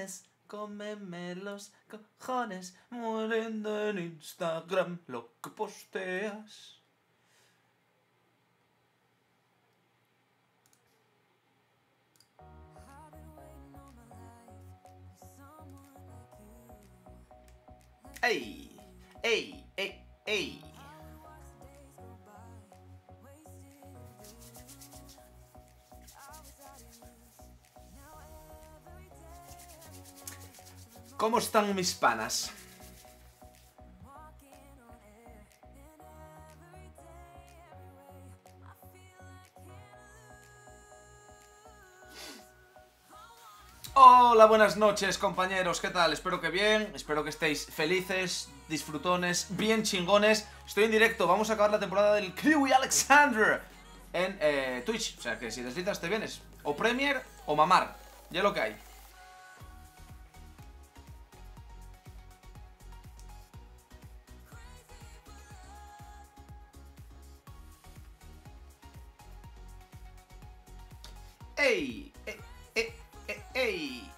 cojones, cómeme los cojones, muriendo en Instagram lo que posteas. ¡Ey! ¡Ey! ¡Ey! ¡Ey! ¿Cómo están mis panas? Hola, buenas noches, compañeros, ¿qué tal? Espero que bien, espero que estéis felices, disfrutones, bien chingones. Estoy en directo, vamos a acabar la temporada del Kiwi Alexander en Twitch. O sea que si deslizas te vienes, o Premier o mamar, ya lo que hay. ¡Ey! ¡Ey! ¡Ey! ¡Ey! ¡Ey!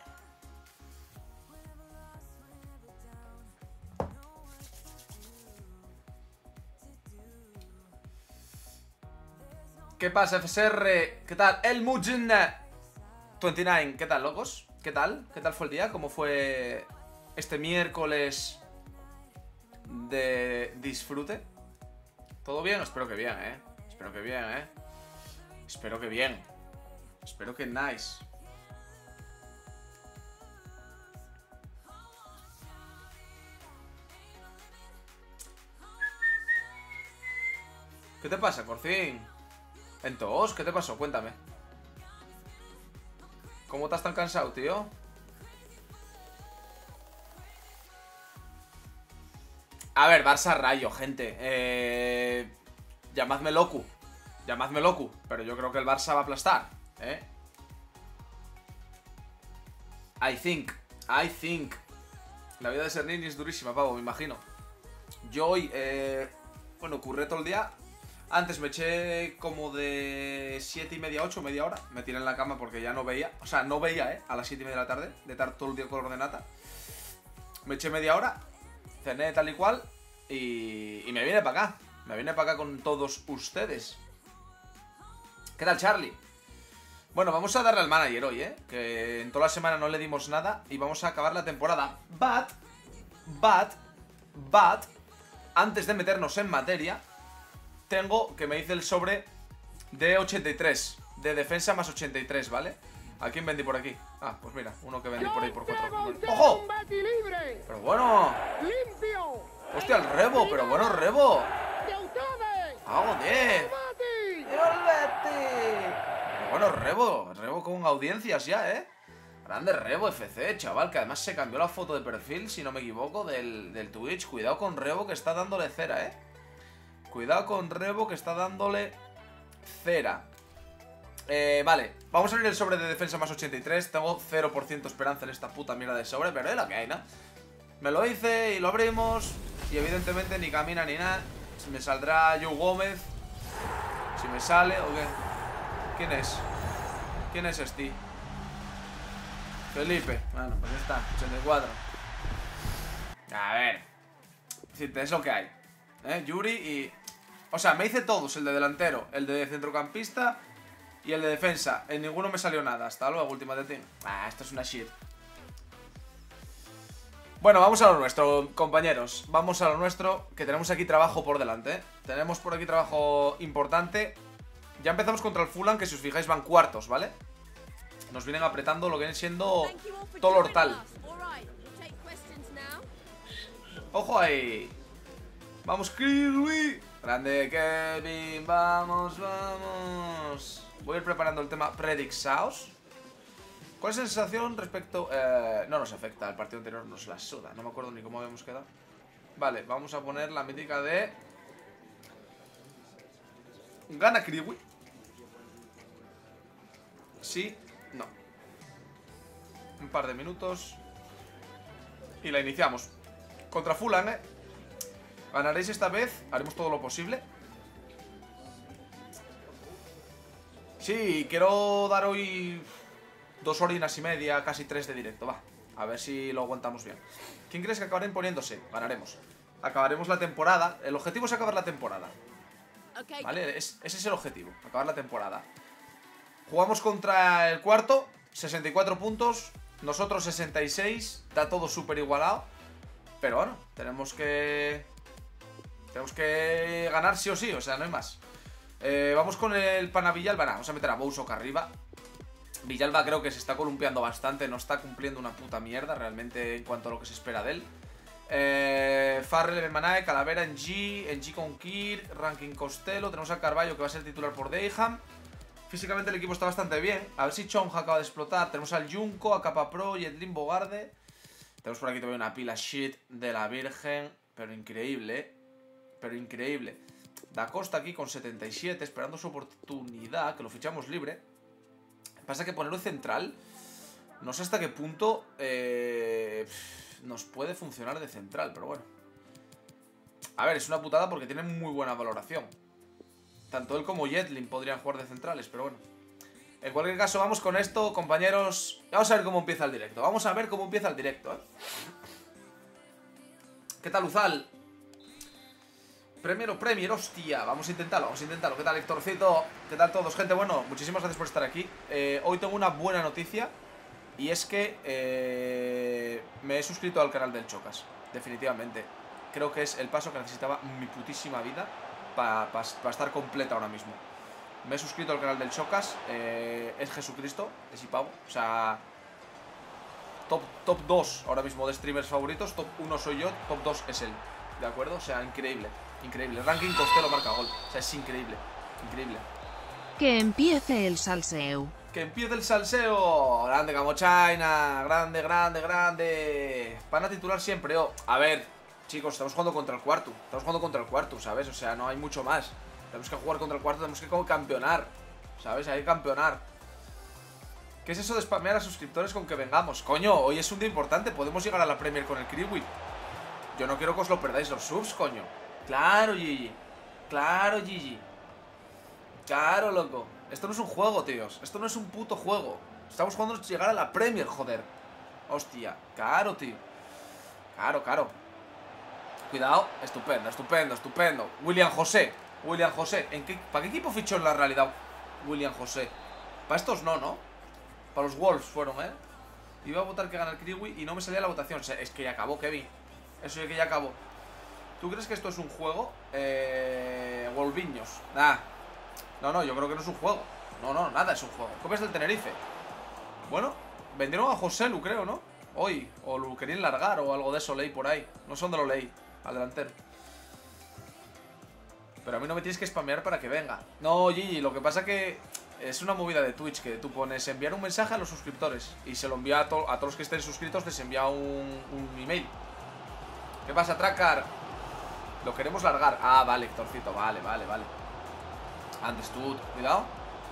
¿Qué pasa, FSR? ¿Qué tal? El Mujin 29, ¿qué tal, locos? ¿Qué tal? ¿Qué tal fue el día? ¿Cómo fue este miércoles de disfrute? ¿Todo bien? Espero que bien, ¿eh? Espero que bien, ¿eh? Espero que bien. Espero que nice. ¿Qué te pasa, Corcín? ¿Entos? ¿Qué te pasó? Cuéntame. ¿Cómo estás tan cansado, tío? A ver, Barça Rayo, gente. Llamadme loco. Llamadme loco. Pero yo creo que el Barça va a aplastar, ¿eh? I think. La vida de ser niño es durísima, pavo, me imagino. Yo hoy, bueno, curré todo el día. Antes me eché como de 7:30 a 8, media hora. Me tiré en la cama porque ya no veía. O sea, no veía, a las 7:30 de la tarde. De estar todo el día color de nata. Me eché media hora. Cené tal y cual. Y me vine para acá. Me vine para acá con todos ustedes. ¿Qué tal, Charlie? Bueno, vamos a darle al manager hoy, que en toda la semana no le dimos nada. Y vamos a acabar la temporada. But antes de meternos en materia, tengo que me dice el sobre de 83. De defensa más 83, ¿vale? ¿A quién vendí por aquí? Ah, pues mira, uno que vendí por ahí por 4. ¡Ojo! Pero bueno. Hostia, el Rebo, pero bueno, Rebo. ¡Ah, joder! Pero bueno, Rebo con audiencias ya, Grande Rebo FC, chaval, que además se cambió la foto de perfil, si no me equivoco, del Twitch. Cuidado con Rebo, que está dándole cera, Cuidado con Rebo, que está dándole cera. Vale, vamos a abrir el sobre de defensa más 83. Tengo 0% esperanza en esta puta mierda de sobre, pero es lo que hay, ¿no? Me lo hice y lo abrimos. Y evidentemente ni camina ni nada. Si me saldrá Joe Gómez. Si me sale o qué. ¿Quién es? ¿Quién es este? Felipe. Bueno, pues ya está, 84. A ver, es lo que hay, Yuri y... O sea, me hice todos, el de delantero, el de centrocampista y el de defensa. En ninguno me salió nada. Hasta luego, Ultimate Team. Esto es una shit. Bueno, vamos a lo nuestro, compañeros. Vamos a lo nuestro, que tenemos aquí trabajo por delante, Tenemos por aquí trabajo importante. Ya empezamos contra el Fulham, que si os fijáis van cuartos, ¿vale? Nos vienen apretando lo que viene siendo todo el hortal. ¡Ojo ahí! ¡Vamos, Kiwi! Grande Kevin, vamos. Voy a ir preparando el tema Predixaos. ¿Cuál es la sensación respecto...? No nos afecta, el partido anterior nos la suda. No me acuerdo ni cómo habíamos quedado. Vale, vamos a poner la mítica de... Gana Kiwi. Sí, no. Un par de minutos y la iniciamos. Contra Fulham, Ganaréis esta vez, haremos todo lo posible. Sí, quiero dar hoy 2 horinas y media, casi 3 de directo, va. A ver si lo aguantamos bien. ¿Quién crees que acabará imponiéndose? Ganaremos. Acabaremos la temporada. El objetivo es acabar la temporada. ¿Vale? Ese es el objetivo, acabar la temporada. Jugamos contra el cuarto, 64 puntos. Nosotros 66. Está todo súper igualado. Pero bueno, tenemos que ganar sí o sí, o sea, no hay más. Vamos con el pana Villalba. Vamos a meter a Bousok arriba. Villalba creo que se está columpiando bastante. No está cumpliendo una puta mierda realmente en cuanto a lo que se espera de él. Farrell, Bemanae, Calavera en G con Kir, Ranking Costello. Tenemos a Carvalho que va a ser titular por Dayham. Físicamente el equipo está bastante bien. A ver si Chong acaba de explotar. Tenemos al Junko, a Capa Pro y el Bogarde. Tenemos por aquí todavía una pila shit de la Virgen. Pero increíble, pero increíble. Da Costa aquí con 77, esperando su oportunidad, que lo fichamos libre. Pasa que ponerlo central, no sé hasta qué punto nos puede funcionar de central, pero bueno. A ver, es una putada porque tiene muy buena valoración. Tanto él como Jetlin podrían jugar de centrales, pero bueno. En cualquier caso, vamos con esto, compañeros. Vamos a ver cómo empieza el directo. Vamos a ver cómo empieza el directo, ¿eh? ¿Qué tal, Uzal? Premier, hostia. Vamos a intentarlo. ¿Qué tal, Héctorcito? ¿Qué tal todos, gente? Bueno, muchísimas gracias por estar aquí. Hoy tengo una buena noticia. Y es que me he suscrito al canal del Chocas. Definitivamente. Creo que es el paso que necesitaba mi putísima vida para estar completa ahora mismo. Me he suscrito al canal del Chocas. Es Jesucristo, es Ipau. O sea, top 2 ahora mismo de streamers favoritos. Top 1 soy yo, top 2 es él. ¿De acuerdo? O sea, increíble. Increíble. Ranking Costello marca gol. O sea, es increíble. Increíble. Que empiece el salseo. Que empiece el salseo. Grande como China. Grande, grande, grande. Van a titular siempre. Oh. A ver, chicos, estamos jugando contra el cuarto. ¿Sabes? O sea, no hay mucho más. Tenemos que jugar contra el cuarto. Tenemos que campeonar. ¿Sabes? Hay que campeonar. ¿Qué es eso de spamear a suscriptores con que vengamos? Coño, hoy es un día importante. Podemos llegar a la Premier con el Kiwi. Yo no quiero que os lo perdáis los subs, coño. Claro, Gigi. Claro, Gigi. Claro, loco. Esto no es un juego, tíos. Esto no es un puto juego. Estamos jugando a llegar a la Premier, joder. Hostia. Claro, tío. Claro, claro. Cuidado. Estupendo, estupendo, estupendo. William José. ¿Para qué equipo fichó en la realidad William José? Para estos no, ¿no? Para los Wolves fueron, ¿eh? Iba a votar que gana el Kiwi y no me salía la votación. O sea, es que ya acabó, Kevin. Eso ya que ya acabó. ¿Tú crees que esto es un juego? Wolviños. No, yo creo que no es un juego. No, nada es un juego. Copias del Tenerife. Bueno, vendieron a José Lu, creo, ¿no? Hoy. O lo querían largar o algo de eso leí por ahí. No sé dónde lo leí. Al delantero. Pero a mí no me tienes que spamear para que venga. No, Gigi, lo que pasa que es una movida de Twitch que tú pones enviar un mensaje a los suscriptores y se lo envía a todos los que estén suscritos, les envía un email. ¿Qué pasa, Tracker? Lo queremos largar. Ah, vale, Héctorcito, vale. Antes tú, cuidado.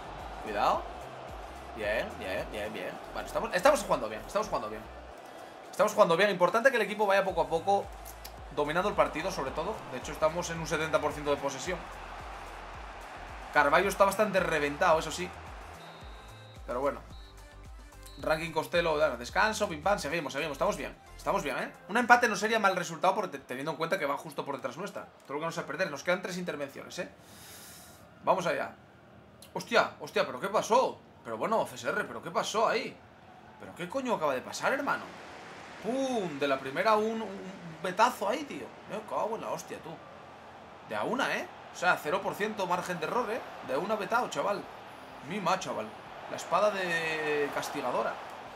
Bien. Bueno, estamos jugando bien. Importante que el equipo vaya poco a poco dominando el partido, sobre todo. De hecho, estamos en un 70% de posesión. Carvalho está bastante reventado, eso sí. Pero bueno. Ranking Costello, descanso, pim pam, seguimos. Estamos bien, ¿eh? Un empate no sería mal resultado teniendo en cuenta que va justo por detrás nuestra. Todo lo que nos va a perder. Nos quedan 3 intervenciones, ¿eh? Vamos allá. Hostia, ¿pero qué pasó? Pero bueno, FSR, ¿pero qué pasó ahí? ¿Pero qué coño acaba de pasar, hermano? ¡Pum! De la primera un betazo ahí, tío. Me cago en la hostia, tú. De a una, ¿eh? O sea, 0% margen de error, ¿eh? De una betado, chaval. Mima, chaval. La espada de castigadora.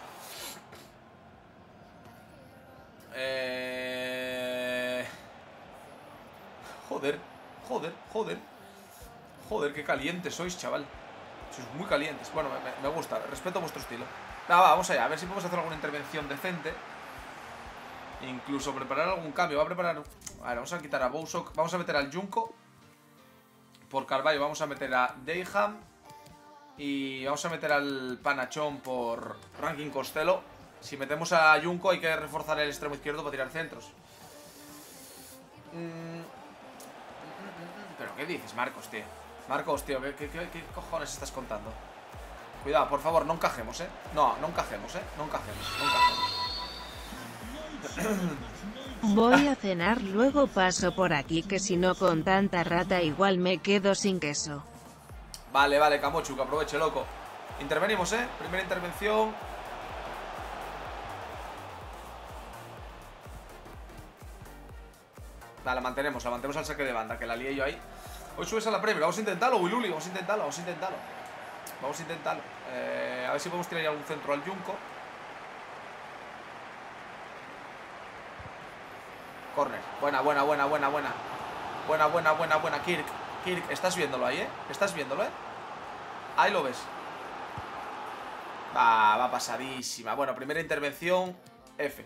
Joder, qué calientes sois, chaval. Sois muy calientes. Bueno, me gusta. Respeto vuestro estilo. Nada, vamos allá. A ver si podemos hacer alguna intervención decente. Incluso preparar algún cambio. A ver, vamos a quitar a Bousok. Vamos a meter al Junko. Por Carvalho vamos a meter a Dayham. Y vamos a meter al Panachón por Ranking Costello. Si metemos a Junko hay que reforzar el extremo izquierdo para tirar centros. ¿Pero qué dices, Marcos, tío? Marcos, tío, ¿qué cojones estás contando? Cuidado, por favor, no encajemos, ¿eh? No encajemos. Voy a cenar, luego paso por aquí, que si no con tanta rata igual me quedo sin queso. Vale, vale, Camochu, que aproveche, loco. Intervenimos, primera intervención. Vale, la mantenemos al saque de banda, que la lié yo ahí. Hoy subes a la Premier, vamos a intentarlo, Wiluli, vamos a intentarlo. A ver si podemos tirar ya algún centro al Junco. Corner, buena. Kirk, estás viéndolo ahí, ahí lo ves. Va pasadísima. Bueno, primera intervención, F.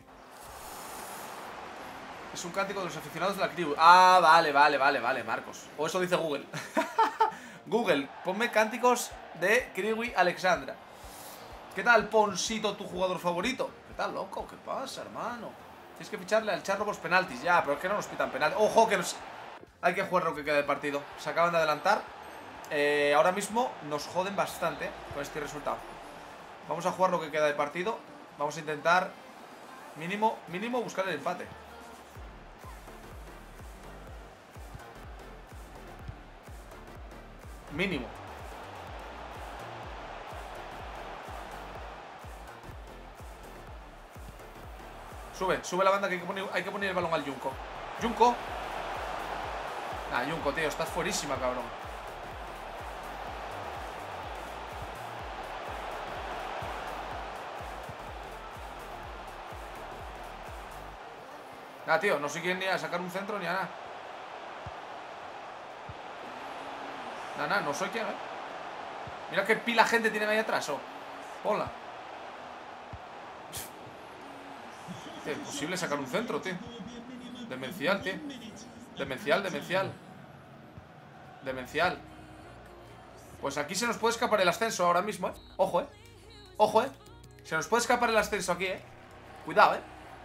Es un cántico de los aficionados de la Kriwi. Ah, vale, Marcos. O eso dice Google. Google, ponme cánticos de Kriwi Alexandra. ¿Qué tal, Ponsito, tu jugador favorito? ¿Qué tal, loco? ¿Qué pasa, hermano? Tienes que ficharle al Charro por penaltis. Ya, pero es que no nos pitan penaltis. ¡Ojo, que nos... Hay que jugar lo que queda del partido! Se acaban de adelantar. Ahora mismo nos joden bastante con este resultado. Vamos a jugar lo que queda del partido. Vamos a intentar mínimo buscar el empate. Mínimo. Sube la banda, que hay que poner el balón al Junco. Junco. Junco, tío, estás fuerísima, cabrón. Tío, no sé quién ni a sacar un centro ni a nada. No soy quien, Mira qué pila gente tienen ahí atrás, Hola. Tío, imposible sacar un centro, tío. Demencial, tío. Demencial. Pues aquí se nos puede escapar el ascenso ahora mismo, Ojo, Se nos puede escapar el ascenso aquí, Cuidado,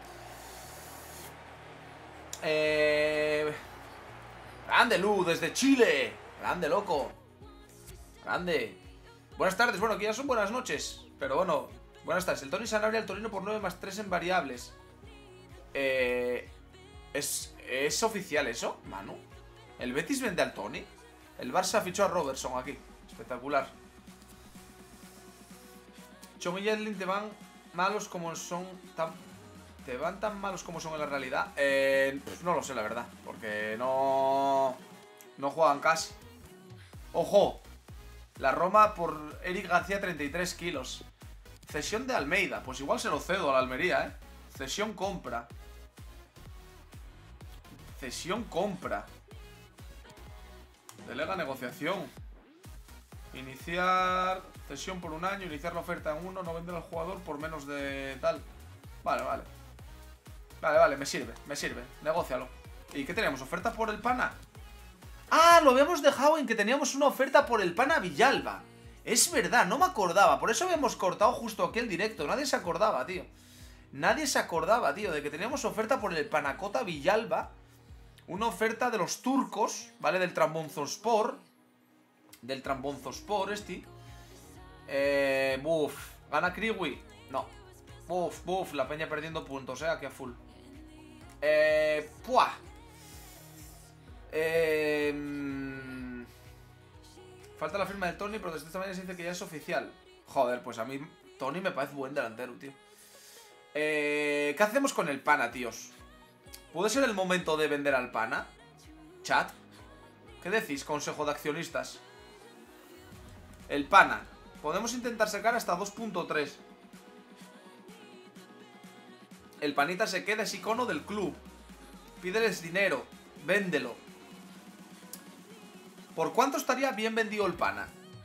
Grande, Lu, desde Chile. Grande, loco. Grande. Buenas tardes, bueno, aquí ya son buenas noches. Pero bueno, buenas tardes. El Tony Sanabria al Torino por 9+3 en variables. ¿Es oficial eso, Manu? ¿El Betis vende al Tony? El Barça fichó a Robertson aquí. Espectacular. Chong y Yedlin te van malos como son ¿Te van tan malos como son en la realidad? Pues no lo sé, la verdad. Porque no juegan casi. ¡Ojo! La Roma por Eric García, 33 kilos. Cesión de Almeida. Pues igual se lo cedo a la Almería, Cesión compra. Delega negociación. Iniciar cesión por un año. Iniciar la oferta en 1. No vender al jugador por menos de tal. Vale, me sirve. Negócialo. ¿Y qué tenemos? ¿Oferta por el pana? ¡Ah! Lo habíamos dejado en que teníamos una oferta por el pana Villalba. Es verdad, no me acordaba. Por eso habíamos cortado justo aquí el directo. Nadie se acordaba, tío. De que teníamos oferta por el Panacota Villalba. Una oferta de los turcos, ¿vale? Del Trabzonspor. ¿Gana Kriwi? No. La peña perdiendo puntos, aquí a full. Falta la firma del Tony, pero desde esta mañana se dice que ya es oficial. Joder, pues a mí Tony me parece buen delantero, tío. ¿Qué hacemos con el pana, tíos? ¿Puede ser el momento de vender al pana? Chat, ¿qué decís, consejo de accionistas? El pana. Podemos intentar sacar hasta 2.3. El panita se queda, es icono del club. Pídeles dinero, véndelo. ¿Por cuánto estaría bien vendido el pana?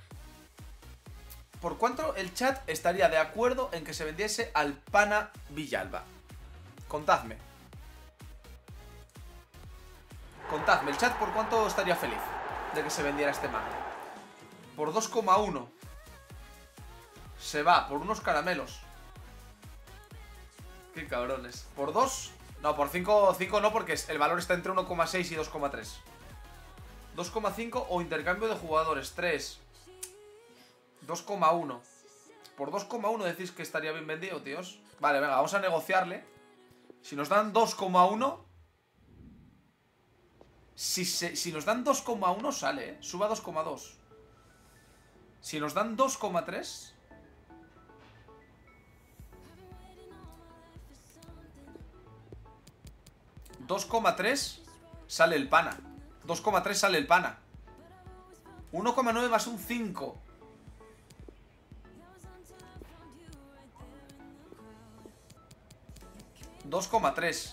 ¿Por cuánto el chat estaría de acuerdo en que se vendiese al pana Villalba? Contadme. El chat, ¿por cuánto estaría feliz de que se vendiera este man? Por 2,1. Se va, por unos caramelos. Qué cabrones. ¿Por 2? No, por 5 no, porque el valor está entre 1,6 y 2,3. 2,5 o intercambio de jugadores. 3. 2,1. Por 2,1 decís que estaría bien vendido, tíos. Vale, venga, vamos a negociarle. Si nos dan 2,1. Si nos dan 2,1 sale, ¿eh? Suba 2,2. Si nos dan 2,3. 2,3 sale el pana. 2,3 sale el pana. 1,9 más un 5. $2,3.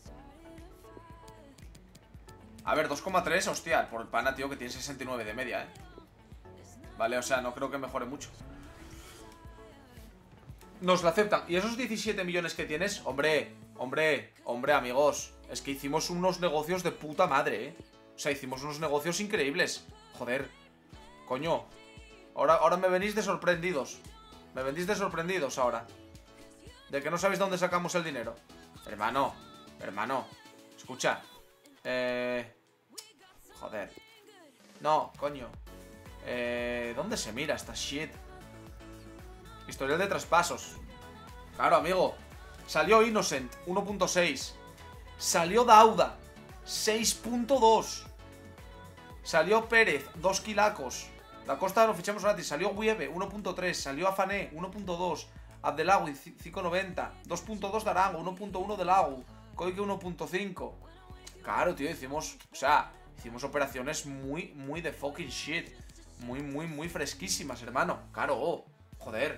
A ver, 2,3, hostia, por el pana, tío, que tiene 69 de media, Vale, o sea, no creo que mejore mucho. Nos lo aceptan. ¿Y esos 17 millones que tienes? Hombre, amigos. Es que hicimos unos negocios de puta madre, O sea, hicimos unos negocios increíbles. Joder. Coño. Ahora me venís de sorprendidos. Me venís de sorprendidos ahora. De que no sabéis dónde sacamos el dinero. Hermano. Escucha. Joder. No, coño. ¿Dónde se mira esta shit? Historial de traspasos. Claro, amigo. Salió Innocent, 1.6. Salió Dauda, 6.2. Salió Pérez, 2 kilacos. Da Costa lo fichamos gratis. Salió Wiebe, 1.3. Salió Afané, 1.2. Abdelawi, 5.90. 2.2 de Arango, 1.1 de Lagu. Koike, 1.5. Claro, tío, hicimos operaciones muy de fucking shit. Muy fresquísimas, hermano. Claro, joder.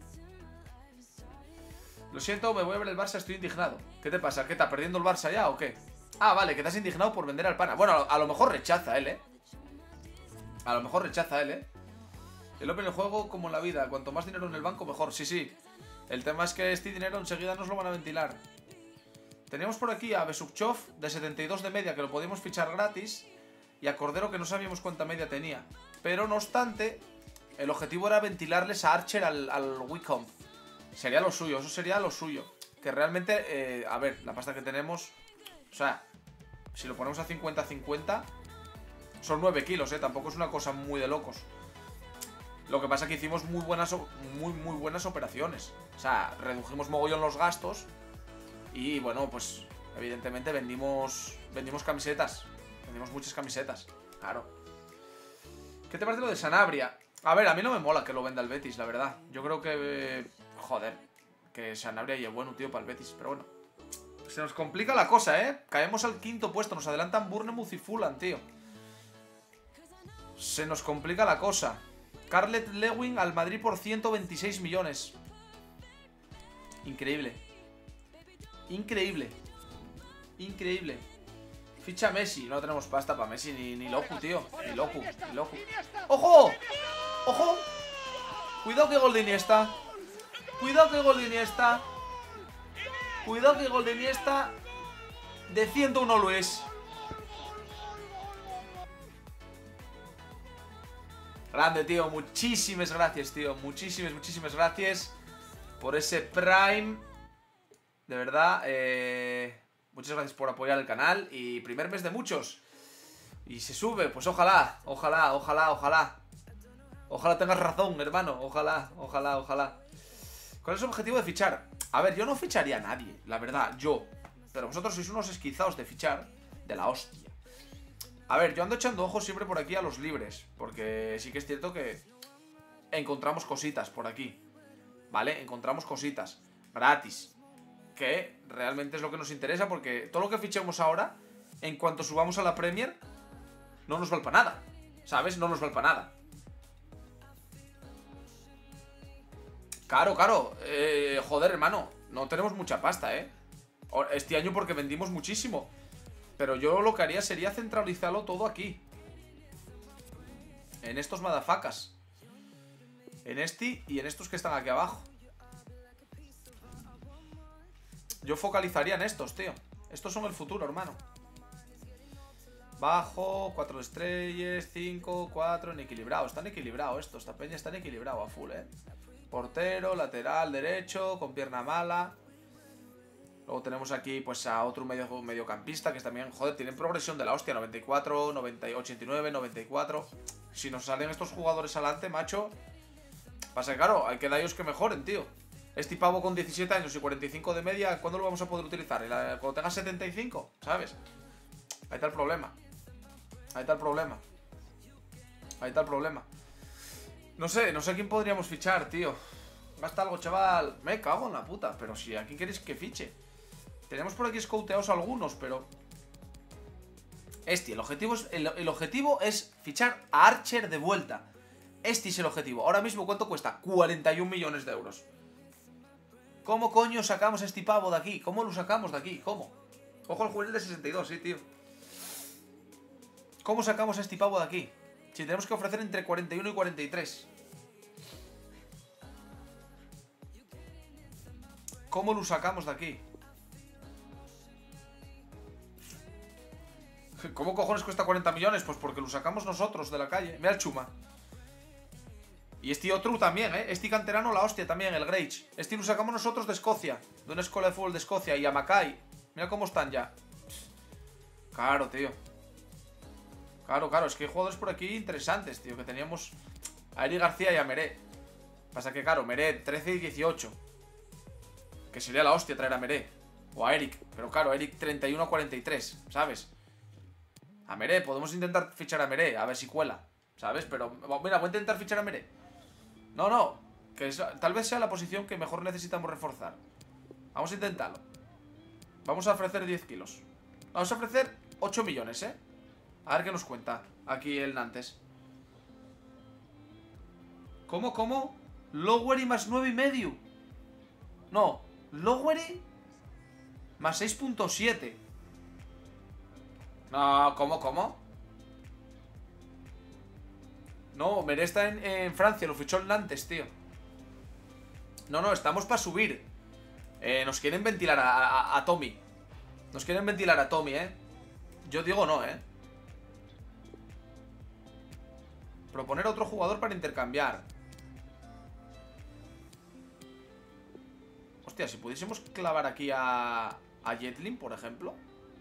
Lo siento, me voy a ver el Barça, estoy indignado. ¿Qué te pasa? ¿Qué está perdiendo el Barça ya o qué? Ah, vale, que te has indignado por vender al pana. Bueno, a lo mejor rechaza él, A lo mejor rechaza él, El Open el juego como en la vida. Cuanto más dinero en el banco, mejor. Sí. El tema es que este dinero enseguida nos lo van a ventilar. Teníamos por aquí a Besukchov de 72 de media, que lo podíamos fichar gratis. Y a Cordero, que no sabíamos cuánta media tenía. Pero no obstante, el objetivo era ventilarles a Archer al Wickham. Sería lo suyo, eso sería lo suyo. Que realmente, a ver, la pasta que tenemos, o sea, si lo ponemos a 50-50, son 9 kilos, tampoco es una cosa muy de locos. Lo que pasa es que hicimos muy buenas operaciones. O sea, redujimos mogollón los gastos. Y bueno, pues evidentemente vendimos camisetas. Vendimos muchas camisetas, claro. ¿Qué te parece lo de Sanabria? A ver, a mí no me mola que lo venda el Betis, la verdad. Yo creo que... joder, que Sanabria y es bueno, tío, para el Betis. Pero bueno, se nos complica la cosa, Caemos al 5.º puesto. Nos adelantan Bournemouth y Fulham, tío. Se nos complica la cosa. Scarlett Lewin al Madrid por 126 millones. Increíble. Ficha a Messi. No tenemos pasta para Messi ni loco, tío. Ni loco. ¡Ojo! ¡Ojo! Cuidado que gol de Iniesta. Cuidado que gol de Iniesta. De 101 lo es. Grande, tío. Muchísimas gracias, tío. Muchísimas gracias por ese Prime. De verdad. Muchas gracias por apoyar el canal. Y primer mes de muchos. Y se sube. Pues ojalá. Ojalá tengas razón, hermano. Ojalá. ¿Cuál es el objetivo de fichar? A ver, yo no ficharía a nadie, la verdad, pero vosotros sois unos esquizados de fichar de la hostia. A ver, yo ando echando ojos siempre por aquí a los libres, porque sí que es cierto que encontramos cositas por aquí, ¿vale? Encontramos cositas gratis, que realmente es lo que nos interesa, porque todo lo que fichemos ahora, en cuanto subamos a la Premier, no nos vale para nada, ¿sabes? No nos vale para nada. Claro, joder, hermano, no tenemos mucha pasta, este año porque vendimos muchísimo. Pero yo lo que haría sería centralizarlo todo aquí. En estos madafacas. En este y en estos que están aquí abajo. Yo focalizaría en estos, tío. Estos son el futuro, hermano. Bajo, 4 estrellas, 5, 4, en equilibrado. Están equilibrados estos, esta peña están equilibrado a full, Portero, lateral, derecho, con pierna mala. Luego tenemos aquí pues a otro mediocampista que también, joder, tienen progresión de la hostia. 94, 90, 89, 94. Si nos salen estos jugadores adelante, macho. Pasa que claro, hay que darles que mejoren, tío. Este pavo con 17 años y 45 de media, ¿cuándo lo vamos a poder utilizar? Cuando tenga 75, ¿sabes? Ahí está el problema. Ahí está el problema. Ahí está el problema. No sé quién podríamos fichar, tío. Gasta algo, chaval. Me cago en la puta. Pero si aquí queréis que fiche. Tenemos por aquí escouteados algunos, pero... el objetivo es fichar a Archer de vuelta. Este es el objetivo. Ahora mismo, ¿cuánto cuesta? 41 millones de euros. ¿Cómo coño sacamos a este pavo de aquí? ¿Cómo lo sacamos de aquí? ¿Cómo? Ojo al juvenil de 62, sí, tío. ¿Cómo sacamos a este pavo de aquí? Si tenemos que ofrecer entre 41 y 43. ¿Cómo lo sacamos de aquí? ¿Cómo cojones cuesta 40 millones? Pues porque lo sacamos nosotros de la calle. Mira el Chuma. Y este otro también, ¿eh? Este canterano la hostia también, el Grage. Este lo sacamos nosotros de Escocia. De una escuela de fútbol de Escocia. Y a Mackay. Mira cómo están ya. Claro, tío. Claro, es que hay jugadores por aquí interesantes, tío. Que teníamos a Eric García y a Meré. Pasa que, claro, Meré 13 y 18. Que sería la hostia traer a Meré. O a Eric. Pero claro, Eric 31 a 43, ¿sabes? A Meré, podemos intentar fichar a Meré. A ver si cuela, ¿sabes? Pero, mira, voy a intentar fichar a Meré. No, que tal vez sea la posición que mejor necesitamos reforzar. Vamos a intentarlo. Vamos a ofrecer 10 kilos. Vamos a ofrecer 8 millones, ¿eh? A ver qué nos cuenta aquí el Nantes. ¿Cómo? Lowery más 9,5. No, Lowery más 6,7. No, ¿cómo? No, Meré está en Francia, lo fichó el Nantes, tío. No, estamos para subir. Nos quieren ventilar a Tommy. Nos quieren ventilar a Tommy, Yo digo no, Proponer a otro jugador para intercambiar. Hostia, si pudiésemos clavar aquí a Jetlin, por ejemplo.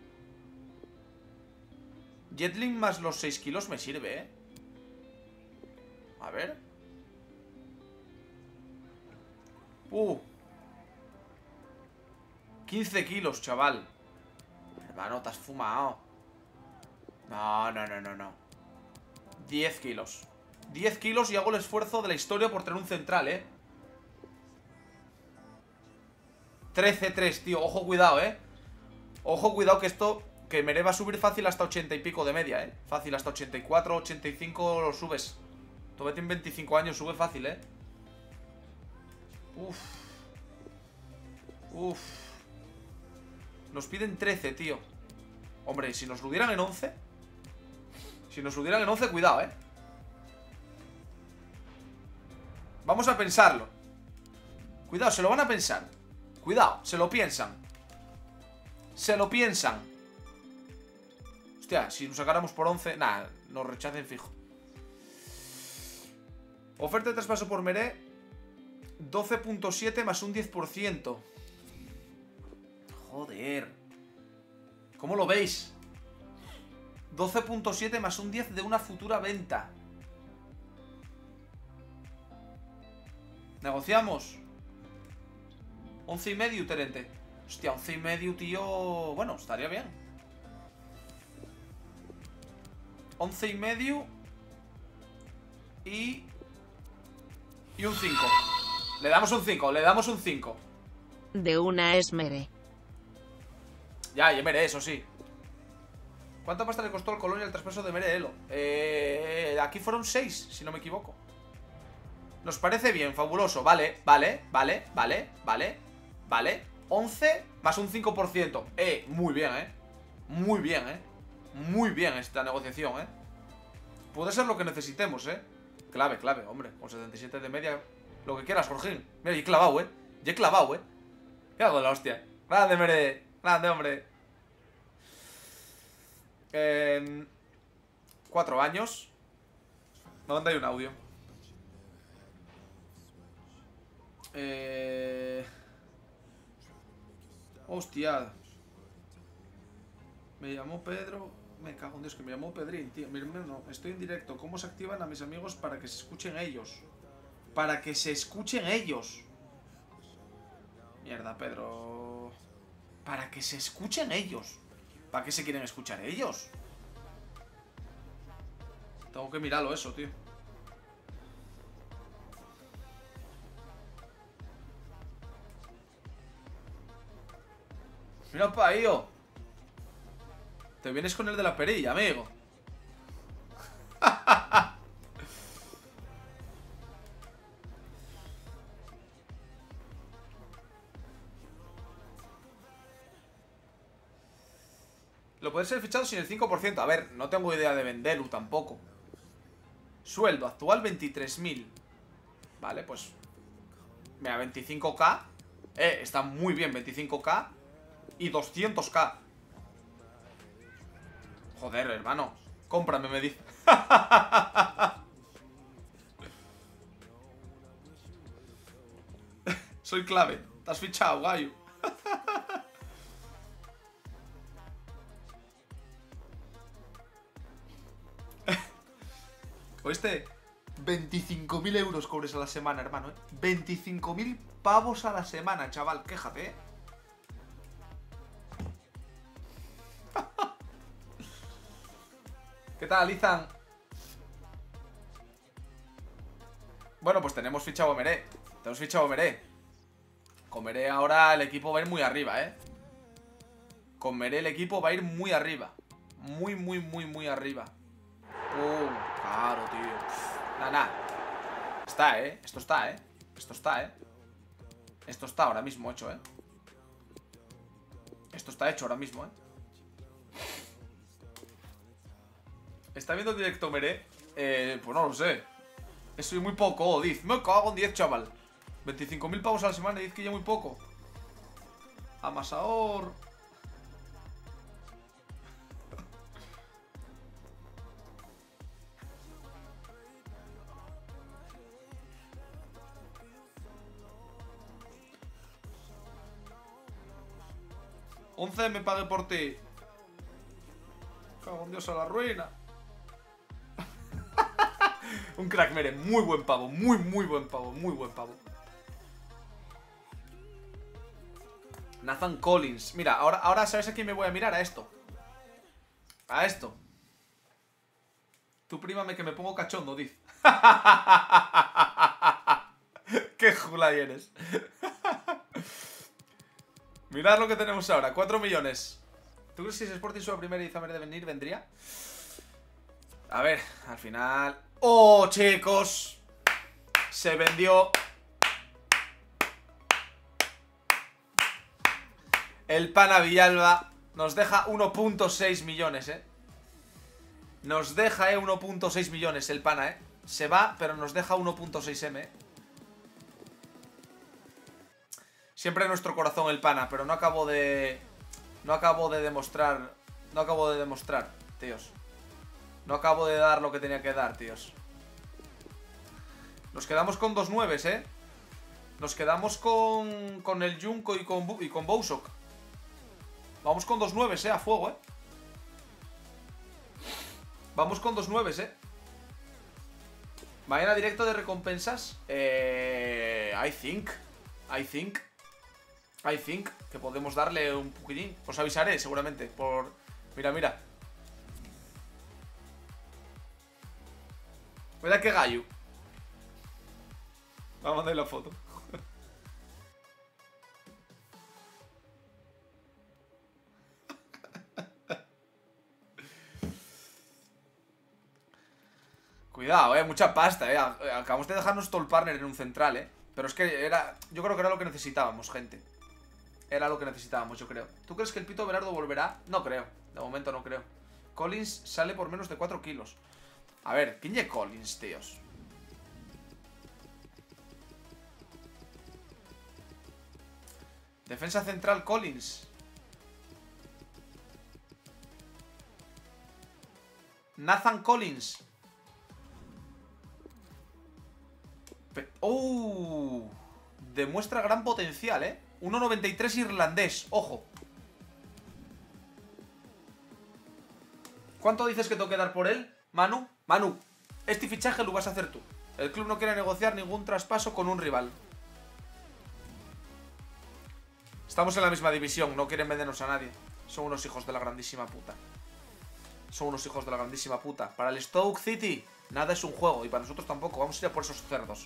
Jetlin más los 6 kilos me sirve, A ver. 15 kilos, chaval. Hermano, te has fumado. No. 10 kilos. 10 kilos y hago el esfuerzo de la historia por tener un central, 13-3, tío. Ojo, cuidado, Ojo, cuidado que esto... Que Meré va a subir fácil hasta 80 y pico de media, Fácil, hasta 84, 85 lo subes. Todavía tiene 25 años, sube fácil, Uf. Nos piden 13, tío. Hombre, si nos lo dieran en 11. Si nos lo dieran en 11, cuidado, Vamos a pensarlo. Cuidado, se lo van a pensar. Cuidado, se lo piensan. Se lo piensan. Hostia, si nos sacáramos por 11. Nah, nos rechacen fijo. Oferta de traspaso por Meré 12,7 más un 10%. Joder. ¿Cómo lo veis? 12,7 más un 10 de una futura venta. Negociamos. 11,5, Terente. Hostia, 11,5, tío. Bueno, estaría bien. 11,5 y un 5. Le damos un 5. De una es Meré. Ya Meré, eso sí. ¿Cuánta pasta le costó al Colonia el traspaso de Meré Elo? Aquí fueron 6, si no me equivoco. Nos parece bien, fabuloso. Vale. 11 más un 5%. Muy bien, Muy bien esta negociación, Puede ser lo que necesitemos, Clave, hombre. Con 77 de media. Lo que quieras, Jorgín. Mira, y he clavado, ¿Qué hago de la hostia? Grande, Meré. Grande, hombre. 4 años. ¿Dónde hay un audio? Hostia. Me llamó Pedro. Me cago en Dios, que me llamó Pedrín, tío. Mi hermano, estoy en directo. ¿Cómo se activan a mis amigos para que se escuchen ellos? Para que se escuchen ellos. Mierda, Pedro. Para que se escuchen ellos. ¿Para qué se quieren escuchar ellos? Tengo que mirarlo eso, tío. Mira pa' ahí, oh. Te vienes con el de la perilla, amigo. Lo puede ser fichado sin el 5%. A ver, no tengo idea de venderlo tampoco. Sueldo actual 23.000. Vale, pues mira, 25k. Está muy bien, 25k. Y 200k. Joder, hermano. Cómprame, me dice. Soy clave. Te has fichado, gallo. ¿Oíste? 25.000 euros cobres a la semana, hermano, 25.000 pavos a la semana, chaval. Quéjate, ¿Qué tal, Izan? Bueno, pues tenemos fichado a Meré. Tenemos fichado a Meré. Con Meré ahora el equipo va a ir muy arriba, Con Meré el equipo va a ir muy arriba. Muy, muy, muy, muy arriba. Claro, tío. Nah. Está, Esto está, Esto está, Esto está ahora mismo hecho, Esto está hecho ahora mismo, ¿Está viendo directo Meré? Pues no lo sé. Eso es muy poco, Diz. Me cago en 10, chaval. 25.000 pavos a la semana, Diz que ya muy poco. Amasador. $11 me pague por ti. Cago en Dios a la ruina. Un crack, Mere, muy buen pavo. Muy, muy buen pavo, muy buen pavo. Nathan Collins. Mira, ahora ¿sabes a quién me voy a mirar? A esto. A esto. Tu prímame que me pongo cachondo, dice. Qué jula eres. Mirad lo que tenemos ahora, 4 millones. ¿Tú crees que si Sporting sube a primera y Zamer de venir, vendría? A ver, al final... ¡Oh, chicos! Se vendió. El Pana Villalba nos deja 1.6 millones, Nos deja, 1.6 millones el Pana, Se va, pero nos deja 1.6 M, Siempre en nuestro corazón el Pana, pero no acabo de... No acabo de demostrar... No acabo de demostrar, tíos. No acabo de dar lo que tenía que dar, tíos. Nos quedamos con 2 nueves, Nos quedamos con el Junko y con Bousok. Vamos con 2 nueves, a fuego, Vamos con 2 nueves, Mañana directo de recompensas. I think que podemos darle un poquitín. Os avisaré seguramente por... Mira. Mira qué gallo. Vamos a mandar la foto. Cuidado, mucha pasta, Acabamos de dejarnos todo el partner en un central, Pero es que era... Yo creo que era lo que necesitábamos, gente. Era lo que necesitábamos, yo creo. ¿Tú crees que el Pito Berardo volverá? No creo. De momento no creo. Collins sale por menos de 4 kilos. A ver, ¿quién es Collins, tíos? Defensa central Collins. Nathan Collins. Demuestra gran potencial, 1.93 irlandés, ojo. ¿Cuánto dices que tengo que dar por él, Manu? Manu, este fichaje lo vas a hacer tú. El club no quiere negociar ningún traspaso con un rival. Estamos en la misma división, no quieren vendernos a nadie. Son unos hijos de la grandísima puta. Son unos hijos de la grandísima puta. Para el Stoke City, nada es un juego. Y para nosotros tampoco, vamos a ir a por esos cerdos.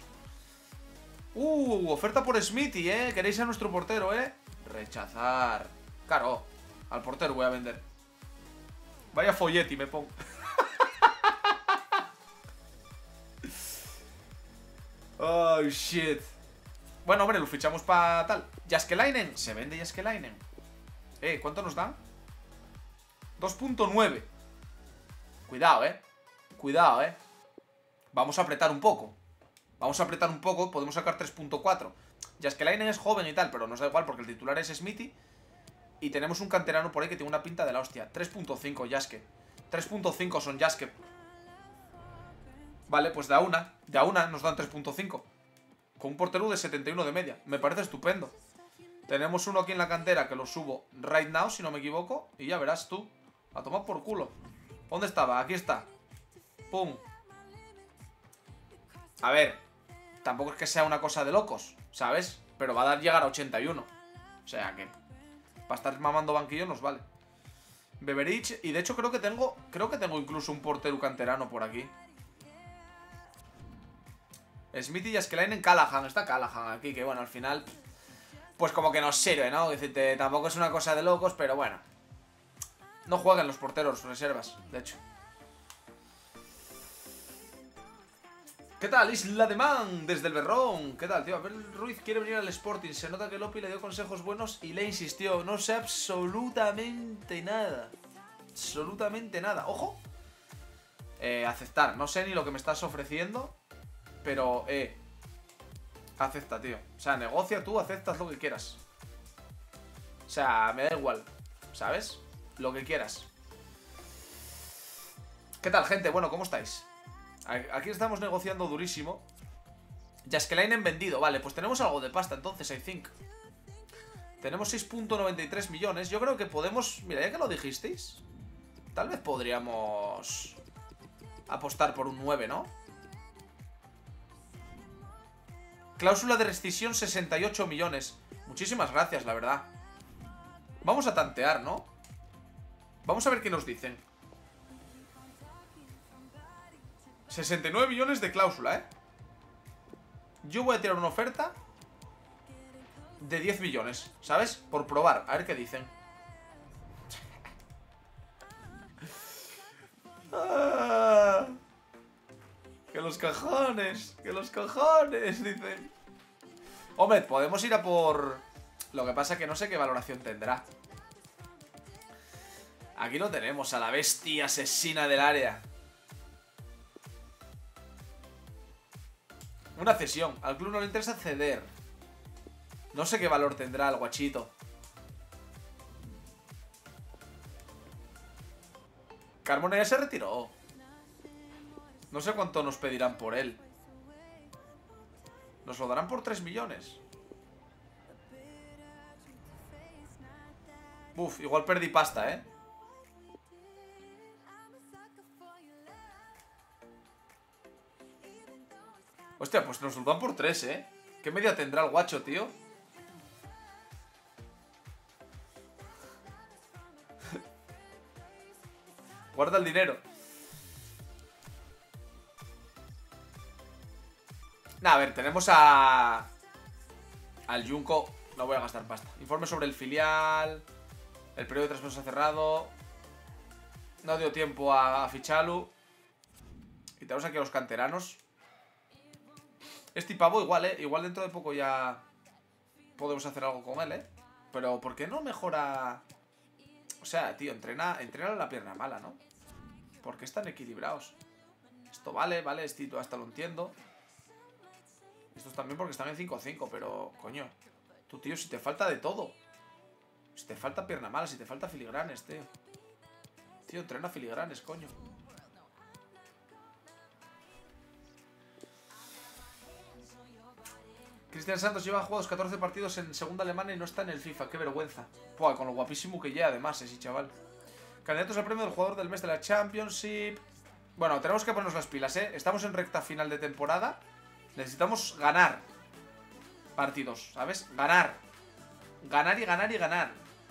Oferta por Smithy, queréis a nuestro portero, Rechazar. Claro, al portero voy a vender. Vaya folletti me pongo. Oh, shit. Bueno, hombre, lo fichamos para tal. Jaskelainen, se vende Jaskelainen. ¿Cuánto nos da? 2.9. Cuidado, cuidado, Vamos a apretar un poco. Vamos a apretar un poco, podemos sacar 3.4. Jaskelainen es joven y tal, pero nos da igual porque el titular es Smithy. Y tenemos un canterano por ahí que tiene una pinta de la hostia. 3.5 Jaske. 3.5 son Jaske. Vale, pues de a una nos dan 3.5. Con un portero de 71 de media. Me parece estupendo. Tenemos uno aquí en la cantera que lo subo right now, si no me equivoco. Y ya verás tú. A tomar por culo. ¿Dónde estaba? Aquí está. Pum. A ver, tampoco es que sea una cosa de locos, ¿sabes? Pero va a dar llegar a 81. O sea que para estar mamando banquillo nos vale. Beveridge. Y de hecho creo que tengo incluso un portero canterano por aquí. Smith y Jaskelainen, Callahan. Está Callahan aquí, que bueno, al final pues como que nos sirve, ¿no? Decirte, tampoco es una cosa de locos, pero bueno. No juegan los porteros reservas, de hecho. ¿Qué tal? Isla de Man, desde el Berrón. ¿Qué tal, tío? Abel Ruiz quiere venir al Sporting. Se nota que Lopi le dio consejos buenos y le insistió. No sé absolutamente nada. Absolutamente nada. ¡Ojo! Aceptar. No sé ni lo que me estás ofreciendo, pero, acepta, tío. O sea, negocia tú, aceptas lo que quieras. O sea, me da igual, ¿sabes? Lo que quieras. ¿Qué tal, gente? Bueno, ¿cómo estáis? Aquí estamos negociando durísimo. Jaskelainen vendido. Vale, pues tenemos algo de pasta entonces, I think. Tenemos 6.93 millones. Yo creo que podemos... Mira, ya que lo dijisteis, tal vez podríamos apostar por un 9, ¿no? Cláusula de rescisión 68 millones. Muchísimas gracias, la verdad. Vamos a tantear, ¿no? Vamos a ver qué nos dicen. 69 millones de cláusula, Yo voy a tirar una oferta de 10 millones, ¿sabes? Por probar, a ver qué dicen. Que los cojones, dicen. Hombre, podemos ir a por... Lo que pasa es que no sé qué valoración tendrá. Aquí lo tenemos, a la bestia asesina del área. Una cesión. Al club no le interesa ceder. No sé qué valor tendrá el guachito. Carmona ya se retiró. No sé cuánto nos pedirán por él. Nos lo darán por 3 millones. Uf, igual perdí pasta, Hostia, pues nos lo dan por 3, ¿Qué media tendrá el guacho, tío? Guarda el dinero. Nah, a ver, tenemos al Junco. No voy a gastar pasta. Informe sobre el filial. El periodo de traspaso ha cerrado. No dio tiempo a ficharlo. Y tenemos aquí a los canteranos. Este pavo igual, igual dentro de poco ya podemos hacer algo con él, Pero ¿por qué no mejora? O sea, tío, entrena la pierna mala, ¿no? ¿Por qué están equilibrados? Esto vale, esto hasta lo entiendo. Estos también porque están en 5-5, pero, coño, tú, tío, si te falta de todo. Si te falta pierna mala, si te falta filigranes, tío. Tío, entrena filigranes, coño. Cristian Santos lleva jugados 14 partidos en segunda alemana y no está en el FIFA. Qué vergüenza. Pua, con lo guapísimo que llega además ese chaval. Candidatos al premio del jugador del mes de la Championship. Bueno, tenemos que ponernos las pilas, Estamos en recta final de temporada. Necesitamos ganar partidos, ¿sabes? Ganar. Ganar y ganar y ganar.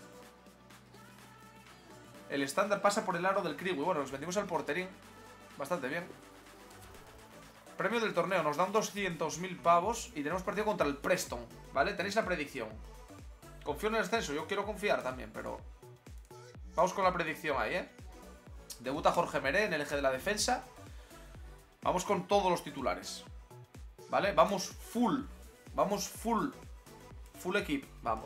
El estándar pasa por el aro del Kriwi. Bueno, nos vendimos al porterín. Bastante bien. Premio del torneo. Nos dan 200.000 pavos. Y tenemos partido contra el Preston. ¿Vale? Tenéis la predicción. Confío en el ascenso. Yo quiero confiar también, pero... Vamos con la predicción ahí, ¿eh? Debuta Jorge Meré en el eje de la defensa. Vamos con todos los titulares. ¿Vale? Vamos full. Vamos full. Full equip. Vamos.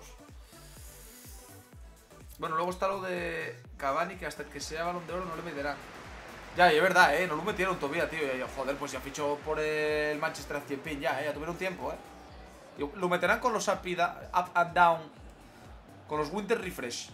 Bueno, luego está lo de Cavani, que hasta que sea Balón de Oro no le meterán. Ya, y es verdad, no lo metieron todavía, tío. Y yo, joder, pues ya fichó por el Manchester a 100 pin ya, ya tuvieron tiempo, Lo meterán con los up and down. Con los Winter Refresh.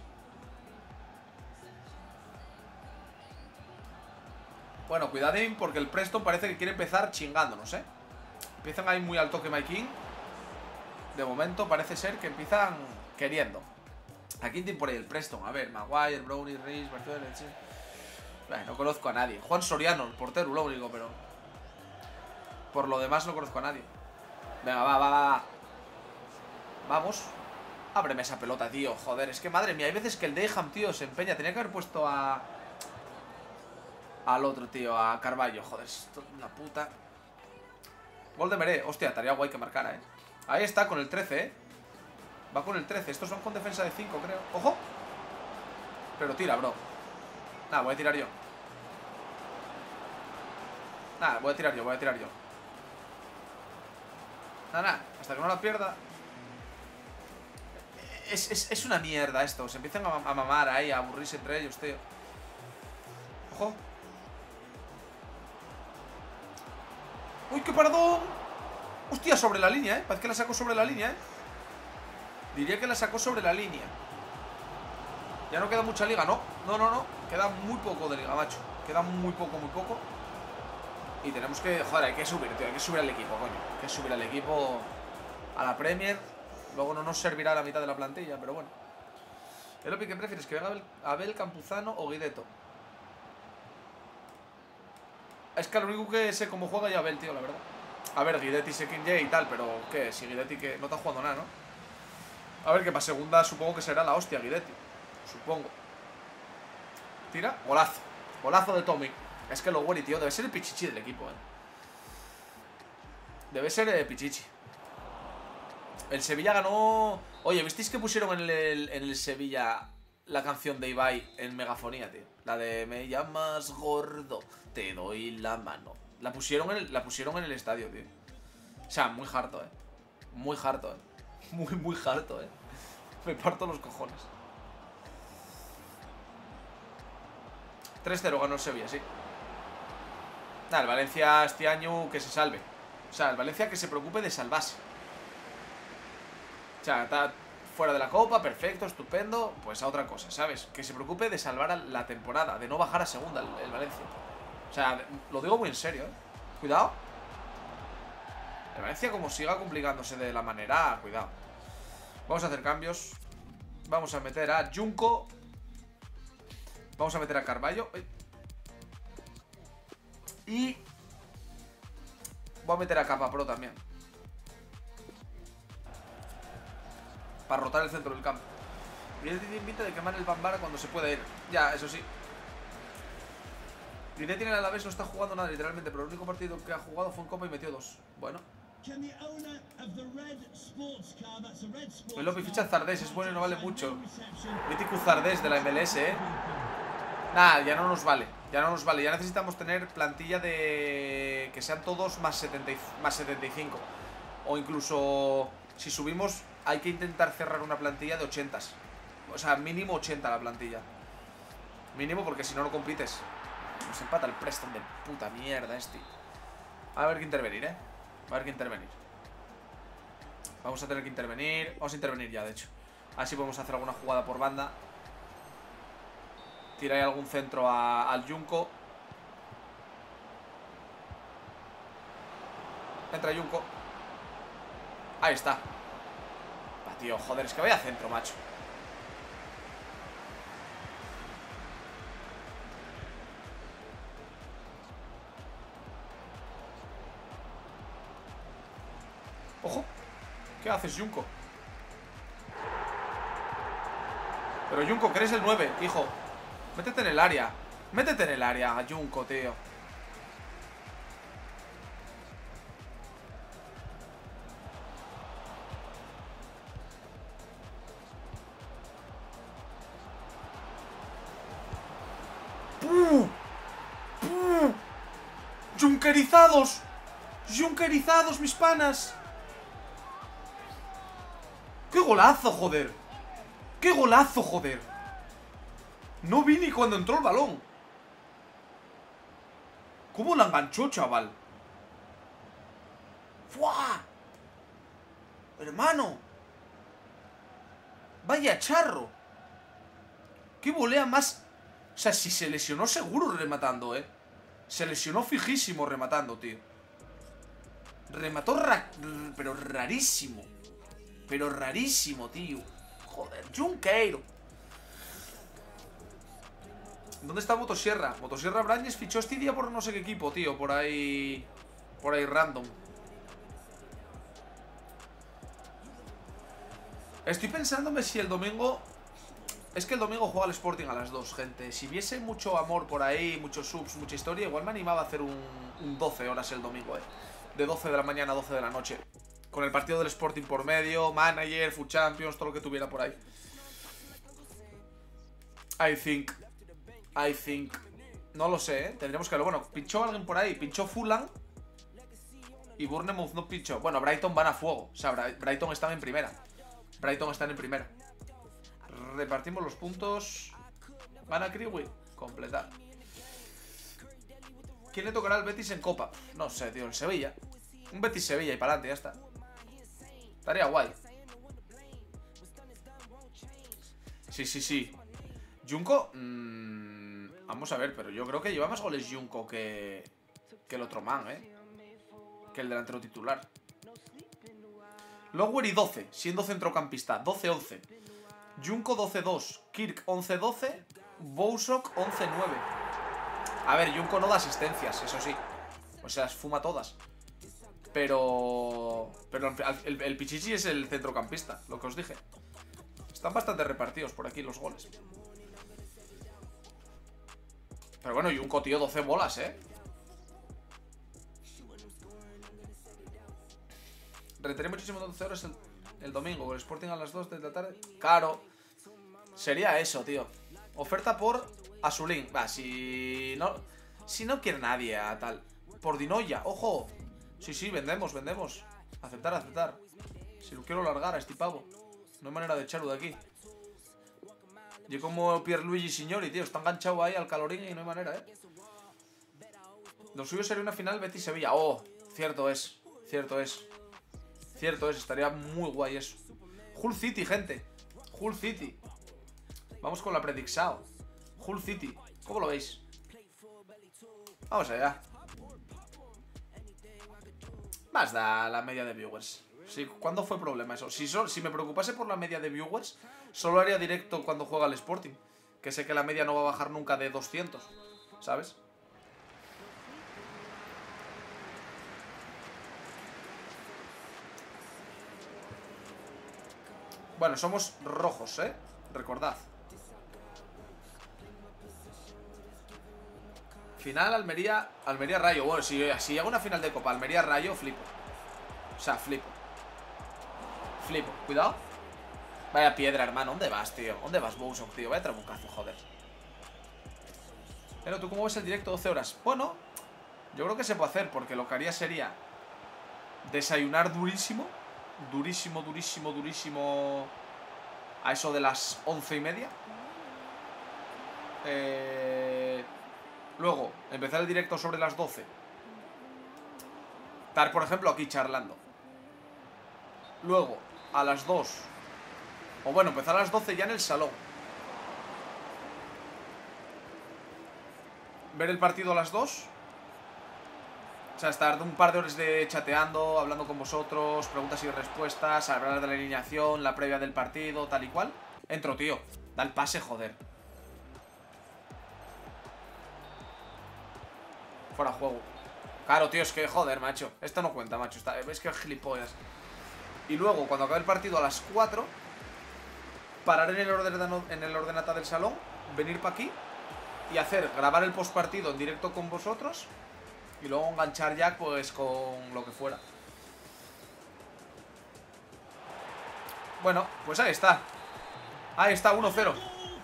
Bueno, cuidadín, porque el Preston parece que quiere empezar chingándonos, Empiezan ahí muy al toque My King. De momento parece ser que empiezan queriendo. ¿A quién tiene por ahí el Preston? A ver, Maguire, Brownie, Reis, Barcelona, no conozco a nadie. Juan Soriano, el portero, lo único, pero... Por lo demás no conozco a nadie. Venga, va. Vamos. Ábreme esa pelota, tío. Joder, es que madre mía, hay veces que el Deham, tío, se empeña. Tenía que haber puesto a... Al otro, tío, a Carvalho. Joder, esto es una puta. Gol de Meré. Hostia, estaría guay que marcara, Ahí está, con el 13, Va con el 13. Estos van con defensa de 5, creo. ¡Ojo! Pero tira, bro. Nada, voy a tirar yo. Nada, voy a tirar yo. Nada, hasta que no la pierda. Es una mierda esto. Se empiezan a mamar ahí, a aburrirse entre ellos, tío. Ojo. ¡Uy, qué paradón! Hostia, sobre la línea, Parece que la sacó sobre la línea, Diría que la sacó sobre la línea. Ya no queda mucha liga, ¿no? No. Queda muy poco de liga, macho. Queda muy poco. Y tenemos que... Joder, hay que subir, tío. Hay que subir al equipo, coño. Hay que subir al equipo a la Premier. Luego no nos servirá la mitad de la plantilla, pero bueno. Elopi, ¿qué prefieres? ¿Que venga Abel, Campuzano o Guideto? Es que lo único que sé cómo juega ya Abel, tío, la verdad. A ver, Guidetti sé quién y tal, pero ¿qué? Si Guidetti que no está jugando nada, ¿no? A ver, que para segunda supongo que será la hostia Guidetti. Supongo. Tira, golazo. Golazo de Tommy. Es que lo bueno, tío, debe ser el pichichi del equipo, Debe ser el pichichi. El Sevilla ganó... Oye, ¿visteis que pusieron en el Sevilla la canción de Ibai en megafonía, tío? La de me llamas gordo, te doy la mano. La pusieron en el estadio, tío. O sea, muy harto, Muy harto, Muy harto, Me parto los cojones. 3-0 ganó el Sevilla, sí. Nada, el Valencia este año que se salve. O sea, el Valencia que se preocupe de salvarse. O sea, está fuera de la Copa, perfecto, estupendo. Pues a otra cosa, ¿sabes? Que se preocupe de salvar la temporada, de no bajar a segunda el Valencia. O sea, lo digo muy en serio, Cuidado. El Valencia como siga complicándose de la manera, cuidado. Vamos a hacer cambios. Vamos a meter a Junco. Vamos a meter a Carvalho. Y voy a meter a Capa Pro también. Para rotar el centro del campo. Guidetti te invita de quemar el Bambara cuando se pueda ir. Ya, eso sí. Guidetti en el Alavés no está jugando nada literalmente, pero el único partido que ha jugado fue en Copa y metió 2. Bueno. El Lopi ficha Zardés, es bueno y no vale mucho. Mítico Zardés de la MLS, Nah, ya no nos vale. Ya necesitamos tener plantilla de... Que sean todos más 75. O incluso... Si subimos, hay que intentar cerrar una plantilla de 80s. O sea, mínimo 80 la plantilla. Mínimo porque si no, no compites. Nos empata el Preston de puta mierda este. Va a haber que intervenir, Va a haber que intervenir. Vamos a tener que intervenir. Vamos a intervenir ya, de hecho. Así podemos hacer alguna jugada por banda. Tira ahí algún centro al Junco. Entra Junco. Ahí está. Tío, joder, es que vaya centro, macho. Ojo. ¿Qué haces, Junco? Pero Junko, que eres el 9, hijo. Métete en el área. Métete en el área, Junko, tío. ¡Junkerizados! ¡Junkerizados, mis panas! ¡Qué golazo, joder! ¡Qué golazo, joder! No vi ni cuando entró el balón. ¿Cómo la enganchó, chaval? ¡Fua! Hermano. Vaya charro. ¡Qué volea más! O sea, si se lesionó seguro rematando, Se lesionó fijísimo rematando, tío. Remató pero rarísimo. Pero rarísimo, tío. Joder, Junqueiro. ¿Dónde está Motosierra? Motosierra Brañes fichó este día por no sé qué equipo, tío. Por ahí random. Estoy pensándome si el domingo... Es que el domingo juega el Sporting a las 2, gente. Si viese mucho amor por ahí, muchos subs, mucha historia, igual me animaba a hacer un 12 horas el domingo, De 12 de la mañana a 12 de la noche. Con el partido del Sporting por medio, Manager, Food Champions, todo lo que tuviera por ahí. I think. No lo sé, Tendríamos que verlo. Bueno, pinchó alguien por ahí. Pinchó Fulham. Y Bournemouth no pinchó. Bueno, Brighton van a fuego. O sea, Brighton están en primera. Repartimos los puntos. Van a Kriwi. Completar. ¿Quién le tocará al Betis en Copa? No sé, tío, el Sevilla. Un Betis-Sevilla y para adelante, ya está. Estaría guay. Sí. Junko. Vamos a ver, pero yo creo que lleva más goles Junko que el otro man, que el delantero titular. Lowery 12, siendo centrocampista. 12-11. Junko 12-2. Kirk 11-12. Bousok 11-9. A ver, Junko no da asistencias, eso sí. O sea, fuma todas. Pero el Pichichi es el centrocampista, lo que os dije. Están bastante repartidos por aquí los goles. Pero bueno, Junko, tío, 12 bolas, Retiré muchísimo 12 horas el domingo. Con el Sporting a las 2 de la tarde. Claro. Sería eso, tío. Oferta por Azulín. Va, si no quiere nadie a tal. Por Dinoya, ojo. Sí, vendemos. Aceptar. Si lo quiero largar a este pavo. No hay manera de echarlo de aquí. Yo como Pierluigi Signori, tío. Está enganchado ahí al calorín y no hay manera, Lo suyo sería una final Betis-Sevilla. Oh, cierto es. Estaría muy guay eso. Hull City, gente. Hull City. Vamos con la predicción. Hull City. ¿Cómo lo veis? Vamos allá. Más da la media de viewers. Sí, ¿cuándo fue problema eso? Si me preocupase por la media de viewers, solo haría directo cuando juega el Sporting. Que sé que la media no va a bajar nunca de 200. ¿Sabes? Bueno, somos rojos, Recordad. Final Almería-Rayo. Bueno, si hago una final de Copa Almería-Rayo, flipo. O sea, flipo. Cuidado. Vaya piedra, hermano. ¿Dónde vas, tío? ¿Dónde vas, Bousok, tío? Vaya trabucazo, joder. Pero ¿tú cómo ves el directo 12 horas? Bueno, yo creo que se puede hacer, porque lo que haría sería desayunar durísimo. Durísimo. A eso de las 11:30. Luego, empezar el directo sobre las 12. Estar, por ejemplo, aquí charlando. Luego, a las 2. O bueno, empezar a las 12 ya en el salón. Ver el partido a las 2. O sea, estar un par de horas chateando, hablando con vosotros, preguntas y respuestas, hablar de la alineación, la previa del partido, tal y cual. Entro, tío. Da el pase, joder. Fuera juego. Claro, tío, es que joder, macho. Esto no cuenta, macho. Es que es gilipollas. Y luego, cuando acabe el partido a las 4, parar en el ordenata del salón, venir para aquí y grabar el postpartido en directo con vosotros y luego enganchar ya pues con lo que fuera. Bueno, pues ahí está. Ahí está, 1-0.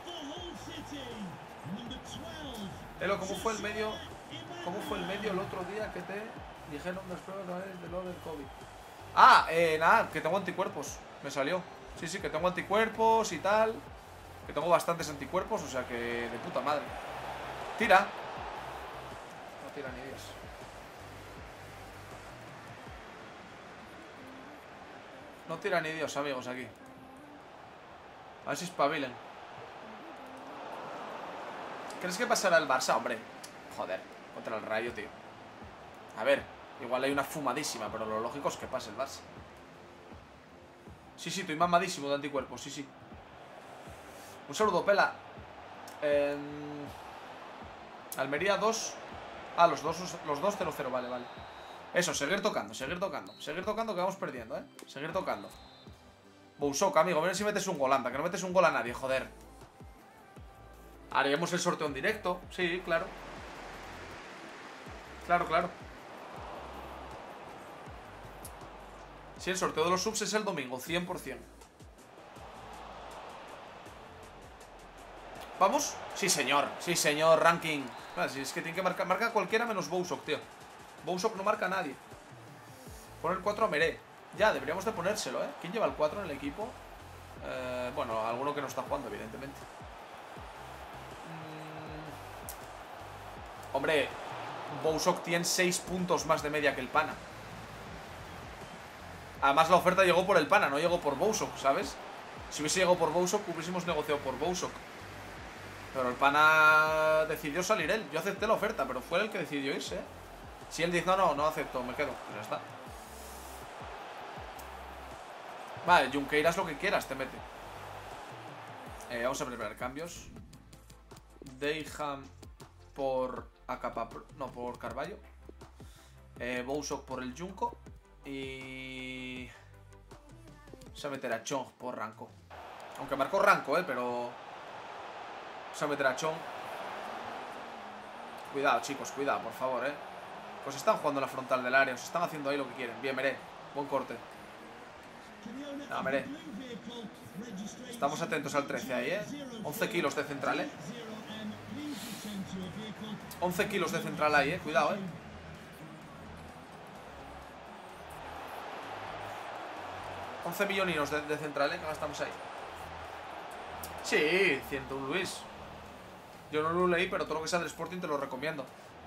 Elo, ¿cómo fue el medio? ¿Cómo fue el medio el otro día que te dijeron las pruebas de lo del COVID? Ah, nada, que tengo anticuerpos. Me salió. Sí, que tengo anticuerpos y tal. Que tengo bastantes anticuerpos, o sea que de puta madre. Tira. No tira ni Dios. No tira ni Dios, amigos, aquí. A ver si espabilen. ¿Crees que pasará el Barça? Hombre, joder, contra el Rayo, tío. A ver, igual hay una fumadísima, pero lo lógico es que pase el Barça. Sí, estoy mamadísimo de anticuerpos, sí. Un saludo, Pela. Almería 2. Ah, los dos 0-0, vale. Eso, seguir tocando que vamos perdiendo, seguir tocando. Bousok, amigo, mira si metes un gol, anda, que no metes un gol a nadie, joder. Haremos el sorteo en directo. Sí, claro. Claro. Sí, el sorteo de los subs es el domingo, 100%. ¿Vamos? Sí, señor, ranking. Claro, si es que tiene que marca cualquiera menos Bousok, tío. Bousok no marca a nadie. Pon el 4 a Meré. Ya, deberíamos de ponérselo, ¿eh? ¿Quién lleva el 4 en el equipo? Bueno, alguno que no está jugando, evidentemente. Hombre, Bousok tiene 6 puntos más de media que el Pana. Además la oferta llegó por el Pana, no llegó por Bousok, ¿sabes? Si hubiese llegado por Bousok, hubiésemos negociado por Bousok. Pero el Pana decidió salir él. Yo acepté la oferta, pero fue él el que decidió irse, ¿eh? Si él dice, no acepto, me quedo, pues ya está. Vale, Junqueiras lo que quieras, te mete. Vamos a preparar cambios. Deyham por Acapa, no, por Carvalho. Bousok por el Junco. Y... se va a meter a Chong por Ranco. Aunque marcó Ranco, pero... se va a meter a Chong. Cuidado, chicos, cuidado, por favor, Pues están jugando en la frontal del área. Os están haciendo ahí lo que quieren. Bien, Meré, buen corte. No, Meré. Estamos atentos al 13 ahí, 11 kilos de central, 11 kilos de central ahí, cuidado, 11 milloninos de central, que gastamos ahí. Sí, 101 Luis. Yo no lo leí, pero todo lo que sea del Sporting te lo recomiendo.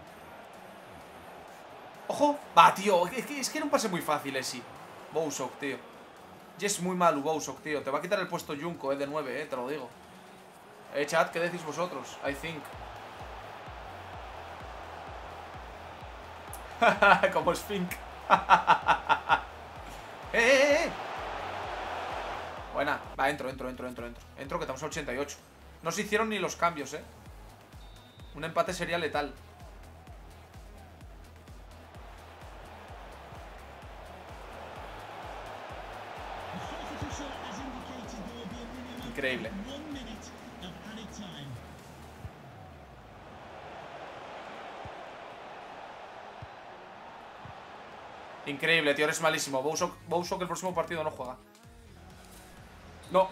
¡Ojo! Va, tío, es que era un pase muy fácil, sí. Bousok, tío. Y es muy malo Bousok, tío. Te va a quitar el puesto Junco, de 9, te lo digo. Chat, ¿qué decís vosotros? I think. Como Sphinx. Buena. Va, entro. Entro, que estamos a 88. No se hicieron ni los cambios, Un empate sería letal. Increíble. Increíble, tío, eres malísimo. Bousok el próximo partido no juega. No.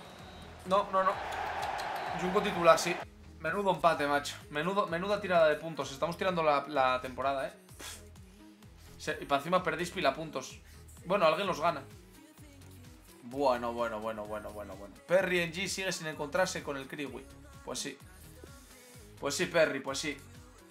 Junco titular, sí. Menudo empate, macho. Menuda tirada de puntos. Estamos tirando la temporada, Y para encima perdéis pila puntos. Bueno, alguien los gana. Bueno. Perry en G sigue sin encontrarse con el Kriwi. Pues sí. Pues sí, Perry, pues sí.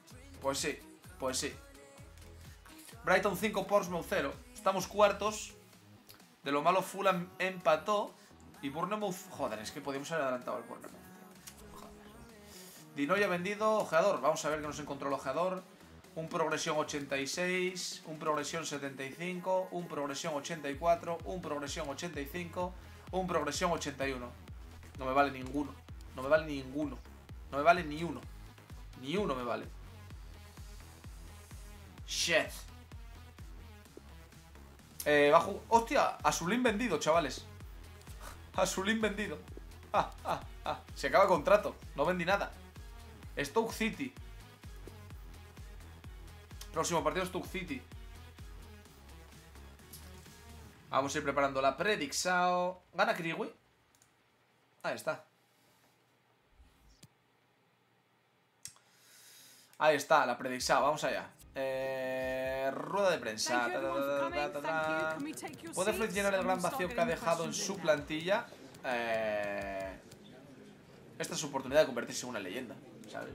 Brighton 5, Portsmouth 0. Estamos cuartos. De lo malo, Fulham empató. Y Bournemouth... joder, es que podíamos haber adelantado el Bournemouth. Joder. Dinoya vendido, ojeador. Vamos a ver qué nos encontró el ojeador. Un progresión 86, un progresión 75, un progresión 84, un progresión 85, un progresión 81. No me vale ninguno. No me vale ninguno. No me vale ni uno. Ni uno me vale. Shit. Hostia, Azulín vendido, chavales. Azulín vendido. Se acaba el contrato. No vendí nada. Stoke City. Próximo partido Stoke City. Vamos a ir preparando la predicción. ¿Gana Kriwi? Ahí está. Ahí está, la predicción. Vamos allá. Rueda de prensa. ¿Puede Floyd llenar el gran vacío que ha dejado en su plantilla? Esta es su oportunidad de convertirse en una leyenda, ¿sabes?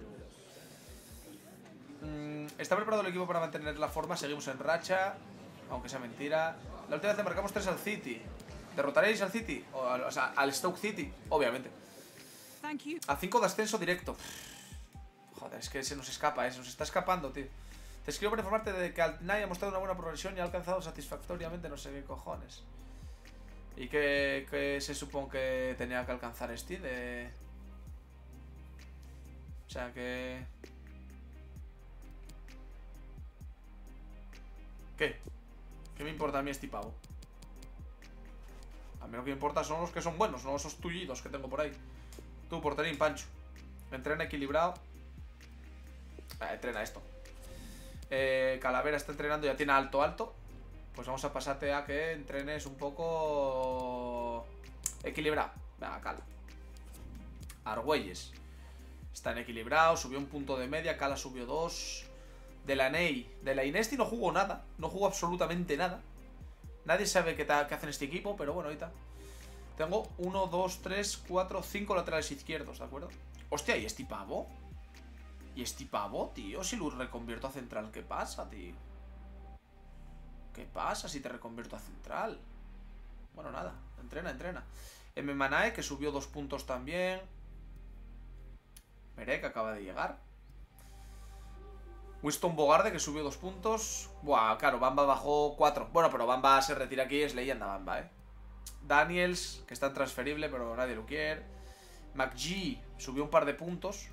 ¿Está preparado el equipo para mantener la forma? Seguimos en racha, aunque sea mentira. La última vez le marcamos 3 al City. ¿Derrotaréis al City? O sea, al Stoke City, obviamente. A 5 de ascenso directo. Joder, es que se nos escapa, se nos está escapando, tío. Te escribo para informarte de que Altnay ha mostrado una buena progresión y ha alcanzado satisfactoriamente no sé qué cojones. ¿Y qué se supone que tenía que alcanzar este? O sea que... ¿Qué? ¿Qué me importa a mí este pavo? A mí lo que me importa son los que son buenos, no esos tullidos que tengo por ahí. Tú, porterín, Pancho. Entrena equilibrado. Entrena esto. Calavera está entrenando, ya tiene alto. Pues vamos a pasarte a que entrenes un poco equilibrado. Venga, cala. Argüelles está en equilibrado, subió un punto de media. Cala subió 2. De la Inesti no jugó nada. No jugó absolutamente nada. Nadie sabe qué hacen este equipo, pero bueno, ahorita tengo 1, 2, 3, 4, 5 laterales izquierdos, ¿de acuerdo? Hostia, ¿y este pavo? ¿Y este pavo, tío? Si lo reconvierto a central, ¿qué pasa, tío? ¿Qué pasa si te reconvierto a central? Bueno, nada, entrena. Manae, que subió 2 puntos también. Merek acaba de llegar. Winston Bogarde, que subió 2 puntos. Buah, claro, Bamba bajó 4. Bueno, pero Bamba se retira aquí, es leyenda Bamba, Daniels, que está transferible, pero nadie lo quiere. McGee subió un par de puntos.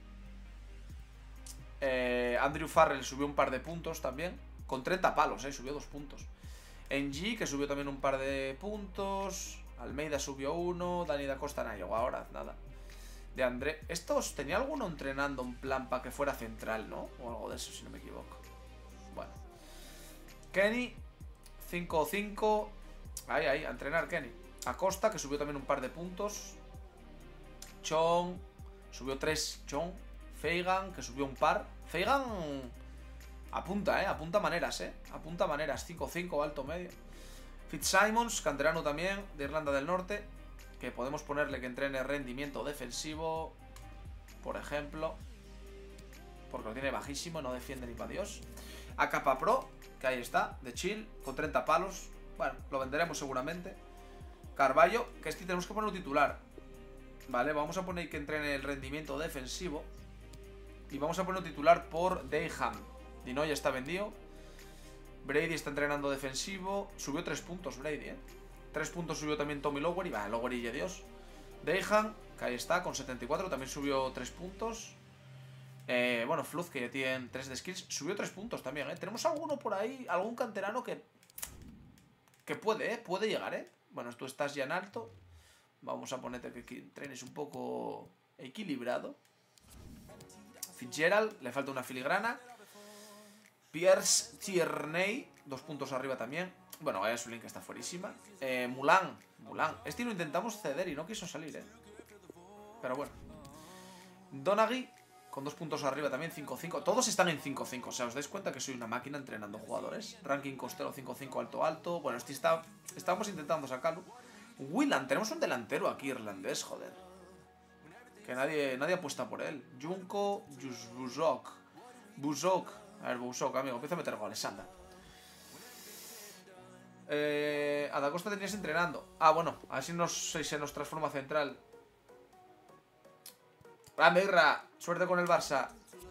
Andrew Farrell subió un par de puntos también. Con 30 palos, subió 2 puntos. NG, que subió también un par de puntos. Almeida subió 1. Dani da Costa no llegó ahora, nada. De André. Estos, ¿tenía alguno entrenando en plan para que fuera central, no? O algo de eso, si no me equivoco. Bueno. Kenny, 5-5. Ahí, a entrenar Kenny. Acosta, que subió también un par de puntos. Chong, subió 3. Chong. Feigan, que subió un par. Feigan apunta, apunta maneras, apunta maneras. 5-5, alto medio. Fitzsimons, canterano también, de Irlanda del Norte, que podemos ponerle que entrene rendimiento defensivo, por ejemplo, porque lo tiene bajísimo, no defiende ni para Dios. Acapa Pro, que ahí está, de chill, con 30 palos. Bueno, lo venderemos seguramente. Carballo, que este tenemos que ponerlo titular. Vale, vamos a poner que entrene el rendimiento defensivo. Y vamos a ponerlo titular por Dayham. Dino ya está vendido. Brady está entrenando defensivo. Subió 3 puntos Brady, 3 puntos subió también Tommy Lowery. Va, Lowery y Dios. Dayham, que ahí está, con 74. También subió 3 puntos. Bueno, Fluz, que ya tiene 3 de skills. Subió 3 puntos también, Tenemos alguno por ahí, algún canterano que puede llegar, Bueno, tú estás ya en alto. Vamos a ponerte que entrenes un poco equilibrado. Fitzgerald, le falta una filigrana. Pierce Tierney, 2 puntos arriba también. Bueno, vaya su link está fuerísima. Mulan. Este lo intentamos ceder y no quiso salir, Pero bueno. Donaghy, con 2 puntos arriba también, 5-5. Todos están en 5-5, o sea, os dais cuenta que soy una máquina entrenando jugadores. Ranking costero 5-5 alto. Bueno, este estamos intentando sacarlo. Willan, tenemos un delantero aquí irlandés, joder. Que nadie apuesta por él. Junko Buzok. A ver, Buzok, amigo, empieza a meter goles, anda. A Da Costa tenías entrenando. Ah, bueno, a ver si se nos transforma a central. Grande, Irra, suerte con el Barça.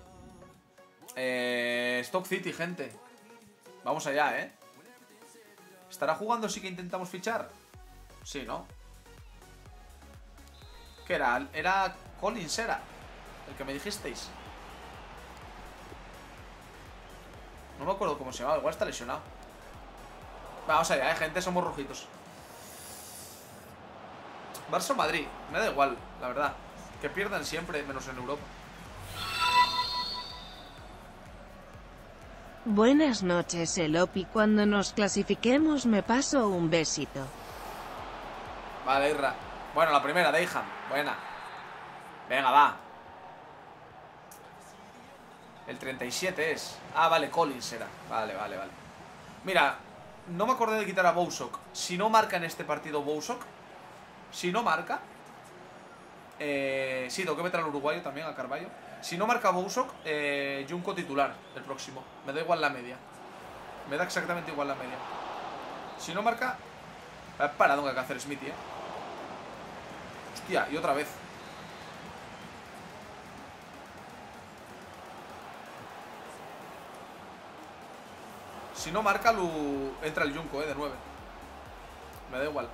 Stoke City, gente. Vamos allá, ¿Estará jugando sí que intentamos fichar? Sí, ¿no? ¿Qué era? Era Collins, era el que me dijisteis. No me acuerdo cómo se llama, igual está lesionado. Vamos allá, gente, somos rojitos. Barça o Madrid, me da igual, la verdad. Que pierdan siempre, menos en Europa. Buenas noches, Elopi. Cuando nos clasifiquemos me paso un besito. Vale, Irra. Bueno, la primera, Dayham. Buena. Venga, va. El 37 es. Ah, vale, Collins era. Vale. Mira, no me acordé de quitar a Bousok. Si no marca en este partido Bousok, si no marca, sí, tengo que meter al uruguayo también, a Carballo. Si no marca Bousok, Junco titular el próximo. Me da igual la media. Me da exactamente igual la media. Si no marca... Parado que hay que hacer Smithy, Hostia, y otra vez. Si no marca, entra el Junco, de 9. Me da igual.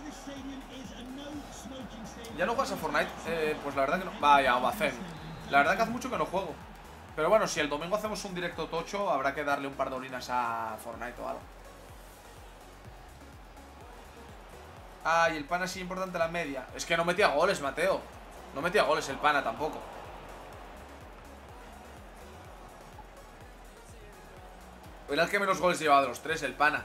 ¿Ya no juegas a Fortnite? Pues la verdad que no. Vaya, Obacen. La verdad que hace mucho que no juego. Pero bueno, si el domingo hacemos un directo tocho, habrá que darle un par de orinas a Fortnite o algo. Ah, y el pana sí importante la media. Es que no metía goles, Mateo. No metía goles el pana tampoco. Era el que menos goles llevaba de los tres, el pana.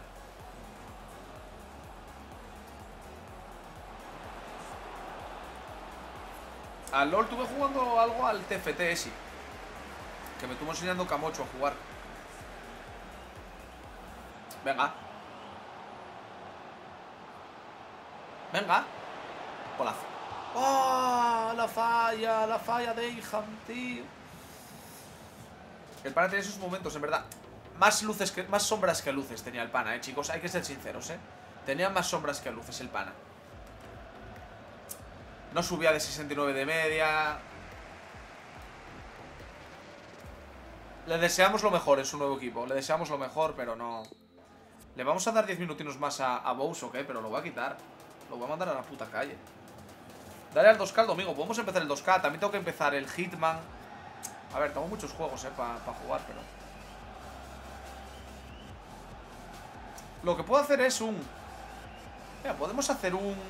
Al LoL tuve jugando algo al TFT ese, que me estuvo enseñando Camocho a jugar. Venga. Venga. Golazo. ¡Oh! La falla de Iham, tío. El pana tenía sus momentos, en verdad. Más sombras que luces tenía el pana, chicos. Hay que ser sinceros, Tenía más sombras que luces el pana. No subía de 69 de media. Le deseamos lo mejor en su nuevo equipo. Le deseamos lo mejor, pero no. Le vamos a dar 10 minutinos más a Bousok, pero lo va a quitar. Lo va a mandar a la puta calle. Dale al 2K el domingo. Podemos empezar el 2K. También tengo que empezar el Hitman. A ver, tengo muchos juegos, para jugar, pero... Lo que puedo hacer es Mira, podemos hacer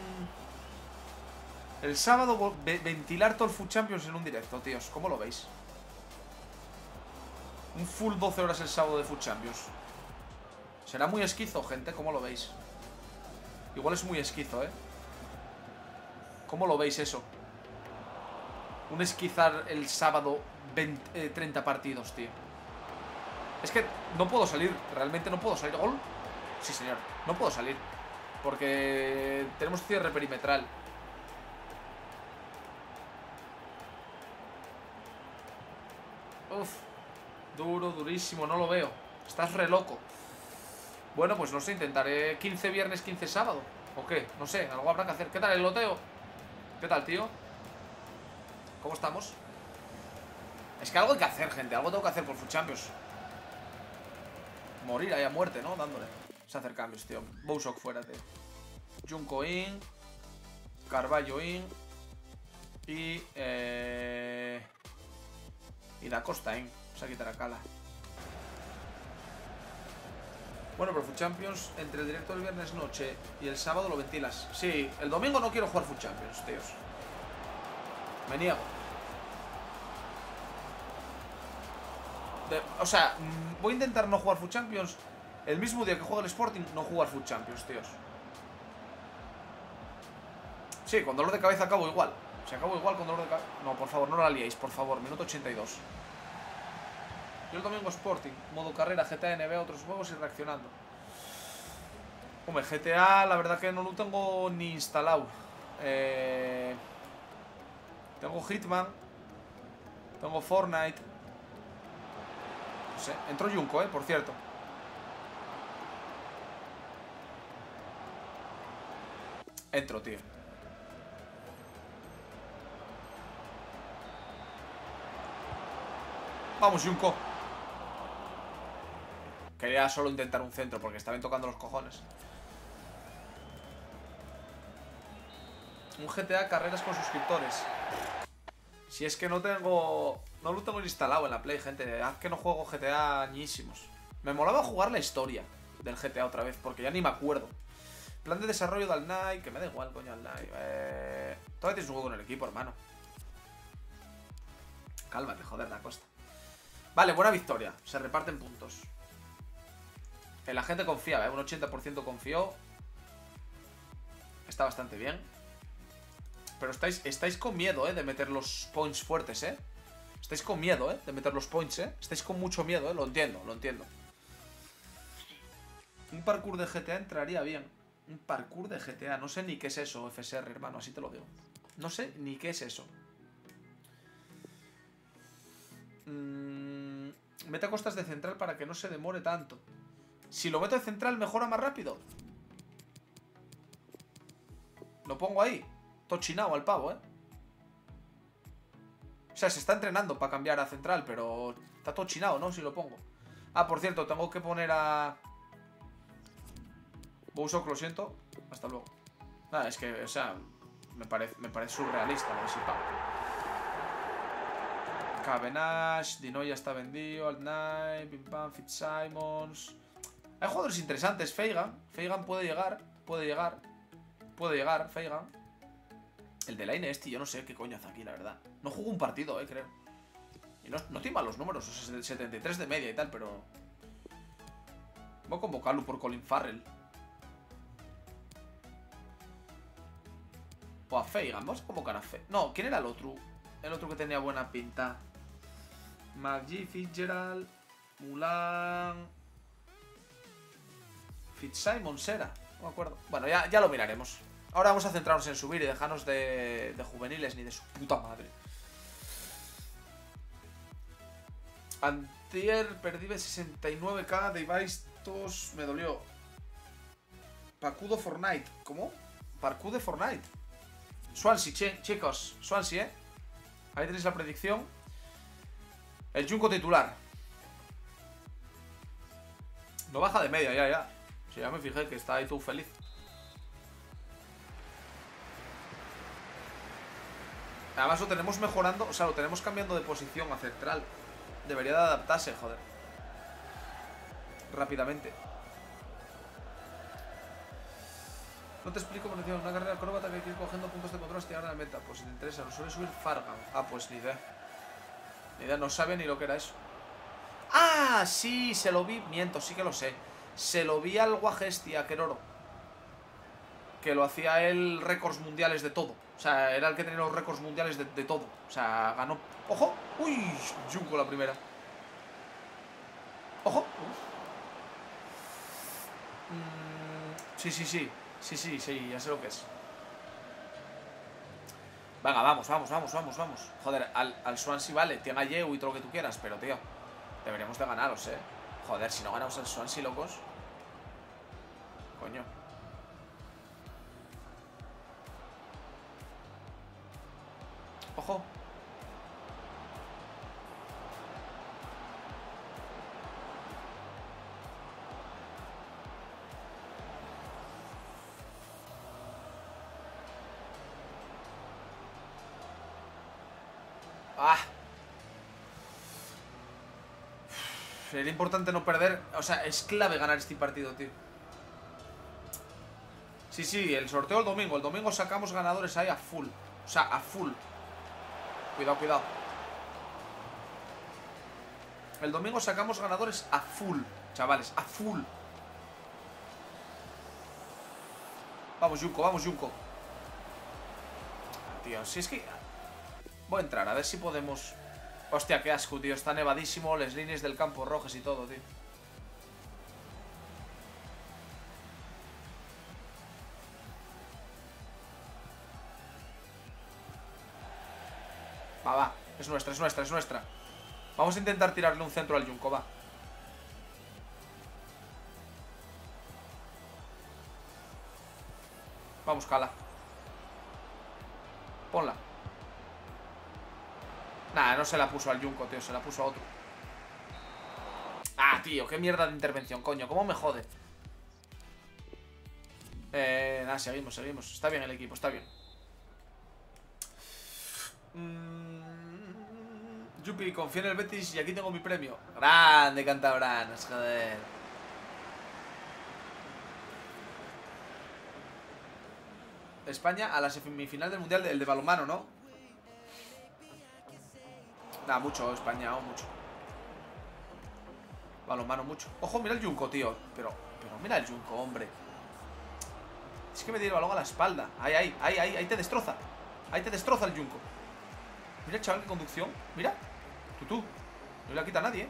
el sábado ventilar todo el Food Champions en un directo, tíos. ¿Cómo lo veis? Un full 12 horas el sábado de Food Champions. Será muy esquizo, gente. ¿Cómo lo veis? Igual es muy esquizo, ¿Cómo lo veis eso? Un esquizar el sábado 30 partidos, tío. Es que no puedo salir. Realmente no puedo salir. ¿Gol? Sí, señor. No puedo salir. Porque tenemos cierre perimetral. Uf. Duro, durísimo. No lo veo. Estás re loco. Bueno, pues no sé. Intentaré 15 viernes, 15 sábado. ¿O qué? No sé. Algo habrá que hacer. ¿Qué tal el loteo? ¿Qué tal, tío? ¿Cómo estamos? Es que algo hay que hacer, gente. Algo tengo que hacer por Food Champions. Morir ahí a muerte, ¿no? Dándole. Se hacer cambios, tío. Bousok fuera, tío. Junco in. Carballo in. Y Da Costa in. Vamos a quitar a Cala. Bueno, pero Food Champions, entre el directo del viernes noche y el sábado lo ventilas. Sí, el domingo no quiero jugar Food Champions, tíos. Me niego. O sea, voy a intentar no jugar Food Champions. El mismo día que juega el Sporting, no jugar Food Champions, tíos. Sí, con dolor de cabeza acabo igual. Si acabo igual con dolor de cabeza... No, por favor, no la liéis, por favor. Minuto 82. Yo el domingo Sporting, modo carrera, GTA, NBA, otros juegos y reaccionando. Hombre, GTA, la verdad que no lo tengo ni instalado. Tengo Hitman. Tengo Fortnite. No sé, entró Junco, por cierto. Entro, tío. Vamos, Junco. Quería solo intentar un centro porque estaban tocando los cojones. Un GTA carreras con suscriptores. Si es que no tengo... No lo tengo instalado en la Play, gente. Haz que no juego GTA añísimos. Me molaba jugar la historia del GTA otra vez, porque ya ni me acuerdo. Plan de desarrollo de Al-Nassr, que me da igual, coño, Al-Nassr. Todavía tienes un hueco en el equipo, hermano. Cálmate, joder, Da Costa. Vale, buena victoria. Se reparten puntos. La gente confiaba, un 80% confió. Está bastante bien. Pero estáis con miedo, de meter los points fuertes, Estáis con miedo, de meter los points, Estáis con mucho miedo, Lo entiendo, lo entiendo. Un parkour de GTA entraría bien. Un parkour de GTA. No sé ni qué es eso, FSR, hermano. Así te lo digo. No sé ni qué es eso. Mete a costas de central para que no se demore tanto. Si lo meto de central, ¿mejora más rápido? Lo pongo ahí. Tochinado al pavo, O sea, se está entrenando para cambiar a central, pero está tochinado, ¿no? Si lo pongo. Ah, por cierto, tengo que poner a... Bousok, lo siento. Hasta luego. Nada, es que, o sea, me parece surrealista lo de Sipa. Cavenash, Dino ya está vendido, Al-Nassr, Pim Pam, Fitzsimons. Hay jugadores interesantes, Feigan. Feigan puede llegar, Feigan. El de Line yo no sé qué coño hace aquí, la verdad. No jugó un partido, creo. Y no tiene malos números, o sea, 73 de media y tal, pero... Voy a convocarlo por Colin Farrell. O a Feigan, vamos a convocar a Feigan. No, ¿quién era el otro? El otro que tenía buena pinta. McGee, Fitzgerald, Mulan... Fitzsimons era, no me acuerdo. Bueno, ya lo miraremos. Ahora vamos a centrarnos en subir y dejarnos de juveniles ni de su puta madre. Antier perdí 69k de Ibaistos. Me dolió. Parkour de Fortnite. ¿Cómo? Parkour de Fortnite. Swansea, chicos. Swansea, Ahí tenéis la predicción. El Junko titular. No baja de media, ya. Si ya me fijé que está ahí todo feliz. Además lo tenemos mejorando, o sea, lo tenemos cambiando de posición a central. Debería de adaptarse, joder. Rápidamente. No te explico, pero decía, una carrera acróbata que hay que ir cogiendo puntos de control hasta llegar a la meta. Pues si te interesa, nos suele subir Fargan. Ah, pues ni idea. Ni idea, no sabe ni lo que era eso. ¡Ah! Sí, se lo vi. Miento, sí que lo sé. Se lo vi al Guagesti, a Keroro. Que lo hacía él récords mundiales de todo. O sea, era el que tenía los récords mundiales de todo. O sea, ganó... ¡Ojo! ¡Uy! Junko la primera. ¡Ojo! Sí, ya sé lo que es. Venga, vamos. Joder, al Swansea vale, tiene a Yeu y todo lo que tú quieras, pero tío, deberíamos de ganaros, Joder, si no ganamos al Swansea, locos. Coño. Ojo. Ah. Sería importante no perder. O sea, es clave ganar este partido, tío. Sí, el sorteo el domingo. El domingo sacamos ganadores ahí a full. O sea, a full. Cuidado. El domingo sacamos ganadores a full, chavales, a full. Vamos, Junko. Tío, si es que... Voy a entrar, a ver si podemos... Hostia, qué asco, tío. Está nevadísimo, las líneas del campo rojas y todo, tío. Va. Es nuestra. Vamos a intentar tirarle un centro al Junko, va. Vamos, Cala. Ponla. Nah, no se la puso al Junko, tío. Se la puso a otro. Ah, tío, qué mierda de intervención, coño. ¿Cómo me jode? Nada, seguimos. Está bien el equipo, está bien. Yupi, confío en el Betis y aquí tengo mi premio. Grande, Cantabranos, joder. España a la semifinal del Mundial, el de balonmano, ¿no? Nada, mucho España, mucho. Balonmano, mucho. Ojo, mira el Junco, tío. Pero mira el Junco, hombre. Es que me tiene el balón a la espalda. Ahí te destroza. Ahí te destroza el Junco. Mira, chaval, qué conducción. Mira. Tú. No le quita a nadie,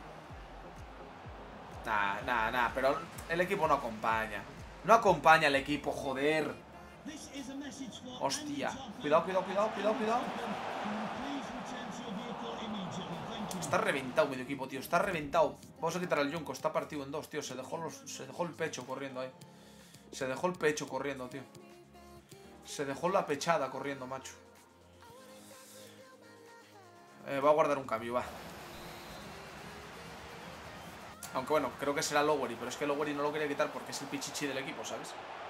Nah, pero el equipo no acompaña. No acompaña el equipo, joder. Hostia. Cuidado. Está reventado medio equipo, tío. Está reventado. Vamos a quitar al Junco. Está partido en dos, tío. Se dejó el pecho corriendo ahí. Se dejó el pecho corriendo, tío. Se dejó la pechada corriendo, macho. Va a guardar un cambio, va. Aunque bueno, creo que será Lowery. Pero es que Lowery no lo quería quitar porque es el pichichi del equipo, ¿sabes?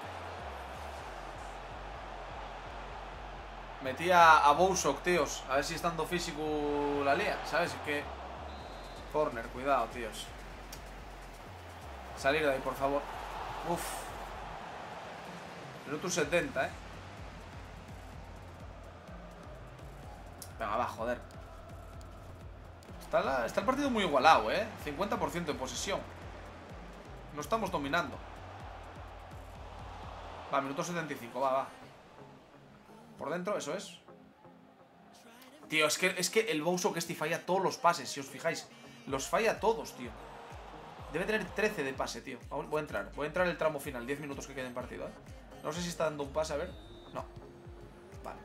Metí a Bousok, tíos. A ver si estando físico la lía, ¿sabes? Es que... Corner, cuidado, tíos. Salir de ahí, por favor. Uf. Minuto 70, Venga, va, joder. Está el partido muy igualado, 50% de posesión. No estamos dominando. Va, minuto 75, va. Por dentro, eso es. Tío, es que el Bousok este falla todos los pases, si os fijáis. Los falla todos, tío. Debe tener 13 de pase, tío. Voy a entrar el tramo final, 10 minutos que queden en partido, No sé si está dando un pase, a ver. No. Vale.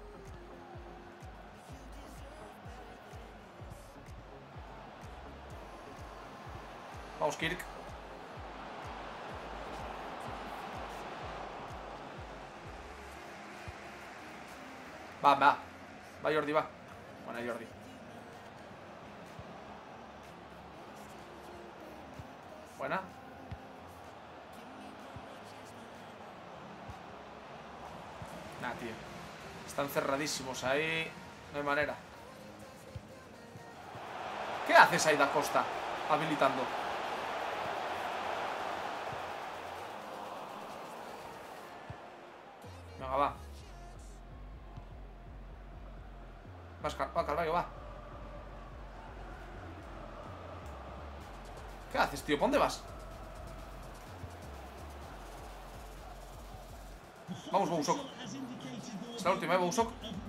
Vamos, Kirk. Va Jordi, va. Buena, Jordi. Buena. Nah, tío. Están cerradísimos ahí. No hay manera. ¿Qué haces ahí, Da Costa? Habilitando. Venga, va. Va, Carvalho, va. ¿Qué haces, tío? ¿Por dónde vas? Vamos, Bousok. Es la última, Bousok.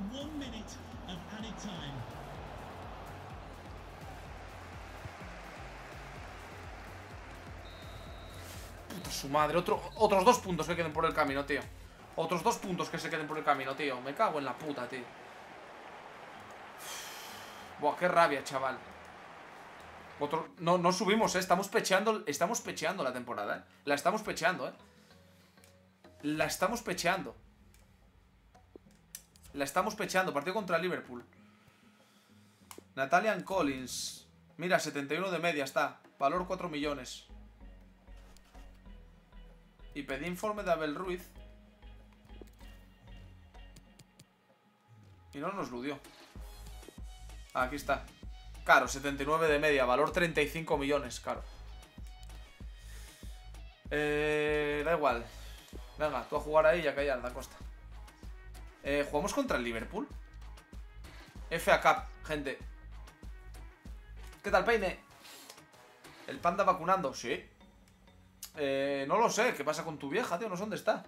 Puta su madre. Otros 2 puntos que queden por el camino, tío. Otros 2 puntos que se queden por el camino, tío. Me cago en la puta, tío. Buah, qué rabia, chaval. No subimos, Estamos pecheando la temporada, La estamos pecheando, La estamos pecheando. Partido contra Liverpool. Natalian Collins. Mira, 71 de media está. Valor 4 millones. Y pedí informe de Abel Ruiz. Y no nos lo dio. Aquí está. Claro, 79 de media, valor 35 millones, claro. Da igual. Venga, tú a jugar ahí y a callar, Da Costa. ¿Jugamos contra el Liverpool? FA Cup, gente. ¿Qué tal, Peine? ¿El panda vacunando? Sí. No lo sé, ¿qué pasa con tu vieja, tío? No sé dónde está.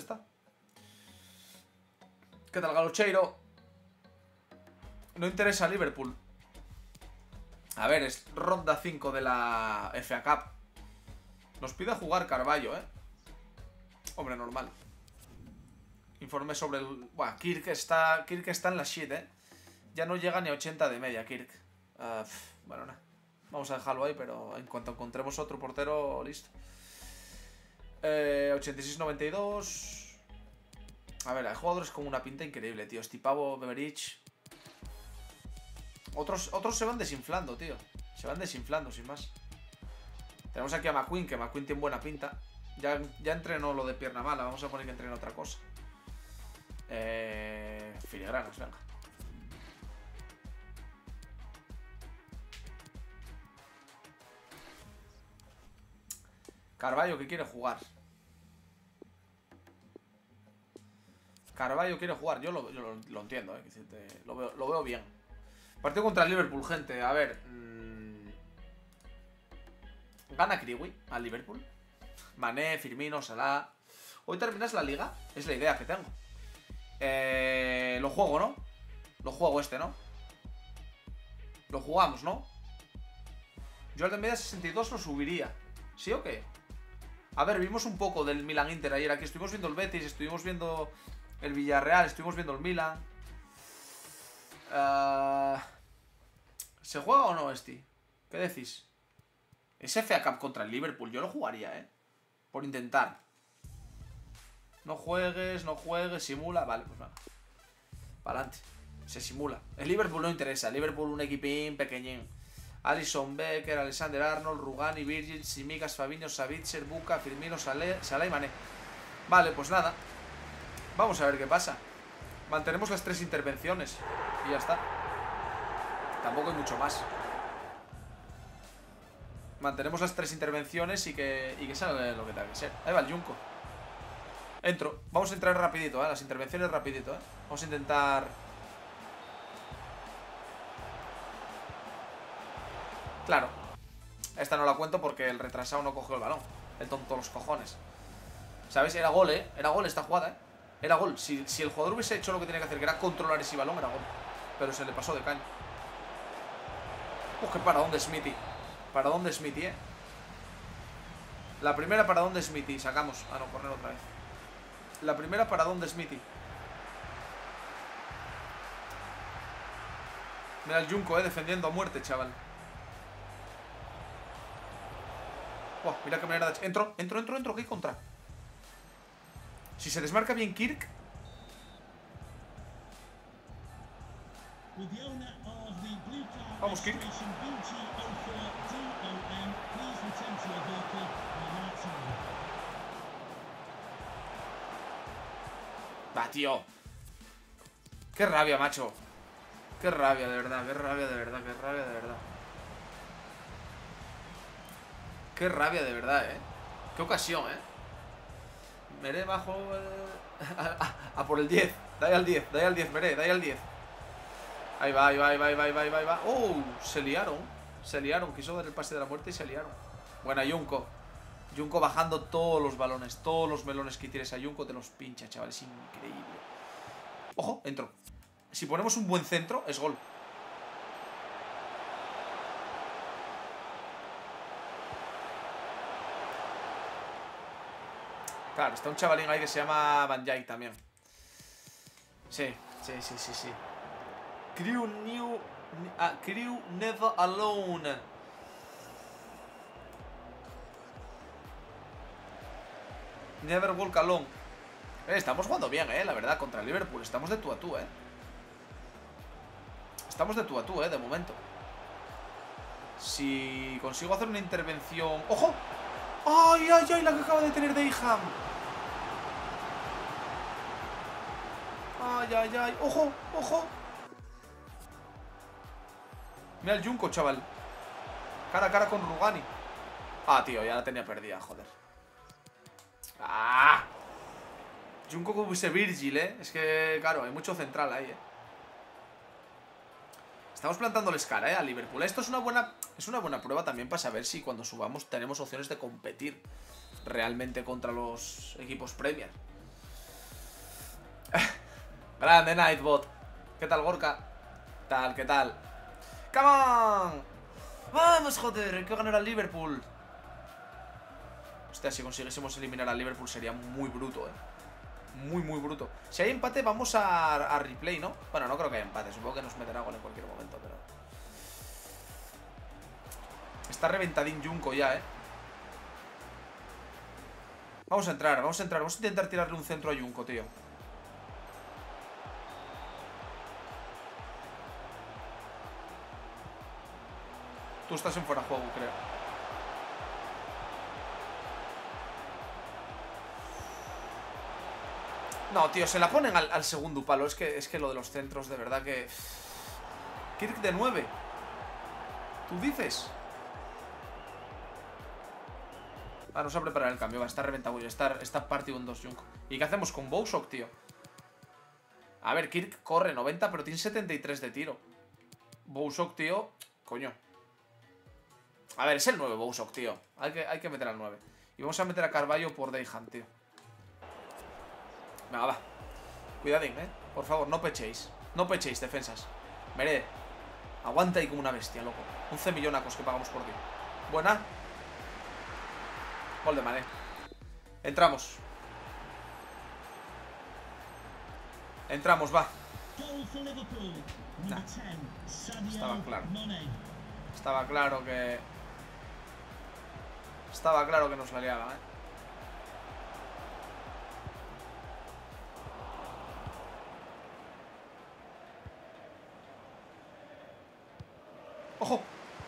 ¿Qué tal, Galocheiro? No interesa Liverpool. A ver, es ronda 5 de la FA Cup. Nos pide jugar Carvalho, Hombre, normal. Informe sobre el... Buah, Kirk está en la shit, Ya no llega ni a 80 de media, Kirk. Bueno, nada. Vamos a dejarlo ahí, pero en cuanto encontremos otro portero, listo. 86-92. A ver, hay jugadores con una pinta increíble, tío. Stipavo, Beveridge. Otros se van desinflando, tío. Se van desinflando, sin más. Tenemos aquí a McQueen, que McQueen tiene buena pinta. Ya entrenó lo de pierna mala. Vamos a poner que entrene otra cosa. Filigranas, venga. Carvalho, que quiere jugar. Carvalho quiere jugar. Yo lo entiendo, lo veo bien. Partido contra el Liverpool, gente. A ver. Gana Kriwi al Liverpool. Mané, Firmino, Salah. Hoy terminas la liga. Es la idea que tengo. Lo juego, ¿no? Lo juego ¿no? Lo jugamos, ¿no? Yo al de media 62 lo subiría. ¿Sí o qué? A ver, vimos un poco del Milan Inter ayer. Aquí estuvimos viendo el Betis, estuvimos viendo el Villarreal, estuvimos viendo el Milan. ¿Se juega o no, Esti? ¿Qué decís? Es FA Cup contra el Liverpool. Yo lo jugaría, por intentar. No juegues, simula. Vale, pues nada. Para adelante. Se simula. El Liverpool no interesa. El Liverpool un equipín pequeñín. Alisson Becker, Alexander Arnold, Rugani, Virgil, Simikas, Fabinho, Savitzer, Buka, Firmino, Salah y Mané. Vale, pues nada. Vamos a ver qué pasa. Mantenemos las 3 intervenciones y ya está. Tampoco hay mucho más. Mantenemos las 3 intervenciones y que salga lo que tenga que ser. Ahí va el Junco. Entro. Vamos a entrar rapidito, las intervenciones rapidito, Vamos a intentar... Claro. Esta no la cuento porque el retrasado no cogió el balón. El tonto los cojones. ¿Sabes? Era gol, Era gol esta jugada, Era gol. Si el jugador hubiese hecho lo que tenía que hacer, que era controlar ese balón, era gol. Pero se le pasó de caña. Qué paradón de Smithy. Paradón de Smithy, La primera paradón de Smithy. Sacamos. Ah, no, correr otra vez. La primera paradón de Smithy. Mira el Junco, defendiendo a muerte, chaval. Oh, mira qué manera de... Entro, que hay contra. Si se desmarca bien Kirk. Vamos, Kirk. Va, tío. Qué rabia, macho. Qué rabia, de verdad. Qué rabia, de verdad. Qué rabia, de verdad. Qué rabia, de verdad, Qué ocasión, Meré bajo... a por el 10. Dale al 10, Meré, dale al 10. Ahí va. Se liaron. Quiso dar el pase de la muerte y se liaron. Buena, Junco. Junco bajando todos los balones. Todos los melones que tires a Junco te los pincha, chaval. Es increíble. Ojo, entro. Si ponemos un buen centro, es gol. Claro, está un chavalín ahí que se llama Van Dijk también. Sí. Crew never alone. Never walk alone. Estamos jugando bien, la verdad, contra el Liverpool. Estamos de tú a tú, Estamos de tú a tú, de momento. Si consigo hacer una intervención... ¡Ojo! ¡Ay! La que acaba de tener Dayham. ¡Ay! ¡Ojo! Mira el Junco, chaval. Cara a cara con Rugani. Ah, tío, ya la tenía perdida, joder. ¡Ah! Junco como ese Virgil, Es que, claro, hay mucho central ahí, Estamos plantándoles cara, a Liverpool. Esto es una buena prueba también para saber si cuando subamos tenemos opciones de competir realmente contra los equipos Premier. Grande Nightbot. ¿Qué tal, Gorka? ¿Qué tal? ¡Come on! ¡Vamos, joder! Hay que ganar al Liverpool. Hostia, si consiguiésemos eliminar al Liverpool sería muy bruto, Muy bruto. Si hay empate vamos a replay, ¿no? Bueno, no creo que haya empate. Supongo que nos meterá gol en cualquier momento, pero... Está reventadín Junco ya, Vamos a entrar. Vamos a intentar tirarle un centro a Junco, tío. Tú estás en fuera de juego, creo. No, tío, se la ponen al segundo palo. Es que lo de los centros, de verdad que... Kirk de 9. ¿Tú dices? No se ha preparado el cambio. Va a estar reventado. Está partido en 2, Junco. ¿Y qué hacemos con Bousok, tío? A ver, Kirk corre 90, pero tiene 73 de tiro. Bousok, tío. Coño. A ver, es el 9 Bousok, tío. Hay que meter al 9. Y vamos a meter a Carvalho por Deihan, tío. Venga, va. Cuidadín, por favor, no pechéis. No pechéis, defensas. Mere, aguanta ahí como una bestia, loco. 11 millonacos que pagamos por ti. Buena. Gol de Mané. Entramos. Entramos, va. Nah. Estaba claro. Estaba claro que... Estaba claro que nos la liaba, ¡Ojo!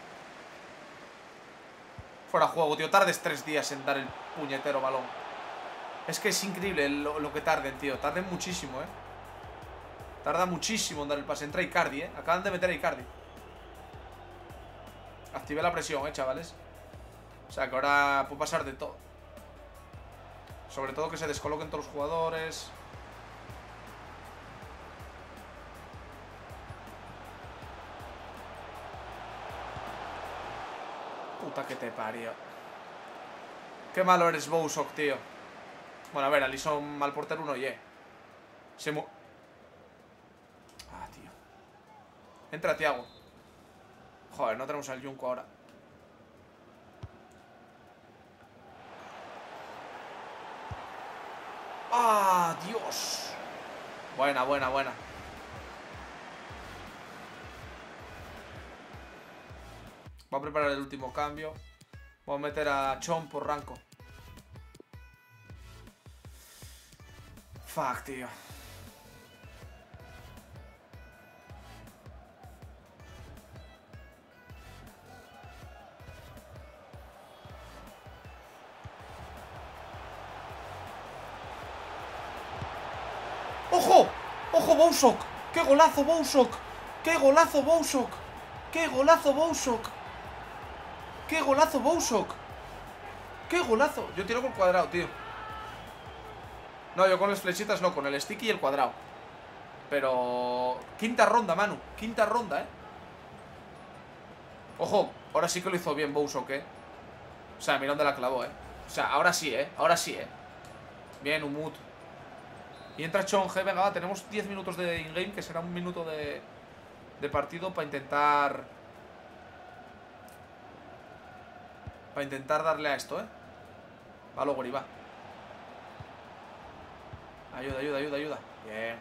Fuera juego, tío. Tardes 3 días en dar el puñetero balón. Es que es increíble lo que tarden, tío. Tarden muchísimo, Tarda muchísimo en dar el pase. Entra Icardi, Acaban de meter a Icardi. Activé la presión, chavales. O sea, que ahora puede pasar de todo. Sobre todo que se descoloquen todos los jugadores. Puta que te parió. Qué malo eres, Bousok, tío. Bueno, a ver, Alisson mal portero 1 y se mu... Ah, tío. Entra Thiago. Joder, no tenemos al Junco ahora. ¡Ah, Dios! Buena, buena, buena. Voy a preparar el último cambio. Voy a meter a Chon por Ranco. Fuck, tío. ¡Ojo! ¡Ojo, Bousok! ¡Qué golazo, Bousok! ¡Qué golazo, Bousok! ¡Qué golazo, Bousok! ¡Qué golazo, Bousok! ¡Qué golazo! Yo tiro con el cuadrado, tío. No, yo con las flechitas no, con el stick y el cuadrado. Pero... Quinta ronda, Manu. Quinta ronda, Ojo, ahora sí que lo hizo bien Bousok, O sea, mira dónde la clavó, O sea, ahora sí, ahora sí, Bien, Umut. Y entra Chonge, venga, va, tenemos 10 minutos de in-game, que será un minuto de partido para intentar... Para intentar darle a esto, Va, luego, va. Ayuda, ayuda, ayuda, ayuda. Bien.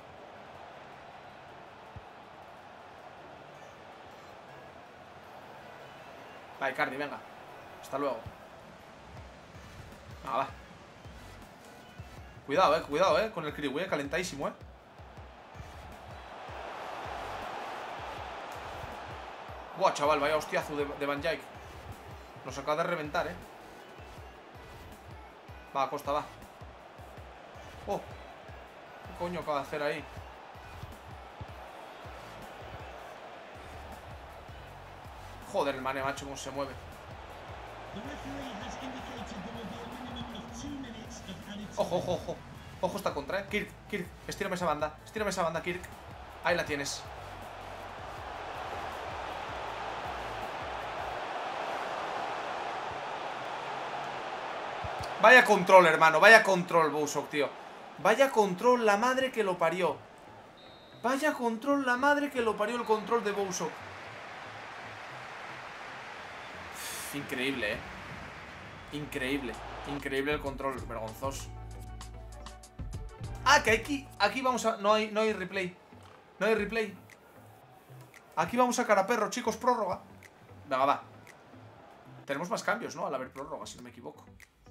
Va, Icardi, venga. Hasta luego. Venga, va. Cuidado, cuidado, con el Kriwi, calentadísimo, Buah, chaval, vaya hostiazo de Van Dijk. Nos acaba de reventar, Va, Costa, va. Oh, ¿qué coño acaba de hacer ahí? Joder, el Mané, macho, cómo se mueve. Ojo, ojo, ojo. Ojo esta contra, Kirk, Kirk, estírame esa banda, Kirk. Ahí la tienes. Vaya control, hermano, vaya control, Bousok, tío. Vaya control, la madre que lo parió. Vaya control, la madre que lo parió, el control de Bousok. Increíble, Increíble. Increíble el control, vergonzoso. Ah, que aquí vamos a... No hay replay. No hay replay. Aquí vamos a cara perro, chicos, prórroga. Venga, va. Tenemos más cambios, ¿no? Al haber prórroga, si no me equivoco.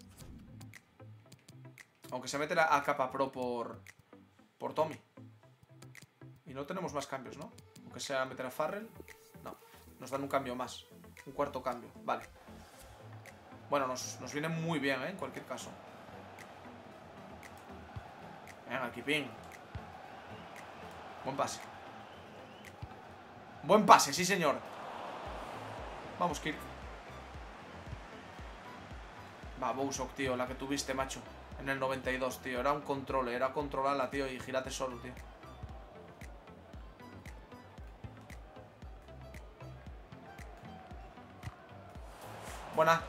Aunque se mete a capa pro por Tommy. Y no tenemos más cambios, ¿no? Aunque sea meter a Farrell. No, nos dan un cambio más. Un cuarto cambio, vale. Bueno, nos viene muy bien, en cualquier caso. Venga, Kipin. Buen pase. Buen pase, sí señor. Vamos, Kirk. Va, Bousok, tío, la que tuviste, macho. En el 92, tío. Era un control, era controlarla, tío. Y gírate solo, tío. Buena.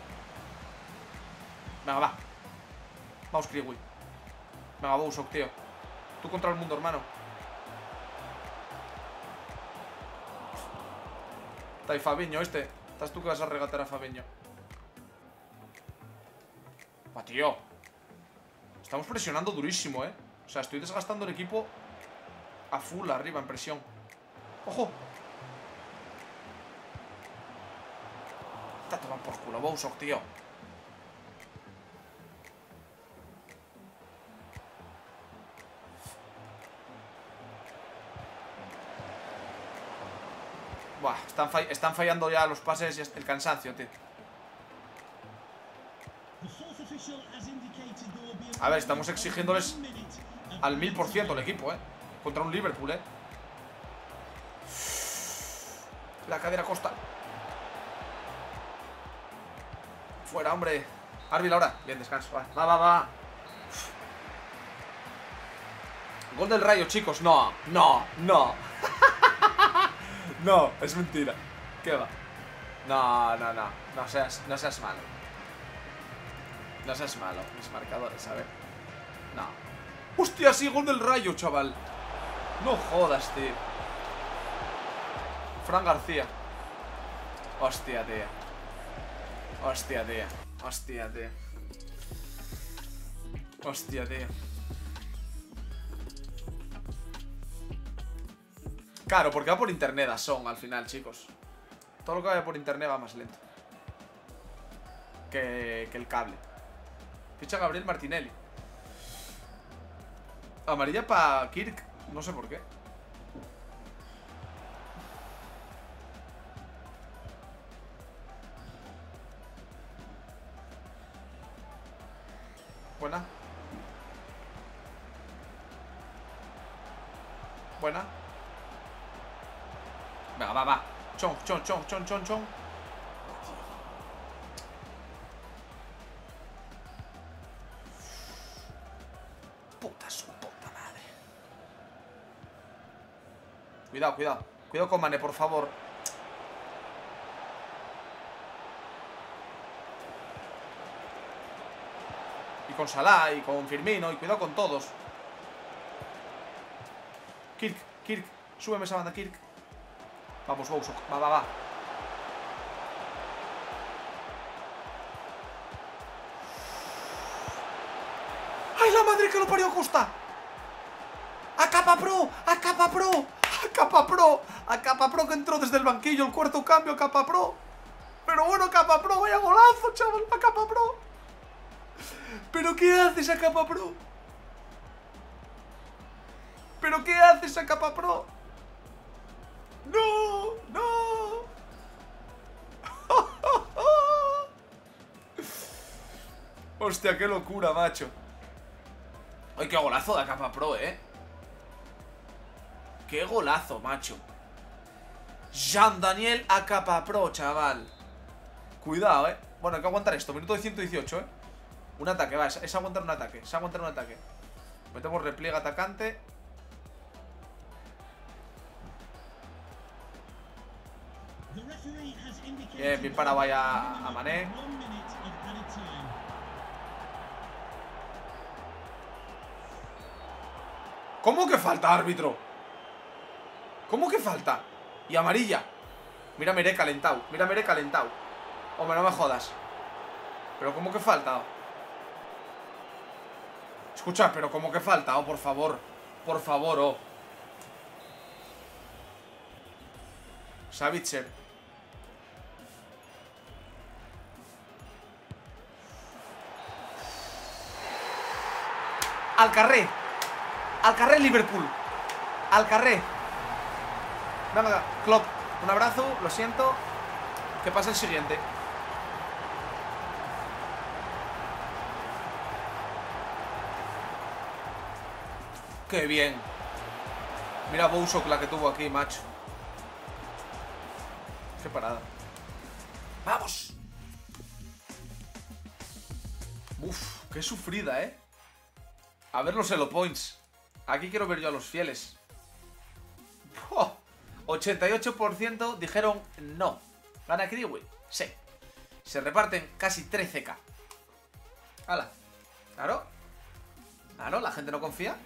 Venga, va. Vamos, Kriwi. Venga, Bousok, tío. Tú contra el mundo, hermano. Está ahí Fabiño, este. Estás tú que vas a regatear a Fabiño. Va, tío. Estamos presionando durísimo, O sea, estoy desgastando el equipo a full arriba, en presión. ¡Ojo! Te toman por culo, Bousok, tío. Buah, están fallando ya los pases y el cansancio, tío. A ver, estamos exigiéndoles al 1000% el equipo, contra un Liverpool, La cadera Costa. Fuera, hombre. Arbil ahora. Bien, descanso. Va. Gol del Rayo, chicos. No. No, es mentira. ¿Qué va? No. No seas malo. No seas malo. Mis marcadores, a ver. No. ¡Hostia, sí! Gol del Rayo, chaval. No jodas, tío. Fran García. Hostia, tío. Claro, porque va por internet a Son al final, chicos. Todo lo que vaya por internet va más lento que el cable. Ficha Gabriel Martinelli. Amarilla para Kirk. No sé por qué. Buena. Venga, va. Chon. Su puta madre. Cuidado con Mané, por favor. Y con Salah, y con Firmino, y cuidado con todos. Kirk, súbeme esa banda, Kirk. Vamos, Bousok, va. ¡Ay, la madre que lo parió Costa! ¡A Capa Pro que entró desde el banquillo! El cuarto cambio, Capa Pro. Pero bueno, Capa Pro, vaya golazo, chaval, a Capa Pro. ¿Pero qué haces a Capa Pro? ¡No! Hostia, qué locura, macho. ¡Ay, qué golazo de Capa Pro, ¡Qué golazo, macho! Jean Daniel a Capa Pro, chaval. Cuidado, Bueno, hay que aguantar esto. Minuto de 118, Un ataque, va. Es aguantar un ataque. Metemos repliegue atacante. Bien parado vaya a Mané. ¿Cómo que falta, árbitro? ¿Cómo que falta? Y amarilla. Mira, Meré calentado. Hombre, no me jodas. Pero ¿cómo que falta? Escucha, pero ¿cómo que falta? Por favor. Savitzer. Al carré Liverpool. Venga, Klopp, un abrazo, lo siento. Que pasa el siguiente. Qué bien. Mira Bousok la que tuvo aquí, macho. Qué parada. ¡Vamos! Uf, qué sufrida, A ver los elo points. Aquí quiero ver yo a los fieles. 88% dijeron no. ¿Gana Kriwi? Sí. Se reparten casi 13k. ¡Hala! Claro. Claro, la gente no confía.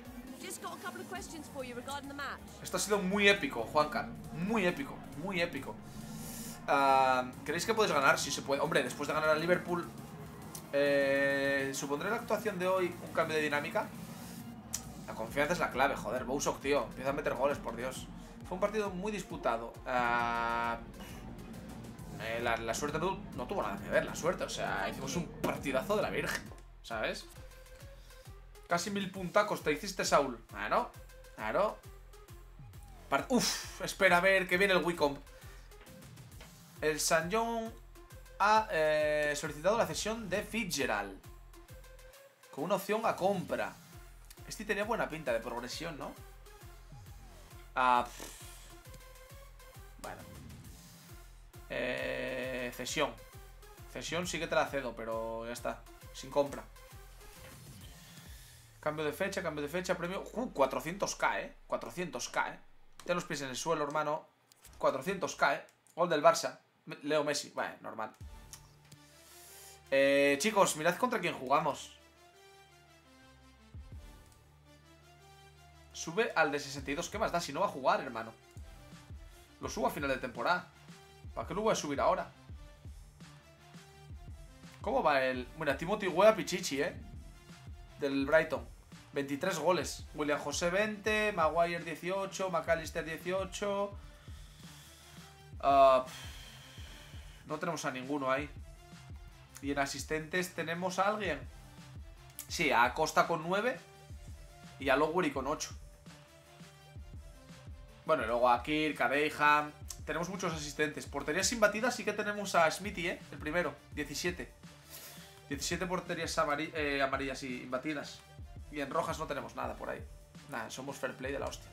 Esto ha sido muy épico, Juancar. Muy épico, muy épico. ¿Creéis que podéis ganar? Si se puede. Hombre, después de ganar al Liverpool, supondré la actuación de hoy un cambio de dinámica. La confianza es la clave, joder. Bousok, tío, empieza a meter goles, por Dios. Fue un partido muy disputado. La suerte no tuvo nada que ver, la suerte. O sea, hicimos un partidazo de la Virgen, ¿sabes? Casi 1000 puntacos te hiciste, Saúl. Claro, claro. Uf, espera a ver que viene el Wicom. El St. John ha solicitado la cesión de Fitzgerald con una opción a compra. Este tenía buena pinta de progresión, ¿no? Bueno. Cesión. Cesión sí que te la cedo, pero ya está. Sin compra. Cambio de fecha, premio. 400k, 400k, Ten los pies en el suelo, hermano. 400k, Gol del Barça. Leo Messi. Bueno, normal. Chicos, mirad contra quién jugamos. Sube al de 62. ¿Qué más da si no va a jugar, hermano? Lo subo a final de temporada. ¿Para qué lo voy a subir ahora? ¿Cómo va el...? Mira, Timothy Weah Pichichi, del Brighton. 23 goles. William José 20, Maguire 18, McAllister 18. No tenemos a ninguno ahí. Y en asistentes tenemos a alguien. Sí, a Costa con 9 y a Lowery con 8. Bueno, y luego a Kirk, a Dayham. Tenemos muchos asistentes. Porterías sin batidas sí que tenemos a Smithy, el primero, 17. 17 porterías amarillas y imbatidas. Y en rojas no tenemos nada por ahí. Nada, somos fair play de la hostia.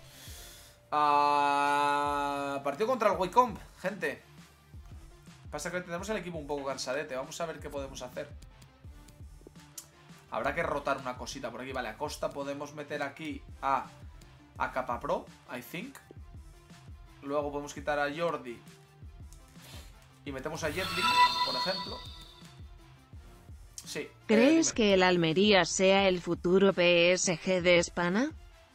Partido contra el Wycombe, gente. Pasa que tenemos el equipo un poco cansadete. Vamos a ver qué podemos hacer. Habrá que rotar una cosita por aquí. Vale, a Costa podemos meter aquí a Capapro, I think. Luego podemos quitar a Jordi y metemos a Jetling, por ejemplo. Sí. ¿Crees que el Almería sea el futuro PSG de España?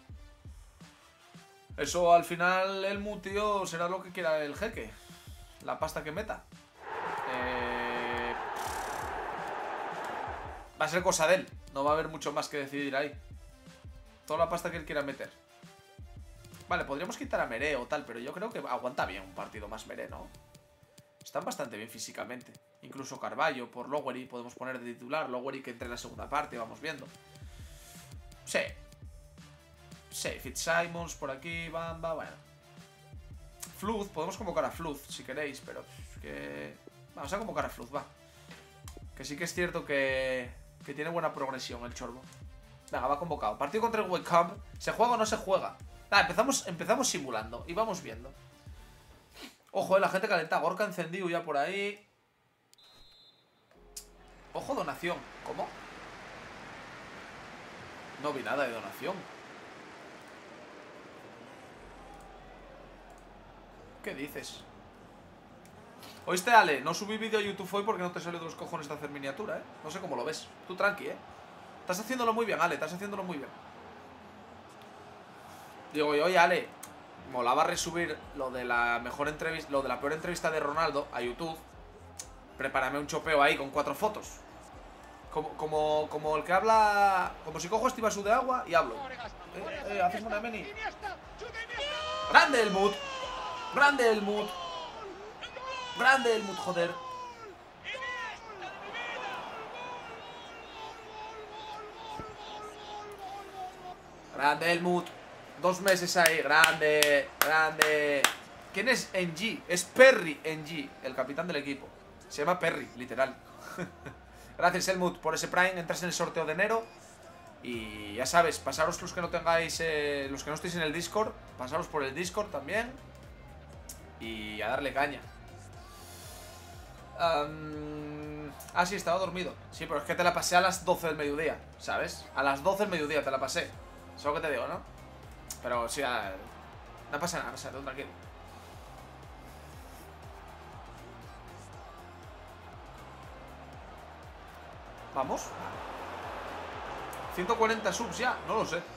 Eso al final el tío, será lo que quiera el jeque. La pasta que meta. Va a ser cosa de él. No va a haber mucho más que decidir ahí. Toda la pasta que él quiera meter. Vale, podríamos quitar a Meré o tal, pero yo creo que aguanta bien un partido más Meré, ¿no? Están bastante bien físicamente. Incluso Carballo por Lowery podemos poner de titular. Lowery que entre en la segunda parte, vamos viendo. Sí. Sí, Fitzsimons por aquí, Bamba, bueno. Fluz, podemos convocar a Fluz si queréis, pero es que... Vamos a convocar a Fluz, va. Que sí que es cierto que tiene buena progresión el Chorbo. Venga, va convocado. Partido contra el Wycombe. ¿Se juega o no se juega? Empezamos simulando y vamos viendo. Ojo, la gente calenta. Gorka encendido ya por ahí. Ojo, donación. ¿Cómo? No vi nada de donación. ¿Qué dices? ¿Oíste, Ale? No subí vídeo a YouTube hoy porque no te salió de los cojones de hacer miniatura, No sé cómo lo ves. Tú tranqui, Estás haciéndolo muy bien, Ale. Estás haciéndolo muy bien. Digo, oye, Ale, molaba resubir lo de la mejor entrevista, lo de la peor entrevista de Ronaldo a YouTube. Prepárame un chopeo ahí con 4 fotos. Como el que habla. Como si cojo este vaso de agua y hablo. Haces una meni. ¡Grande el mood! ¡Grande el mood! ¡Grande el mood, joder! ¡Grande el mood! 2 meses ahí, grande, grande. ¿Quién es NG? Es Perry NG, el capitán del equipo. Se llama Perry, literal. Gracias, Helmut, por ese Prime. Entras en el sorteo de enero. Y ya sabes, pasaros los que no tengáis, los que no estéis en el Discord, pasaros por el Discord también. Y a darle caña. Sí, estaba dormido. Sí, pero es que te la pasé a las 12 del mediodía, ¿sabes? A las 12 del mediodía te la pasé. Eso es lo que te digo, ¿no? Pero, sí, no pasa nada, tú tranquilo. Vamos. 140 subs ya, no lo sé.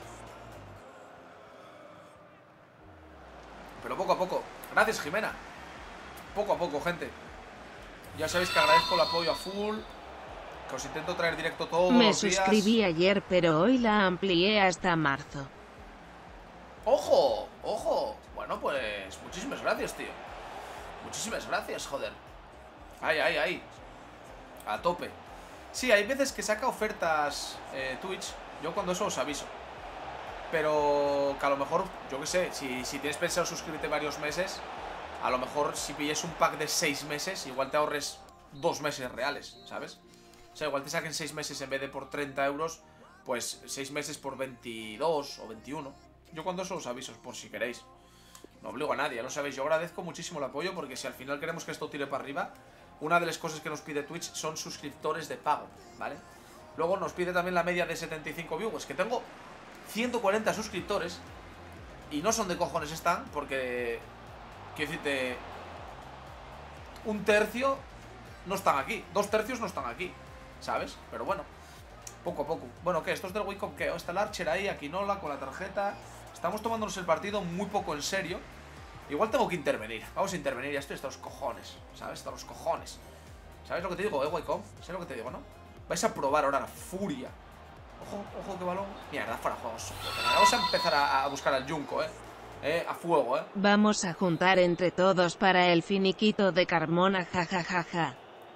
Pero poco a poco. Gracias, Jimena. Poco a poco, gente. Ya sabéis que agradezco el apoyo a full. Que os intento traer directo todos Me los días. suscribí ayer, pero hoy la amplié hasta marzo. ¡Ojo! ¡Ojo! Bueno, pues muchísimas gracias, tío. Muchísimas gracias, joder. Ahí, ahí, ahí. A tope. Sí, hay veces que saca ofertas Twitch. Yo cuando eso os aviso. Pero que a lo mejor, yo qué sé, si tienes pensado suscribirte varios meses, a lo mejor si pilles un pack de 6 meses, igual te ahorres 2 meses reales, ¿sabes? O sea, igual te saquen 6 meses en vez de por 30 euros, pues 6 meses por 22 o 21. Yo cuando eso os aviso, por si queréis. No obligo a nadie, ya lo sabéis. Yo agradezco muchísimo el apoyo, porque si al final queremos que esto tire para arriba, una de las cosas que nos pide Twitch son suscriptores de pago, ¿vale? Luego nos pide también la media de 75 viewers, que tengo 140 suscriptores y no son de cojones están, porque quiero decirte, un tercio no están aquí, 2 tercios no están aquí, ¿sabes? Pero bueno, poco a poco. Bueno, ¿qué? Esto es del Wake Up, ¿qué? Está el Archer ahí, Aquinola con la tarjeta. Estamos tomándonos el partido muy poco en serio. Igual tengo que intervenir. Vamos a intervenir, ya estoy hasta los cojones, ¿sabes? Hasta los cojones. ¿Sabes lo que te digo, Wake Up? ¿Sabes lo que te digo, no? Vais a probar ahora la furia. Ojo, ojo, qué balón. Mierda, fuera juegos. Vamos a empezar a buscar al Junko, a fuego, Vamos a juntar entre todos para el finiquito de Carmona, jajajaja.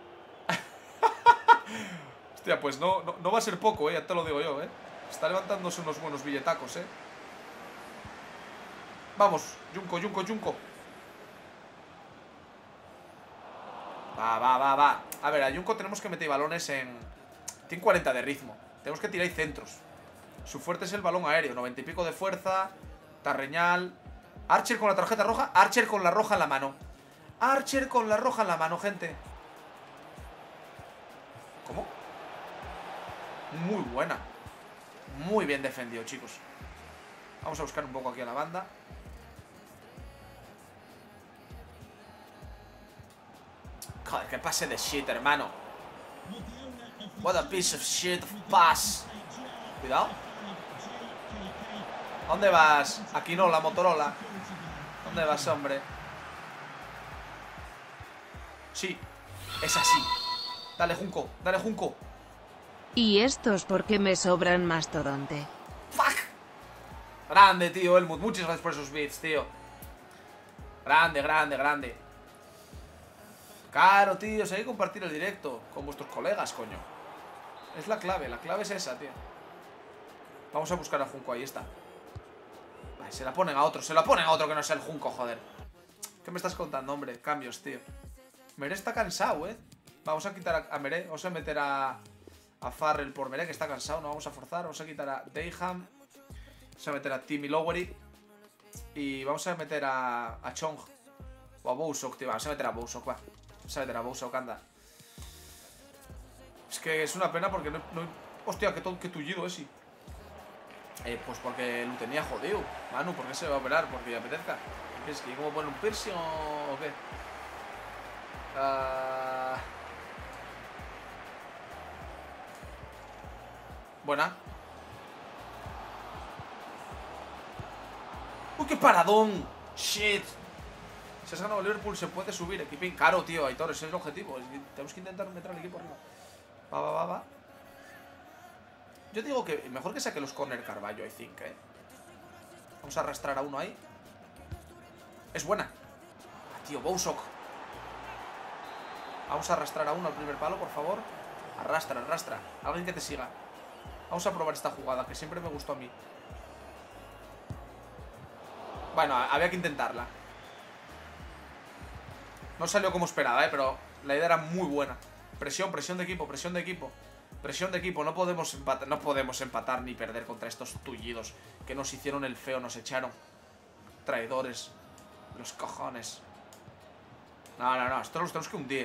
Hostia, pues no va a ser poco, ya te lo digo yo, Está levantándose unos buenos billetacos, Vamos, Junko, Junko, Junko. Va. A ver, a Junko tenemos que meter balones en... Tiene 40 de ritmo. Tenemos que tirar centros. Su fuerte es el balón aéreo, 90 y pico de fuerza. Tarreñal. Archer con la tarjeta roja. Archer con la roja en la mano. Archer con la roja en la mano, gente. ¿Cómo? Muy buena. Muy bien defendido, chicos. Vamos a buscar un poco aquí a la banda. Joder, qué pase de shit, hermano. What a piece of shit of pass. Cuidado. ¿Dónde vas? Aquí no, la Motorola. ¿Dónde vas, hombre? Sí, es así. Dale, Junko, dale, Junko. Y estos porque me sobran mastodonte. ¡Fuck! Grande, tío, Elmut. Muchas gracias por esos bits, tío. Grande, grande, grande. Claro, tío, hay que compartir el directo con vuestros colegas, coño. Es la clave es esa, tío. Vamos a buscar a Junko, ahí está. Vale, se la ponen a otro que no sea el Junko, joder. ¿Qué me estás contando, hombre? Cambios, tío. Meré está cansado, Vamos a quitar a Meré, vamos a meter a Farrell por Meré, que está cansado, no vamos a forzar. Vamos a quitar a Dayham. Vamos a meter a Timmy Lowery. Y vamos a meter a Chong. O a Bousok, tío. Vamos a meter a Bousok, va. Vamos a meter a Bousok, anda. Es que es una pena porque no... Hostia, qué tullido ese. Pues porque lo tenía jodido. Manu, ¿por qué se va a operar? Porque le apetezca. ¿Es que cómo pone un piercing o qué? Buena. ¡Uy, qué paradón! ¡Shit! Si has ganado Liverpool se puede subir. Equipín caro, tío, Aitor, ese es el objetivo. Tenemos que intentar meter al equipo arriba. Va. Yo digo que mejor que saque los corner Carvalho, I think, Vamos a arrastrar a uno ahí. Es buena. Tío, Bousok. Vamos a arrastrar a uno al primer palo, por favor. Arrastra. Alguien que te siga. Vamos a probar esta jugada, que siempre me gustó a mí. Bueno, había que intentarla. No salió como esperaba, pero la idea era muy buena. Presión de equipo. No podemos empatar ni perder contra estos tullidos que nos hicieron el feo, nos echaron. Traidores. Los cojones. No, esto los tenemos que hundir.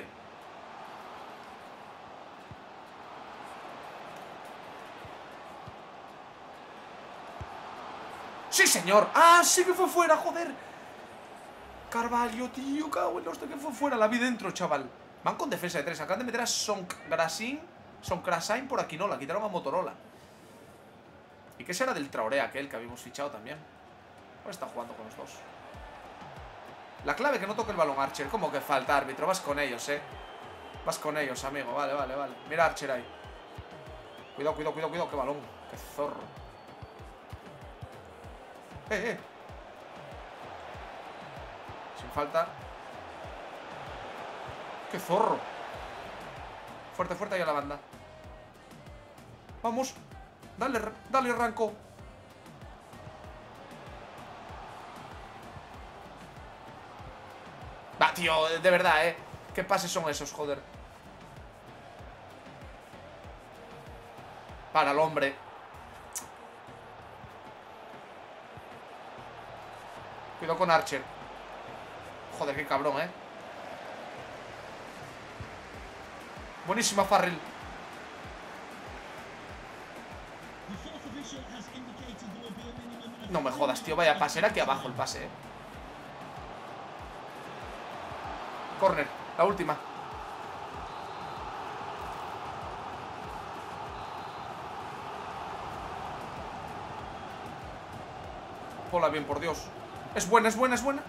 ¡Sí, señor! ¡Ah, sí que fue fuera, joder! Carvalho, tío, cago en hostia, que fue fuera. La vi dentro, chaval. Van con defensa de 3. Acaban de meter a Song Grasin Son Crash por aquí no, la quitaron a Motorola. ¿Y qué será del Traoré aquel que habíamos fichado también? Ahora está jugando con los dos. La clave que no toque el balón, Archer. ¿Cómo que falta, árbitro? Vas con ellos, Vas con ellos, amigo. Vale, vale, vale. Mira Archer ahí. Cuidado, cuidado, cuidado, cuidado. Qué balón. Qué zorro. Sin falta. ¡Qué zorro! Fuerte, fuerte ahí a la banda. Vamos. Dale, dale, Ranco. Va, tío, de verdad, ¿Qué pases son esos, joder? Para el hombre. Cuidado con Archer. Joder, qué cabrón, Buenísima, Farrell. No me jodas, tío. Vaya pase. Era aquí abajo el pase, Corner. La última. Hola, bien, por Dios. Es buena, es buena, es buena.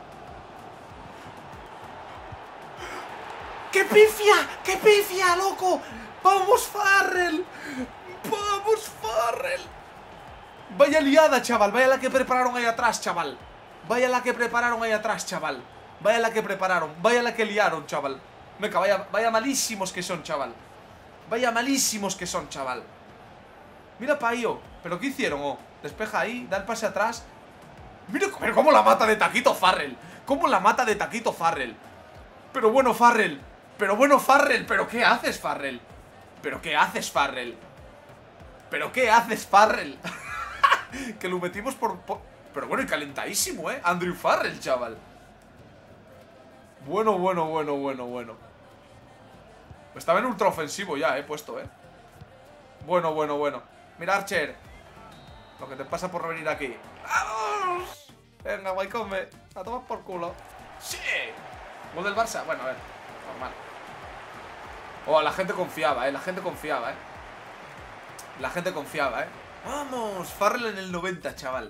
¡Qué pifia! ¡Qué pifia, loco! ¡Vamos, Farrell! ¡Vamos, Farrell! Vaya liada, chaval. Vaya la que prepararon ahí atrás, chaval. Vaya la que prepararon ahí atrás, chaval. Vaya la que prepararon. Vaya la que liaron, chaval. Venga, vaya malísimos que son, chaval. Vaya malísimos que son, chaval. Mira Paio. ¿Pero qué hicieron, Despeja ahí, da el pase atrás. Mira, pero cómo la mata de taquito Farrell. Cómo la mata de taquito Farrell. Pero bueno, Farrell. Pero bueno, Farrell. ¿Pero qué haces, Farrell? ¿Pero qué haces, Farrell? ¿Pero qué haces, Farrell? Que lo metimos por... Pero bueno, y calentadísimo, Andrew Farrell, chaval. Bueno, bueno, bueno, bueno, bueno. Estaba en ultra ofensivo ya, puesto, Bueno, bueno, bueno. Mira, Archer. Lo que te pasa por venir aquí. ¡Vamos! Venga, Guaycombe. A tomar por culo. ¡Sí! Gol del Barça. Bueno, a ver. Normal. Oh, la gente confiaba, La gente confiaba, La gente confiaba, Vamos. Farrell en el 90, chaval.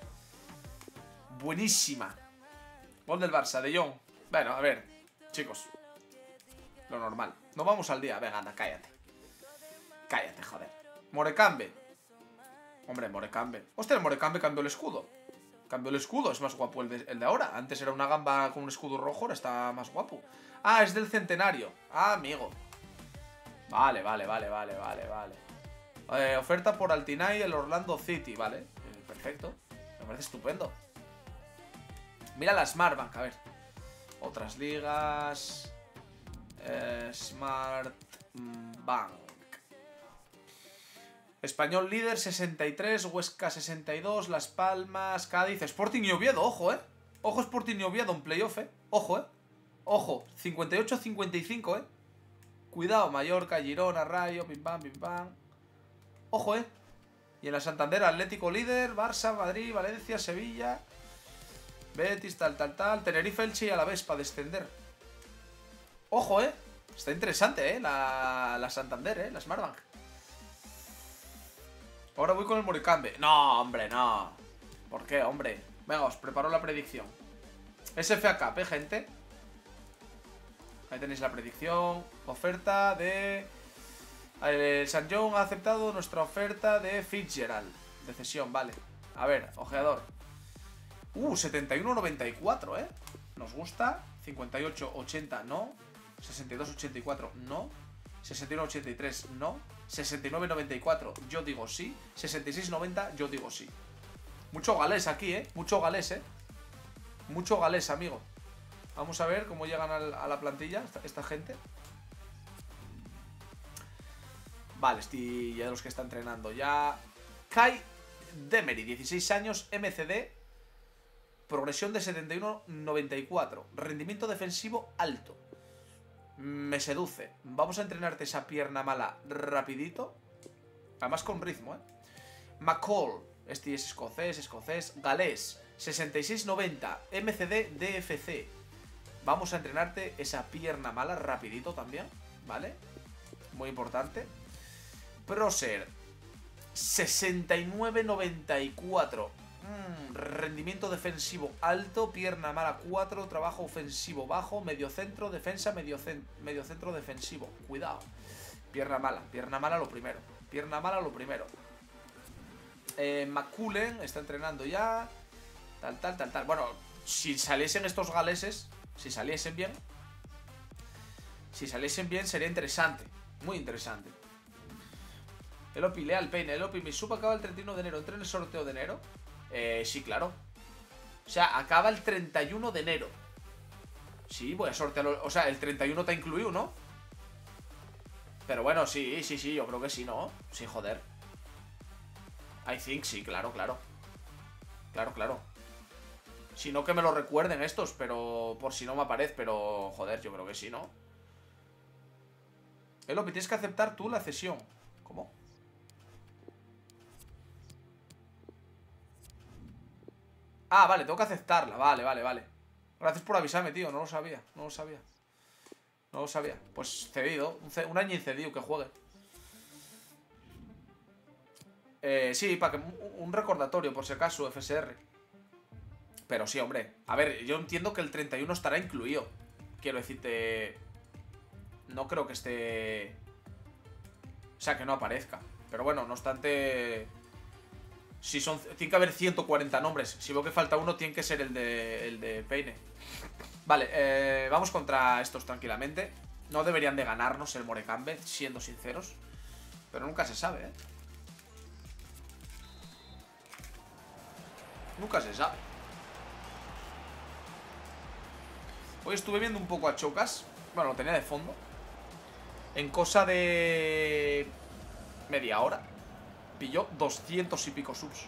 Buenísima. Gol del Barça, de Jong. Bueno, a ver, chicos. Lo normal. No vamos al día. Venga, anda, cállate. Cállate, joder. Morecambe. Hombre, Morecambe. Hostia, el Morecambe cambió el escudo. Cambió el escudo, es más guapo el de ahora. Antes era una gamba con un escudo rojo, ahora está más guapo. Ah, es del centenario. Ah, amigo. Vale, vale, vale, vale, vale, vale. Oferta por Altinay, el Orlando City, vale. Perfecto. Me parece estupendo. Mira la Smartbank, a ver. Otras ligas. Smart Bank. Español líder 63, Huesca 62, Las Palmas, Cádiz, Sporting y Oviedo, ojo, Ojo Sporting y Oviedo en playoff, Ojo, Ojo, 58-55, Cuidado, Mallorca, Girona, Rayo, pim pam, pim pam. Ojo, Y en la Santander, Atlético líder, Barça, Madrid, Valencia, Sevilla, Betis, tal, tal, tal, Tenerife, Elche y Alavés para descender. Ojo, Está interesante, la Santander, la Smartbank. Ahora voy con el Morecambe. No, hombre, no. ¿Por qué, hombre? Venga, os preparo la predicción. SFA Cup, gente. Ahí tenéis la predicción. Oferta de... El St. John ha aceptado nuestra oferta de Fitzgerald. De cesión, vale. A ver, ojeador. 71-94, Nos gusta. 58-80, no. 62-84, no. 61-83, no. 69-94, yo digo sí. 66-90, yo digo sí. Mucho galés aquí, Mucho galés, Mucho galés, amigo. Vamos a ver cómo llegan a la plantilla esta gente. Vale, estoy ya de los que está entrenando ya. Kai Demery, 16 años, MCD. Progresión de 71-94. Rendimiento defensivo alto. Me seduce. Vamos a entrenarte esa pierna mala rapidito. Además con ritmo, McCall. Este es escocés. Galés. 66-90. MCD DFC. Vamos a entrenarte esa pierna mala rapidito también, ¿vale? Muy importante. Prócer, 69-94. Rendimiento defensivo alto, pierna mala 4, trabajo ofensivo bajo, medio centro, defensa, medio centro defensivo. Cuidado. Pierna mala lo primero. Pierna mala lo primero. McCullen está entrenando ya. Tal. Bueno, si saliesen estos galeses, si saliesen bien sería interesante. Muy interesante. Elopi, Leal, Peine. Elopi, mi sub acaba el 31 de enero. ¿Entra en el sorteo de enero? Sí, claro. O sea, acaba el 31 de enero. Sí, voy a sortearlo. O sea, el 31 te ha incluido, ¿no? Pero bueno, sí, yo creo que sí, ¿no? Sí, joder. I think, sí, claro. Claro. Si no, que me lo recuerden estos, pero por si no me aparece. Pero, joder, yo creo que sí, ¿no? Elopi, tienes que aceptar tú la cesión. ¿Cómo? Ah, vale, tengo que aceptarla. Vale. Gracias por avisarme, tío. No lo sabía. Pues cedido. Un año cedido que juegue. Sí, para que un recordatorio, por si acaso, FSR. Pero sí, hombre. A ver, yo entiendo que el 31 estará incluido. Quiero decirte... No creo que esté... O sea, que no aparezca. Pero bueno, no obstante... Si son... Tiene que haber 140 nombres. Si veo que falta uno, tiene que ser el de Peine. Vale, vamos contra estos tranquilamente. No deberían de ganarnos el Morecambe, siendo sinceros. Pero nunca se sabe, ¿eh? Nunca se sabe. Hoy estuve viendo un poco a Chocas. Bueno, lo tenía de fondo. En cosa de... media hora pilló 200 y pico subs.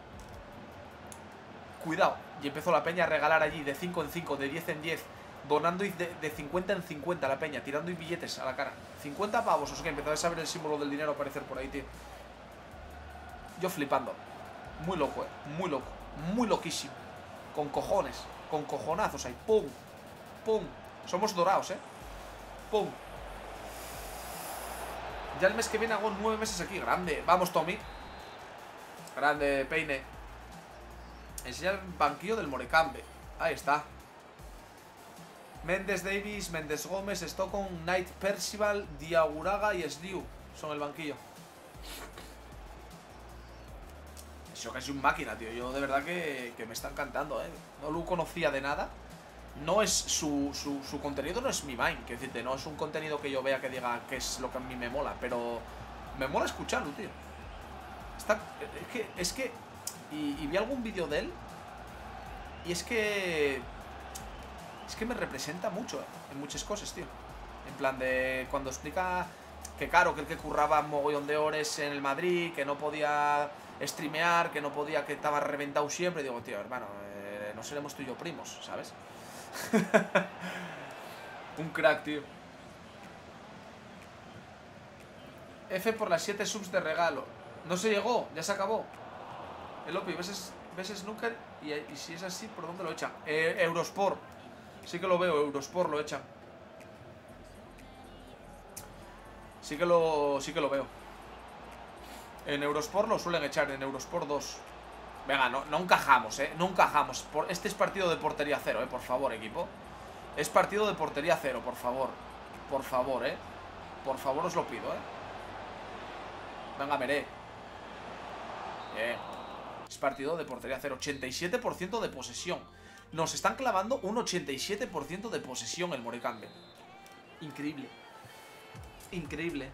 Cuidado. Y empezó la peña a regalar allí de 5 en 5, de 10 en 10, donando de 50 en 50 la peña, tirando billetes a la cara. 50 pavos, o sea que empezó a saber el símbolo del dinero aparecer por ahí, tío. Yo flipando. Muy loco, muy loco. Muy loquísimo. Con cojones. Con cojonazos ahí. ¡Pum! ¡Pum! Somos dorados, ¡Pum! Ya el mes que viene hago 9 meses aquí. Grande. Vamos, Tommy. Grande, Peine. Enseña el banquillo del Morecambe. Ahí está. Méndez Davis, Méndez Gómez, Stockton, Knight, Percival, Diaguraga y Sliu son el banquillo. Eso casi un máquina, tío. Yo de verdad que me está encantando, No lo conocía de nada. No es su contenido, no es mi main, que decirte, no es un contenido que yo vea que diga que es lo que a mí me mola, pero me mola escucharlo, tío. Es que y vi algún vídeo de él y es que me representa mucho, en muchas cosas, tío. En plan de cuando explica que claro, que el que curraba mogollón de horas en el Madrid, que no podía streamear, que no podía, que estaba reventado siempre. Digo, tío, hermano, no seremos tú y yo primos, ¿sabes? Un crack, tío. F por las 7 subs de regalo. No se llegó, ya se acabó. El Opi, ¿ves Snooker? Y si es así, ¿por dónde lo echan? Eurosport. Sí que lo veo, Eurosport lo echan. Sí que lo veo. En Eurosport lo suelen echar, en Eurosport 2. Venga, no encajamos, no encajamos. Este es partido de portería cero, por favor, equipo. Es partido de portería cero, por favor. Por favor, por favor, os lo pido, Venga, Meré. Bien. Es partido de portería cero. 87% de posesión. Nos están clavando un 87% de posesión el Morecambe. Increíble. Increíble.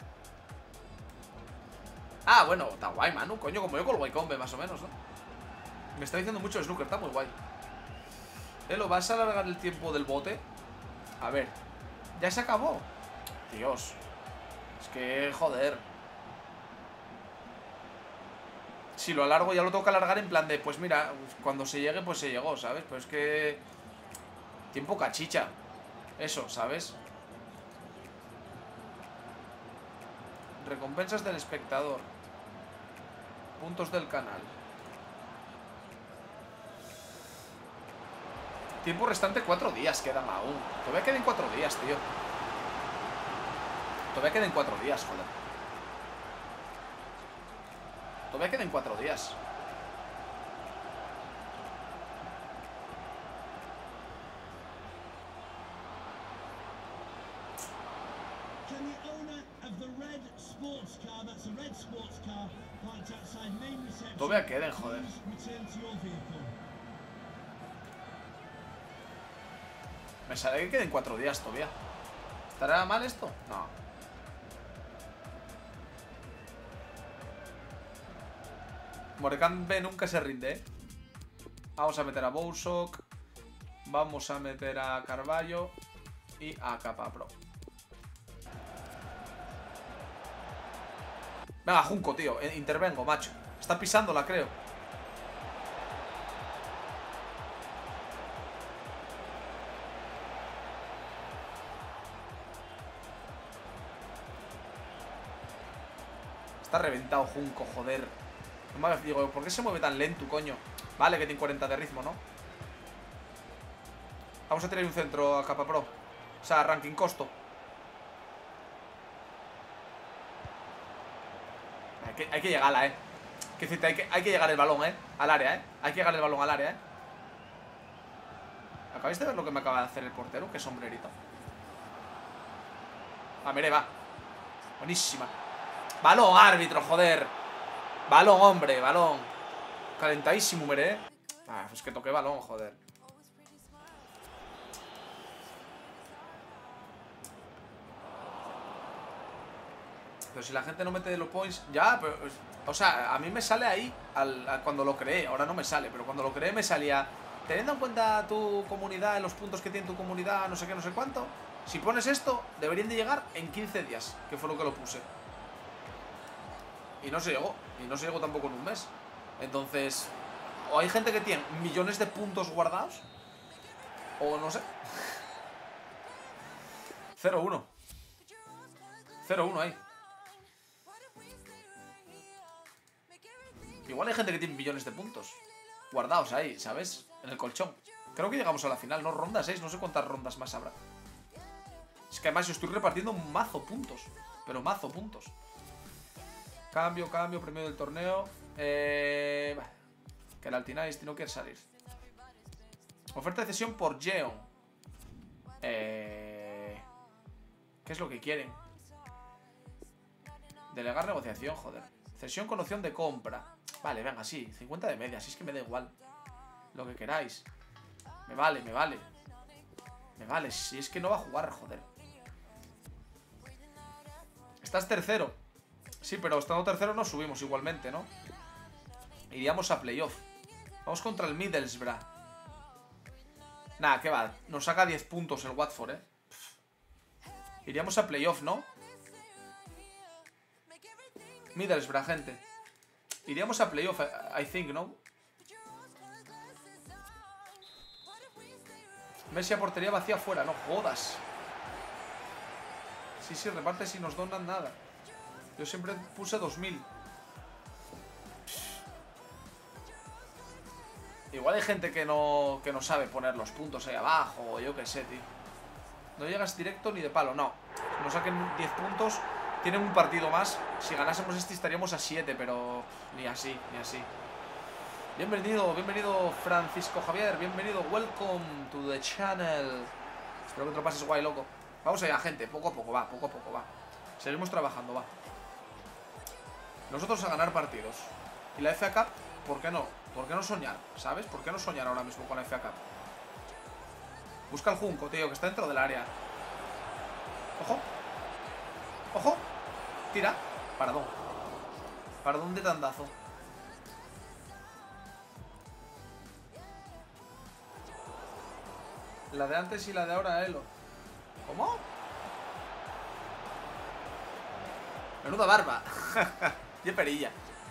Ah, bueno, está guay, Manu. Coño, como yo con el Wycombe, más o menos, ¿no? Me está diciendo mucho el snooker, está muy guay. ¿Lo vas a alargar el tiempo del bote? A ver. ¿Ya se acabó? Dios. Es que, joder. Si lo alargo ya lo tengo que alargar en plan de, pues mira, cuando se llegue, pues se llegó, ¿sabes? Pues es que... Tiempo cachicha. Eso, ¿sabes? Recompensas del espectador. Puntos del canal. Tiempo restante 4 días quedan aún. Todavía quedan 4 días, tío. Todavía quedan 4 días, joder. Todavía quedan 4 días. Todavía queden, joder. Me sale que queden 4 días todavía. ¿Estará mal esto? No. Morecambe nunca se rinde, ¿eh? Vamos a meter a Bousok. Vamos a meter a Carvalho. Y a Capa Pro. Venga, Junco, tío. Intervengo, macho. Está pisándola, creo. Está reventado Junco, joder. No me digo, ¿por qué se mueve tan lento, coño? Vale, que tiene 40 de ritmo, ¿no? Vamos a tener un centro a Capa Pro. O sea, ranking costo. Hay que llegarla, Que decirte, hay que llegar el balón, al área, Hay que llegar el balón al área, ¿Acabáis de ver lo que me acaba de hacer el portero? Qué sombrerito. Ah, mire, va. Buenísima. Balón, árbitro, joder. Balón, hombre, balón. Calentadísimo, mire, Ah, pues que toqué balón, joder. Pero si la gente no mete los points. Ya, pero. O sea, a mí me sale ahí cuando lo creé. Ahora no me sale, pero cuando lo creé me salía. Teniendo en cuenta tu comunidad, los puntos que tiene tu comunidad, no sé qué, no sé cuánto. Si pones esto, deberían de llegar en 15 días, que fue lo que lo puse. Y no se llegó. Y no se llegó tampoco en un mes. Entonces, o hay gente que tiene millones de puntos guardados, o no sé. 0-1. 0-1 ahí. Igual hay gente que tiene millones de puntos guardados ahí, ¿sabes? En el colchón. Creo que llegamos a la final, ¿no? Ronda 6, no sé cuántas rondas más habrá. Es que además yo estoy repartiendo mazo puntos. Pero mazo puntos. Cambio, premio del torneo. Que el Altinais no quiere salir. Oferta de cesión por Jeon. ¿Qué es lo que quieren? Delegar negociación, joder. Cesión con opción de compra. Vale, venga, sí, 50 de media. Si es que me da igual. Lo que queráis. Me vale. Me vale, si es que no va a jugar, joder. Estás tercero. Sí, pero estando tercero no subimos igualmente, ¿no? Iríamos a playoff. Vamos contra el Middlesbrough. Nada, ¿qué va? Nos saca 10 puntos el Watford, Iríamos a playoff, ¿no? Middlesbrough, gente. Iríamos a playoff, I think, ¿no? Messi a portería vacía fuera, no jodas. Sí, reparte si nos donan nada. Yo siempre puse 2000. Igual hay gente que no sabe poner los puntos ahí abajo, o yo qué sé, tío. No llegas directo ni de palo, no. Si nos saquen 10 puntos, tienen un partido más. Si ganásemos este estaríamos a 7, pero ni así, ni así. Bienvenido Francisco Javier, bienvenido, welcome to the channel. Espero que te lo pases guay, loco. Vamos allá, gente, poco a poco va. Seguimos trabajando, va. Nosotros a ganar partidos. Y la FA Cup, ¿por qué no? ¿Por qué no soñar? ¿Sabes? ¿Por qué no soñar ahora mismo con la FA Cup? Busca el Junco, tío, que está dentro del área. ¡Ojo! ¡Ojo! Tira. Paradón de tandazo. La de antes y la de ahora, Elo. ¿Cómo? Menuda barba. Y perilla.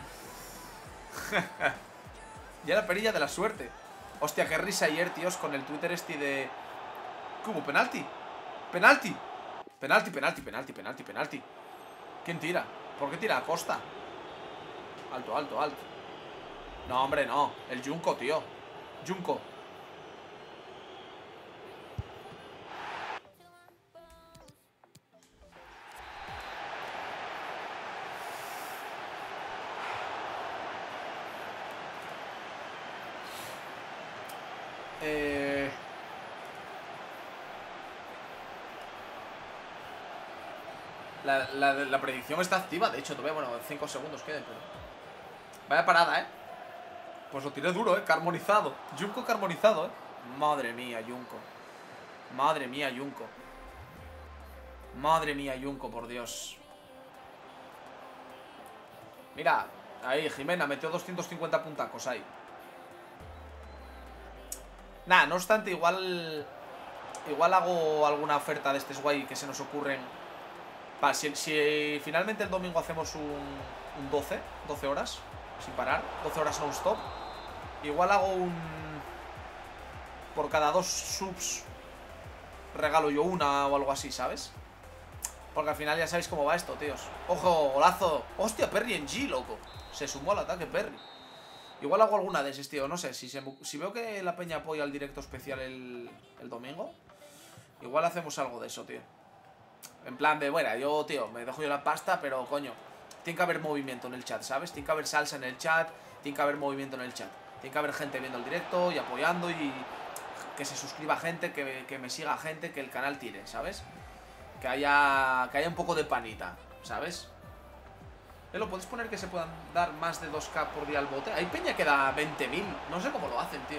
Ya la perilla de la suerte. Hostia, qué risa ayer, tíos, con el Twitter de... ¿Cómo? ¿Penalti? ¡Penalti! Penalti. ¿Quién tira? ¿Por qué tira a Costa? Alto. No, hombre, no. El Junco, tío. Junco. La predicción está activa, de hecho, todavía, bueno, 5 segundos queden, pero... Vaya parada, Pues lo tiré duro, carbonizado. Junko carbonizado, Madre mía, Junko. Madre mía, Junko. Madre mía, Junko, por Dios. Mira, ahí, Jimena metió 250 puntacos ahí. Nah, no obstante, igual hago alguna oferta de este guay que se nos ocurren. Si finalmente el domingo hacemos un 12 horas sin parar, 12 horas non-stop, igual hago por cada 2 subs regalo yo una o algo así, ¿sabes? Porque al final ya sabéis cómo va esto, tíos. ¡Ojo, golazo! ¡Hostia, Perry en G, loco! Se sumó al ataque Perry. Igual hago alguna de esas, tío. No sé, si veo que la peña apoya el directo especial el domingo, igual hacemos algo de eso, tío. En plan de, bueno, yo, tío, me dejo yo la pasta, pero, coño, tiene que haber movimiento en el chat, ¿sabes? Tiene que haber salsa en el chat, tiene que haber movimiento en el chat. Tiene que haber gente viendo el directo y apoyando y que se suscriba gente, que me siga gente, que el canal tire, ¿sabes? Que haya un poco de panita, ¿sabes? ¿Lo podéis poner que se puedan dar más de 2K por día al bote? Hay peña que da 20.000. No sé cómo lo hacen, tío.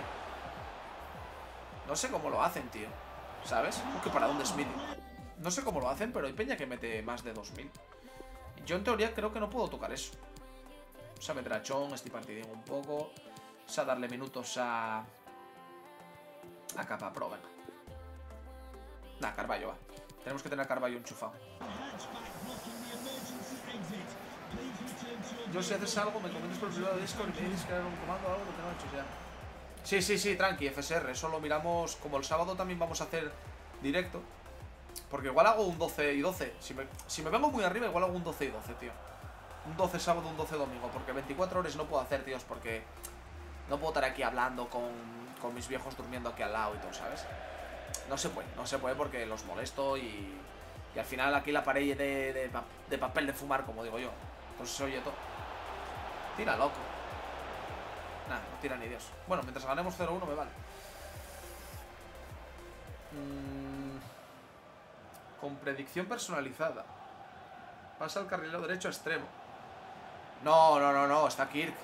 No sé cómo lo hacen, tío. ¿Sabes? Que para un Smith. No sé cómo lo hacen, pero hay peña que mete más de 2.000. Yo en teoría creo que no puedo tocar eso. O sea, meter a Chong, estoy partidín un poco. O sea, darle minutos a Capa Pro, venga. Nah, Carballo, va. Tenemos que tener a Carballo enchufado. Yo si haces algo, me comentas por el privado de Discord y me dices que era un comando o algo, lo tengo hecho ya. Sí, tranqui, FSR. Eso lo miramos, como el sábado también vamos a hacer directo. Porque igual hago un 12 y 12. Si me vengo muy arriba, igual hago un 12 y 12, tío. Un 12 sábado, un 12 domingo. Porque 24 horas no puedo hacer, tíos, porque no puedo estar aquí hablando con mis viejos durmiendo aquí al lado y todo, ¿sabes? No se puede porque los molesto y al final aquí la pared de papel de fumar, como digo yo. Entonces se oye todo. Tira, loco. Nah, no tira ni Dios. Bueno, mientras ganemos 0-1 me vale. Con predicción personalizada. Pasa el carrilero derecho a extremo. No, está Kirk.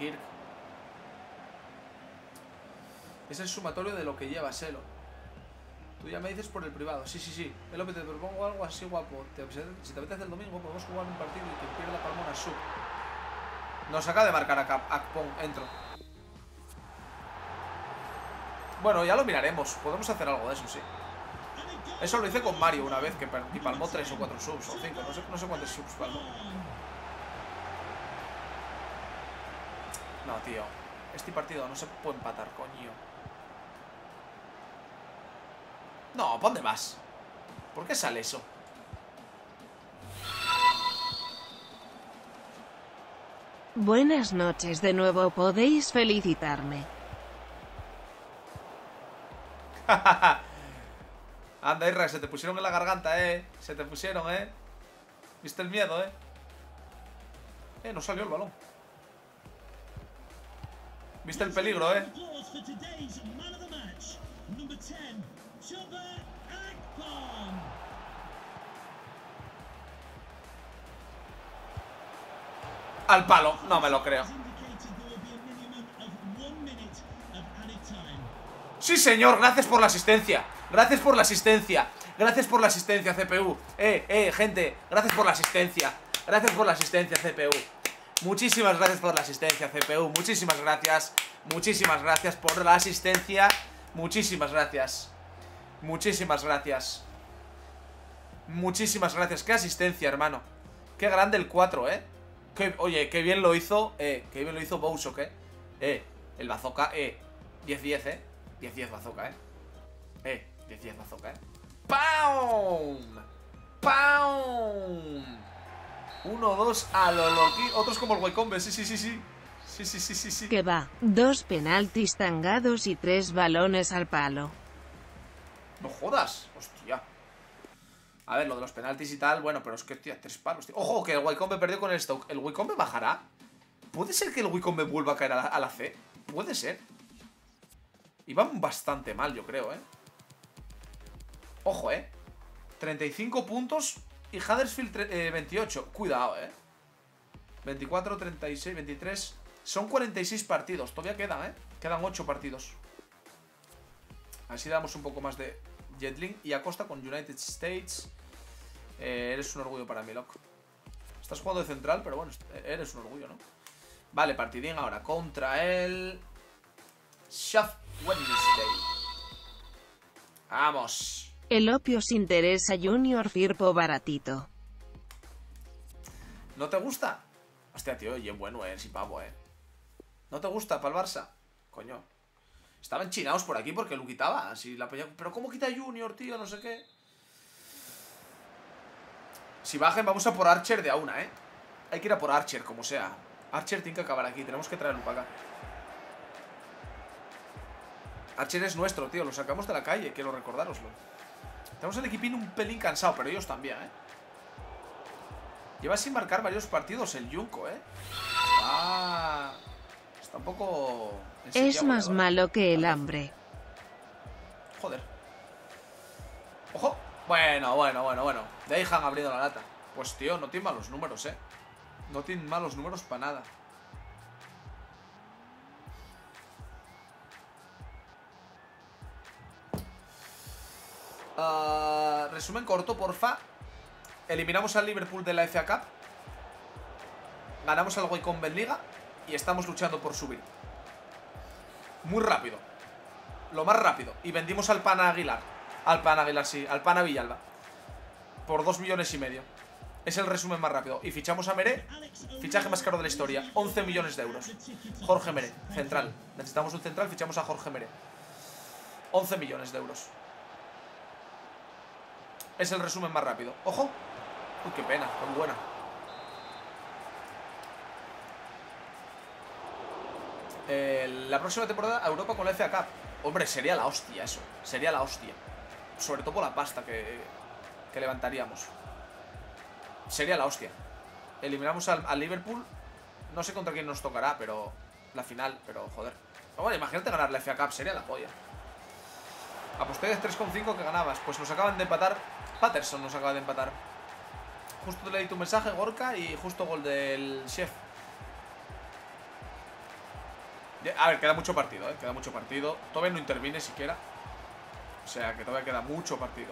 Es el sumatorio de lo que lleva Selo. Tú ya me dices por el privado. Sí. Elo, te propongo algo así guapo. Si te apetece el domingo, podemos jugar un partido y quien pierda palma una sub. Nos acaba de marcar a Akpong. Entro. Bueno, ya lo miraremos. Podemos hacer algo de eso, sí. Eso lo hice con Mario una vez, que palmó 3 o 4 subs, o 5. No sé cuántos subs palmó. No, tío. Este partido no se puede empatar, coño. No, ¿pa' dónde vas? ¿Por qué sale eso? Buenas noches de nuevo, podéis felicitarme. Anda, Irra, se te pusieron en la garganta, Se te pusieron, ¿Viste el miedo, no salió el balón. ¿Viste el peligro, Al palo, no me lo creo. Sí, señor, gracias por la asistencia. Gracias por la asistencia. Gracias por la asistencia, CPU. Gente, gracias por la asistencia. Gracias por la asistencia, CPU. Muchísimas gracias por la asistencia, CPU. Muchísimas gracias. Muchísimas gracias por la asistencia. Muchísimas gracias. Muchísimas gracias. Muchísimas gracias. Qué asistencia, hermano. Qué grande el 4, Oye, qué bien lo hizo. Qué bien lo hizo Bowsok, el bazooka, 10-10, 10-10 bazooka, 10-10 bazooka, ¡Pam! ¡Pam! 1-2 a lo loqui. Otros como el Wacombe, sí. Que va, 2 penaltis tangados y 3 balones al palo. No jodas, hostia. A ver, lo de los penaltis y tal, bueno, pero es que, tío, 3 palos, tío. Ojo, que el Wacombe perdió con el Stoke. ¿El Wacombe bajará? ¿Puede ser que el Wacombe vuelva a caer a la C? Puede ser. Y van bastante mal, yo creo, Ojo, 35 puntos y Huddersfield 28. Cuidado, 24, 36, 23. Son 46 partidos. Todavía quedan, Quedan 8 partidos. Así damos un poco más de Jetling. Y Acosta con United States. Eres un orgullo para mí, loco. Estás jugando de central, pero bueno, eres un orgullo, ¿no? Vale, partidín ahora contra el Sheffield Wednesday. Vamos. El opio se interesa Junior Firpo baratito. ¿No te gusta? Hostia, tío, y bueno, sin pavo, ¿No te gusta para el Barça? Coño. Estaban chinados por aquí porque lo quitaba. Así la peña... Pero ¿cómo quita Junior, tío? No sé qué. Si bajen, vamos a por Archer de a una, Hay que ir a por Archer, como sea. Archer tiene que acabar aquí. Tenemos que traerlo para acá. Archer es nuestro, tío. Lo sacamos de la calle. Quiero recordároslo. Tenemos el equipín un pelín cansado, pero ellos también, Lleva sin marcar varios partidos el Junco, Está un poco... Es más malo que el hambre. Joder. ¡Ojo! Bueno. Dejan abriendo la lata. Pues, tío, no tiene malos números, No tiene malos números para nada. Resumen corto, porfa. Eliminamos al Liverpool de la FA Cup. Ganamos al Wycombe en Liga. Y estamos luchando por subir. Muy rápido. Lo más rápido. Y vendimos al Pana Aguilar. Al Pana Villalba. Por 2,5 millones. Es el resumen más rápido. Y fichamos a Meré. Fichaje más caro de la historia. 11 millones de euros. Jorge Meré, central. Necesitamos un central, fichamos a Jorge Meré. 11 millones de euros. Es el resumen más rápido. ¡Ojo! Uy, qué pena, qué buena. La próxima temporada a Europa con la FA Cup. Hombre, sería la hostia eso. Sería la hostia. Sobre todo por la pasta que levantaríamos. Sería la hostia. Eliminamos al Liverpool. No sé contra quién nos tocará, pero... La final, pero joder. Pero bueno, imagínate ganar la FA Cup, sería la polla. Aposté de 3,5 que ganabas. Pues nos acaban de empatar. Patterson nos acaba de empatar. Justo te leí tu mensaje, Gorka. Y justo gol del chef. A ver, queda mucho partido, queda mucho partido. Todavía no interviene siquiera. O sea, que todavía queda mucho partido.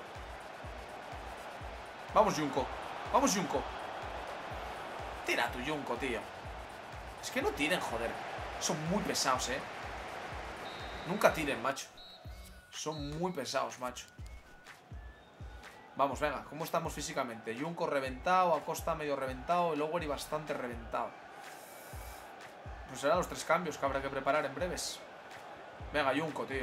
Vamos, Junco. Vamos, Junco. Tira tu Junco, tío. Es que no tiren, joder. Son muy pesados, Nunca tiren, macho. Son muy pesados, macho. Vamos, venga. ¿Cómo estamos físicamente? Junco reventado, Acosta medio reventado, el Lowery bastante reventado. Pues serán los 3 cambios que habrá que preparar en breves. Venga, Junco, tío.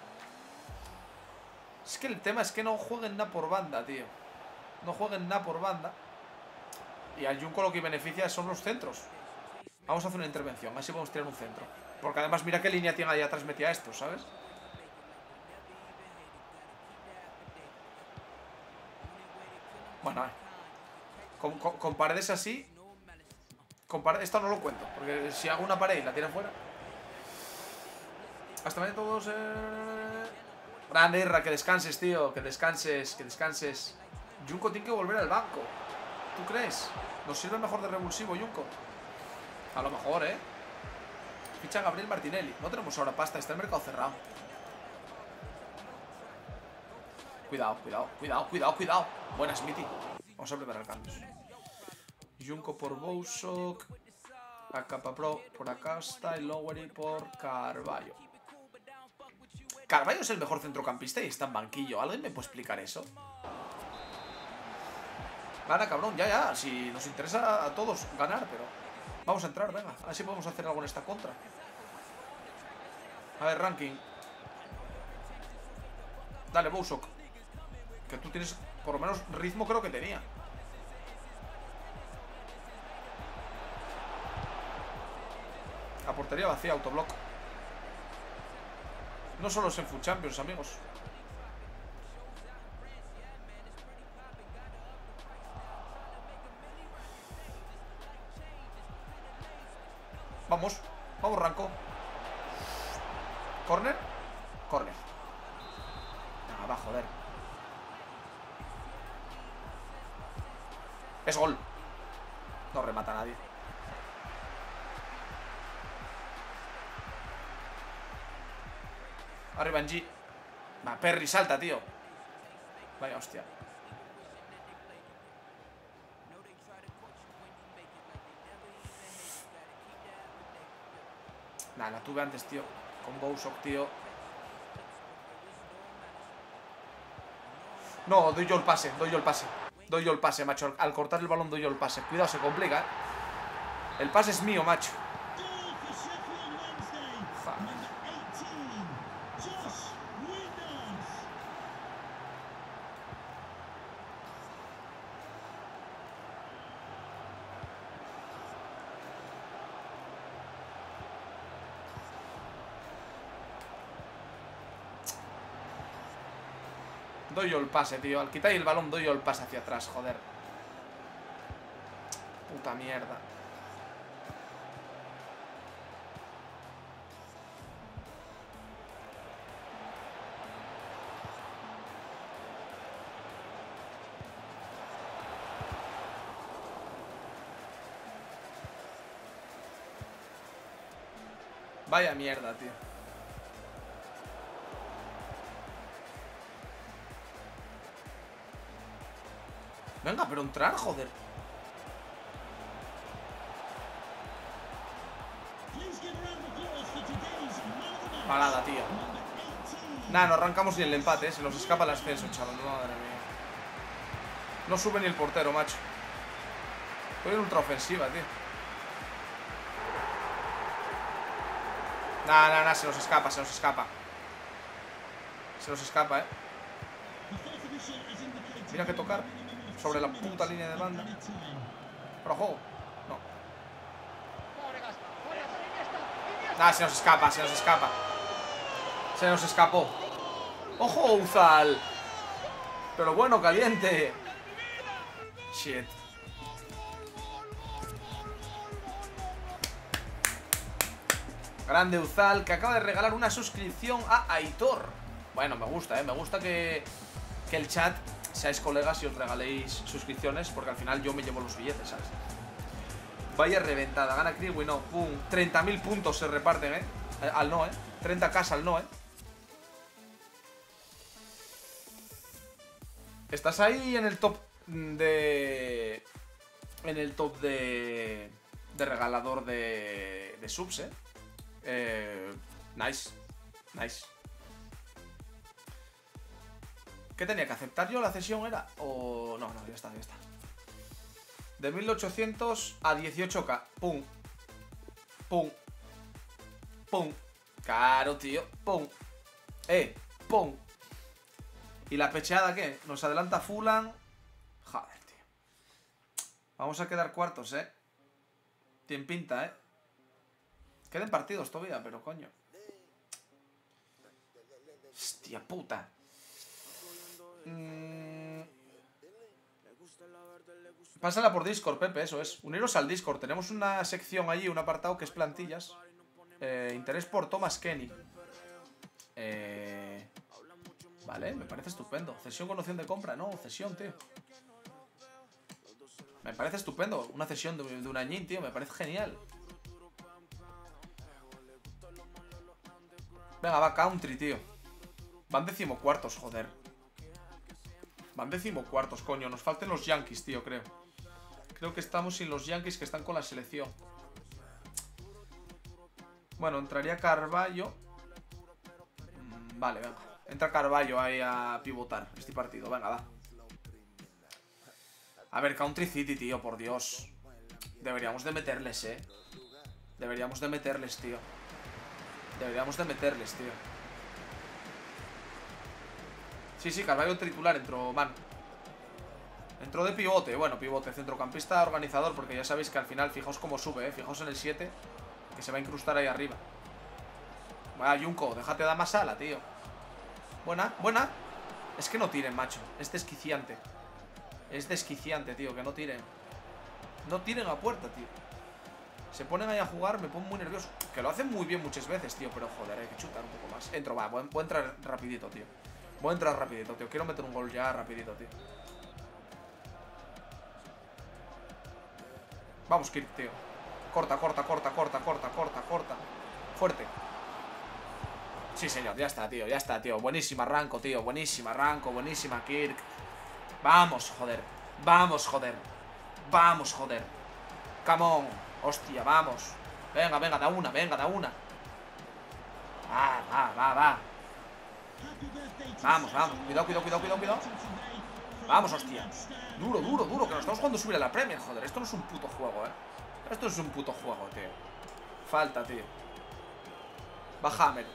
Es que el tema es que no jueguen nada por banda, tío. No jueguen nada por banda. Y al Junco lo que beneficia son los centros. Vamos a hacer una intervención, así podemos tirar un centro. Porque además mira qué línea tiene ahí atrás metida esto, ¿sabes? Bueno, con paredes así. Esto no lo cuento, porque si hago una pared y la tiran fuera. Hasta mañana todos. Grande, Irra, que descanses, tío. Que descanses, que descanses. Junco tiene que volver al banco. ¿Tú crees? ¿Nos sirve mejor de revulsivo, Junco? A lo mejor, Ficha a Gabriel Martinelli. No tenemos ahora pasta, está el mercado cerrado. Cuidado, cuidado, cuidado, cuidado, cuidado. Buena, Smithy. Vamos a preparar cambios. Junco por Bousok. Acapapro por Acosta. Y Lowery por Carvalho. Carvalho es el mejor centrocampista y está en banquillo. ¿Alguien me puede explicar eso? Gana, cabrón, ya. Si nos interesa a todos ganar, pero... Vamos a entrar, venga. A ver si podemos hacer algo en esta contra. A ver, ranking. Dale, Bousok. Que tú tienes... Por lo menos ritmo creo que tenía. La portería vacía, autoblock. No solo es en Food Champions, amigos. Vamos, vamos, Ranco. Corner. Córner. Venga, va, joder. Es gol. No remata a nadie. Arriba en G. Va, Perry, salta, tío. Vaya hostia. Nah, la tuve antes, tío. Con Bousok, tío. No, doy yo el pase, doy yo el pase. Doy yo el pase, macho. Al cortar el balón doy yo el pase. Cuidado, se complica, ¿eh? El pase es mío, macho. Doy yo el pase, tío. Al quitar el balón doy yo el pase hacia atrás, joder. Puta mierda. Vaya mierda, tío. Venga, pero entrar, joder. Parada, tío. Nah, no arrancamos ni el empate, se nos escapa el ascenso, chaval. Madre mía. No sube ni el portero, macho. Estoy en ultraofensiva, tío. Nah, se nos escapa, se nos escapa. Se nos escapa, Mira que tocar sobre la puta línea de banda. Pero juego. No. Nah, se nos escapa, se nos escapa. Se nos escapó. ¡Ojo, Uzal! Pero bueno, caliente. Shit. Grande Uzal, que acaba de regalar una suscripción a Aitor. Bueno, me gusta, me gusta que el chat seáis colegas y os regaléis suscripciones, porque al final yo me llevo los billetes, ¿sabes? Vaya reventada, gana Kriwi, no, pum. 30.000 puntos se reparten, al no, 30k al no, Estás ahí en el top de... En el top de regalador de subs, nice. Nice. ¿Qué tenía que aceptar yo? ¿La cesión era? O... No, ya está, ya está. De 1800 a 18k. Pum. Pum. Pum. Claro, tío. Pum. Pum. ¿Y la pecheada qué? Nos adelanta Fulham. Joder, tío. Vamos a quedar cuartos, Tiene pinta, Queden partidos todavía, pero coño. Hostia puta. Pásala por Discord, Pepe, eso es. Uniros al Discord. Tenemos una sección allí, un apartado que es plantillas. Interés por Thomas Kenny. Vale, me parece estupendo. Cesión con opción de compra, no, cesión, tío. Me parece estupendo. Una cesión de un añín, tío, me parece genial. Venga, va, country, tío. Van 14º, joder. Van 14º, coño. Nos faltan los Yankees, tío, creo. Creo que estamos sin los Yankees que están con la selección. Bueno, entraría Carvalho. Vale, venga. Entra Carvalho ahí a pivotar este partido. Venga, va. A ver, Country City, tío, por Dios. Deberíamos de meterles, Deberíamos de meterles, tío. Deberíamos de meterles, tío. Sí, Carvalho titular entró, man. Entró de pivote, bueno, pivote, centrocampista organizador, porque ya sabéis que al final, fijaos cómo sube, fijaos en el 7, que se va a incrustar ahí arriba. Vaya, Junko, déjate dar más ala, tío. Buena. Es que no tiren, macho. Es desquiciante. Es desquiciante, tío, que no tiren. No tiren a puerta, tío. Se ponen ahí a jugar, me pongo muy nervioso. Que lo hacen muy bien muchas veces, tío. Pero joder, hay que chutar un poco más. Entro, va, voy a entrar rapidito, tío. Voy a entrar rapidito, tío. Quiero meter un gol ya rapidito, tío. Vamos, Kirk, tío. Corta, corta, corta, corta, corta, corta, corta. Fuerte. Sí, señor, ya está, tío, ya está, tío. Buenísima arranco, tío, buenísima arranco. Buenísima, Kirk. Vamos, joder. Vamos, joder. Vamos, joder. Come on. Hostia, vamos. Venga, venga, da una, venga, da una. Va, va, va, va. Vamos, vamos. Cuidado, cuidado, cuidado, cuidado, cuidado. Vamos, hostia. Duro, duro, duro. Que nos estamos jugando subir a la Premier, joder. Esto no es un puto juego, Esto es un puto juego, tío. Falta, tío. Va Hammer.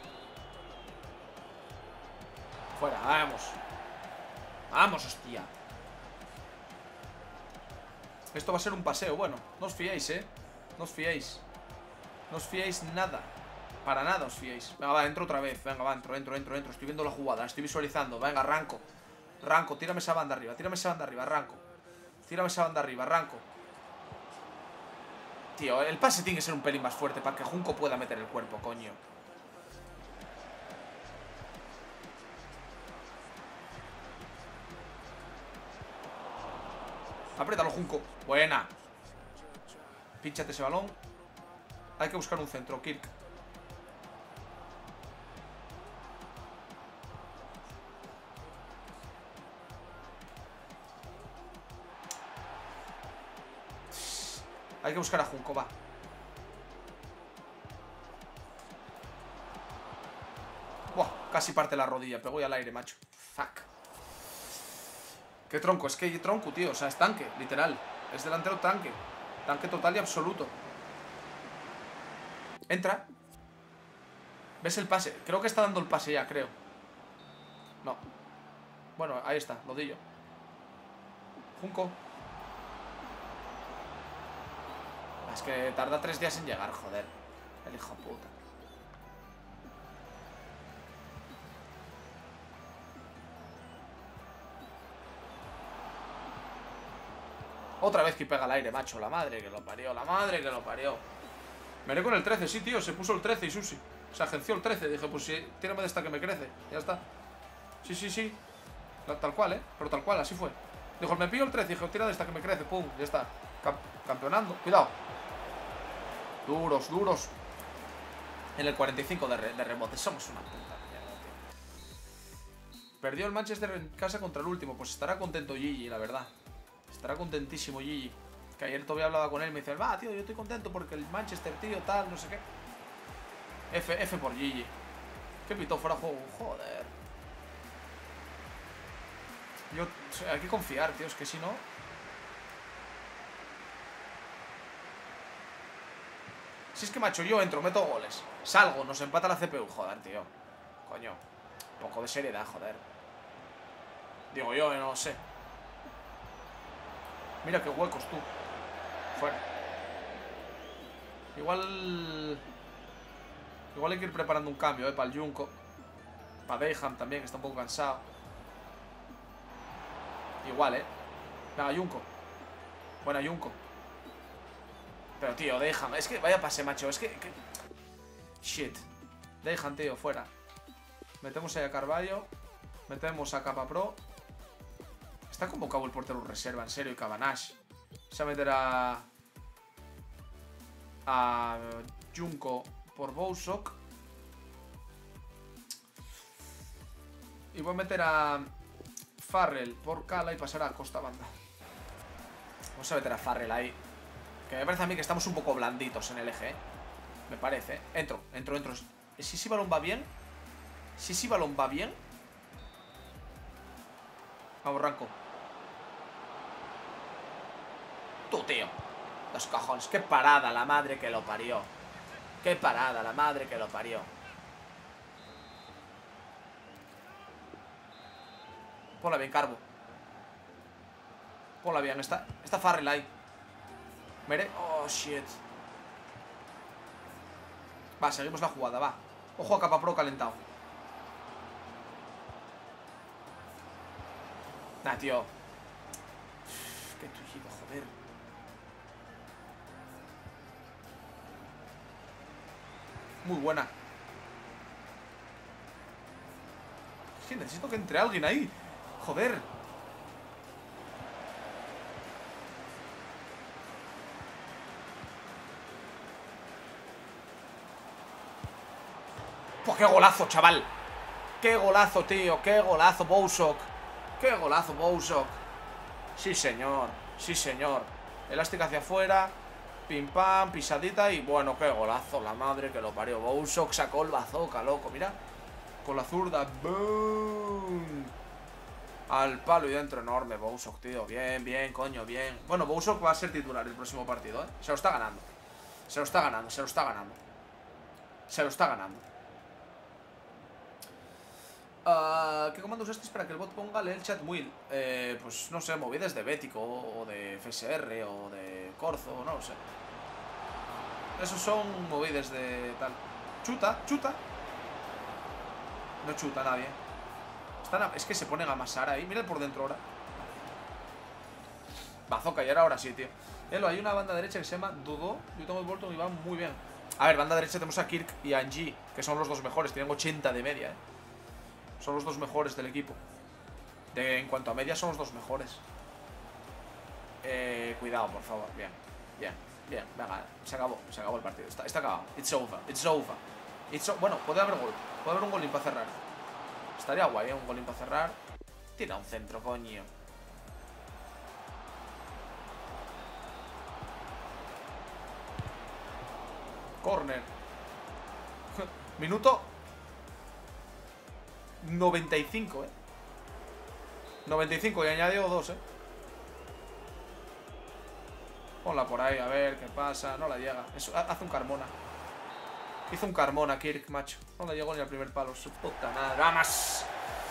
Fuera, vamos. Vamos, hostia. Esto va a ser un paseo, bueno. No os fiéis, no os fiéis. No os fiéis nada. Para nada os fiéis. Venga, va, entro otra vez. Venga, va, entro. Estoy viendo la jugada, estoy visualizando. Venga, arranco. Ranco, tírame esa banda arriba. Tírame esa banda arriba, arranco. Tírame esa banda arriba, arranco. Tío, el pase tiene que ser un pelín más fuerte para que Junco pueda meter el cuerpo, coño. Apriétalo, Junco. Buena. Pínchate ese balón. Hay que buscar un centro, Kirk. Hay que buscar a Junco, va. Buah, casi parte la rodilla. Pegó ya al aire, macho. Fuck. Qué tronco, es que hay tronco, tío. O sea, es tanque, literal. Es delantero tanque. Tanque total y absoluto. Entra. ¿Ves el pase? Creo que está dando el pase ya, creo. No. Bueno, ahí está, lo di yo. Junco. Es que tarda 3 días en llegar, joder. El hijo puta. Otra vez que pega al aire, macho. La madre que lo parió, la madre que lo parió. Me iré con el 13, sí, tío. Se puso el 13 y Susi. Se agenció el 13. Dije, pues sí, tírame de esta que me crece. Ya está. Sí, sí, sí. Tal cual, pero tal cual, así fue. Dijo, me pillo el 13. Dije, tira de esta que me crece. Pum, ya está. Campeonando. Cuidado. Duros, duros. En el 45 de rebote. Somos una puta mierda, tío. Perdió el Manchester en casa contra el último. Pues estará contento Gigi, la verdad. Estará contentísimo Gigi. Que ayer todavía hablaba con él. Me dice, va, tío, yo estoy contento porque el Manchester, tío, tal, no sé qué. F por Gigi. ¿Qué pitó fuera de juego? Joder. Hay que confiar, tío. Es que si no... Si es que, macho, yo entro, meto goles. Salgo, nos empata la CPU. Joder, tío. Coño. Un poco de seriedad, joder. Digo yo, no sé. Mira qué huecos, tú. Fuera. Igual hay que ir preparando un cambio, para el Junco. Para Dayham también, que está un poco cansado. Igual, Venga, Junco. Buena, Junco. Pero, tío, Dayham. Es que vaya pase, macho. Es que... Shit. Dayham, tío, fuera. Metemos ahí a Carvalho. Metemos a Capa Pro. Está convocado el portero reserva, en serio, y Cabanash. Se va a meter a Junco por Bousok. Y voy a meter a Farrell por Cala y pasar a Costa Banda. Vamos a meter a Farrell ahí. Que me parece a mí que estamos un poco blanditos en el eje, Me parece, Entro. Si balón va bien. Si balón va bien. Vamos, Ranco. Tú, tío. Los cojones. Qué parada, la madre que lo parió. Qué parada, la madre que lo parió. Ponla bien, Carbo. Ponla bien. Está Farrell ahí. Oh, shit. Va, seguimos la jugada, va. Ojo a Capa Pro calentado. Nah, tío. Qué tujido, joder. Muy buena. Es que necesito que entre alguien ahí. Joder. Pues qué golazo, chaval. Qué golazo, tío. Qué golazo, Bouzok. Qué golazo, Bouzok. Sí, señor. Sí, señor. Elástica hacia afuera. Pim pam, pisadita. Y bueno, qué golazo. La madre que lo parió. Bouzok sacó el bazooka, loco. Mira. Con la zurda. ¡Boom! Al palo y dentro, enorme. Bouzok, tío. Bien, bien, coño, bien. Bueno, Bouzok va a ser titular el próximo partido, ¿eh? Se lo está ganando. Se lo está ganando, se lo está ganando. Se lo está ganando. ¿Qué comando usaste para que el bot ponga el chat wheel? Pues no sé, movidas de Bético o de FSR o de Corzo, no lo sé. Esos son movidas de tal. Chuta, chuta. No chuta nadie. Es que se ponen a amasar ahí. Mira por dentro ahora. Bazooka, y ahora sí, tío. Hay una banda derecha que se llama Dudo. Yo tengo el Bolton y va muy bien. A ver, banda derecha tenemos a Kirk y a Angie, que son los dos mejores. Tienen 80 de media, Son los dos mejores del equipo. En cuanto a media, son los dos mejores. Cuidado, por favor. Bien, bien, bien. Venga, se acabó el partido. Está acabado. It's over, it's over. Bueno, puede haber gol. Puede haber un golín para cerrar. Estaría guay, un golín para cerrar. Tira un centro, coño. Corner. Minuto 95, 95 y añadió 2, Ponla por ahí, a ver qué pasa. No la llega. Hace un Carmona. Hizo un Carmona, Kirk, macho. No le llegó ni al primer palo. Su puta madre. ¡Vamos!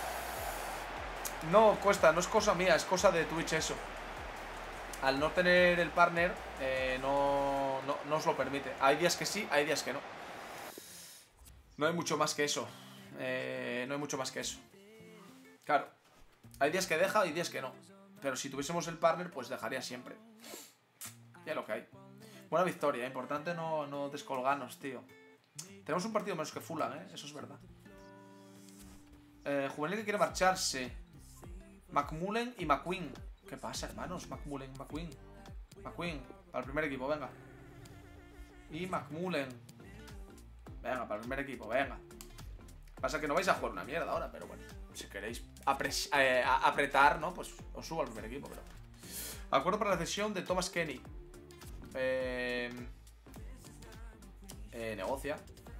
No cuesta, no es cosa mía, es cosa de Twitch eso. Al no tener el partner, no os lo permite. Hay días que sí, hay días que no. No hay mucho más que eso. No hay mucho más que eso. Claro. Hay días que deja y días que no. Pero si tuviésemos el partner, pues dejaría siempre. Ya lo que hay. Buena victoria, importante no descolgarnos, tío. Tenemos un partido menos que Fulham, eso es verdad. Juvenil que quiere marcharse. McMullen y McQueen. ¿Qué pasa, hermanos? McMullen, McQueen. McQueen, para el primer equipo, venga. Y McMullen. Venga, para el primer equipo, venga. Pasa que no vais a jugar una mierda ahora, pero bueno. Si queréis apretar, ¿no? Pues os subo al primer equipo, pero... Acuerdo para la cesión de Thomas Kenny. Negocia.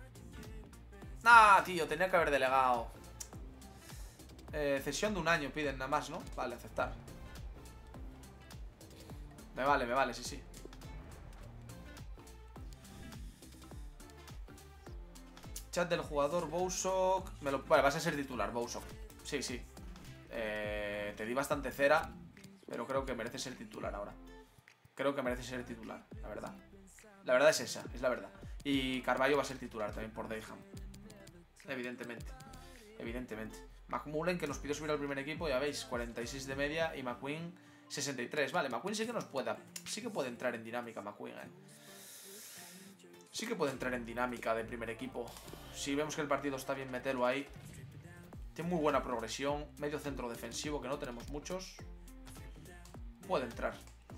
Nah, tío, tenía que haber delegado. Cesión de un año piden nada más, ¿no? Vale, aceptar. Me vale, sí. Chat del jugador Bouzok. Vale, vas a ser titular, Bouzok. Sí. Te di bastante cera, pero creo que mereces ser titular ahora. Creo que mereces ser titular, la verdad. La verdad es esa, es la verdad. Y Carvalho va a ser titular también por Dayham. Evidentemente. McMullen, que nos pidió subir al primer equipo, ya veis, 46 de media. Y McQueen, 63. Vale, McQueen sí que nos puede. Sí que puede entrar en dinámica, McQueen, Sí que puede entrar en dinámica de primer equipo. Si vemos que el partido está bien, metelo ahí. Tiene muy buena progresión. Medio centro defensivo, que no tenemos muchos. Puede entrar.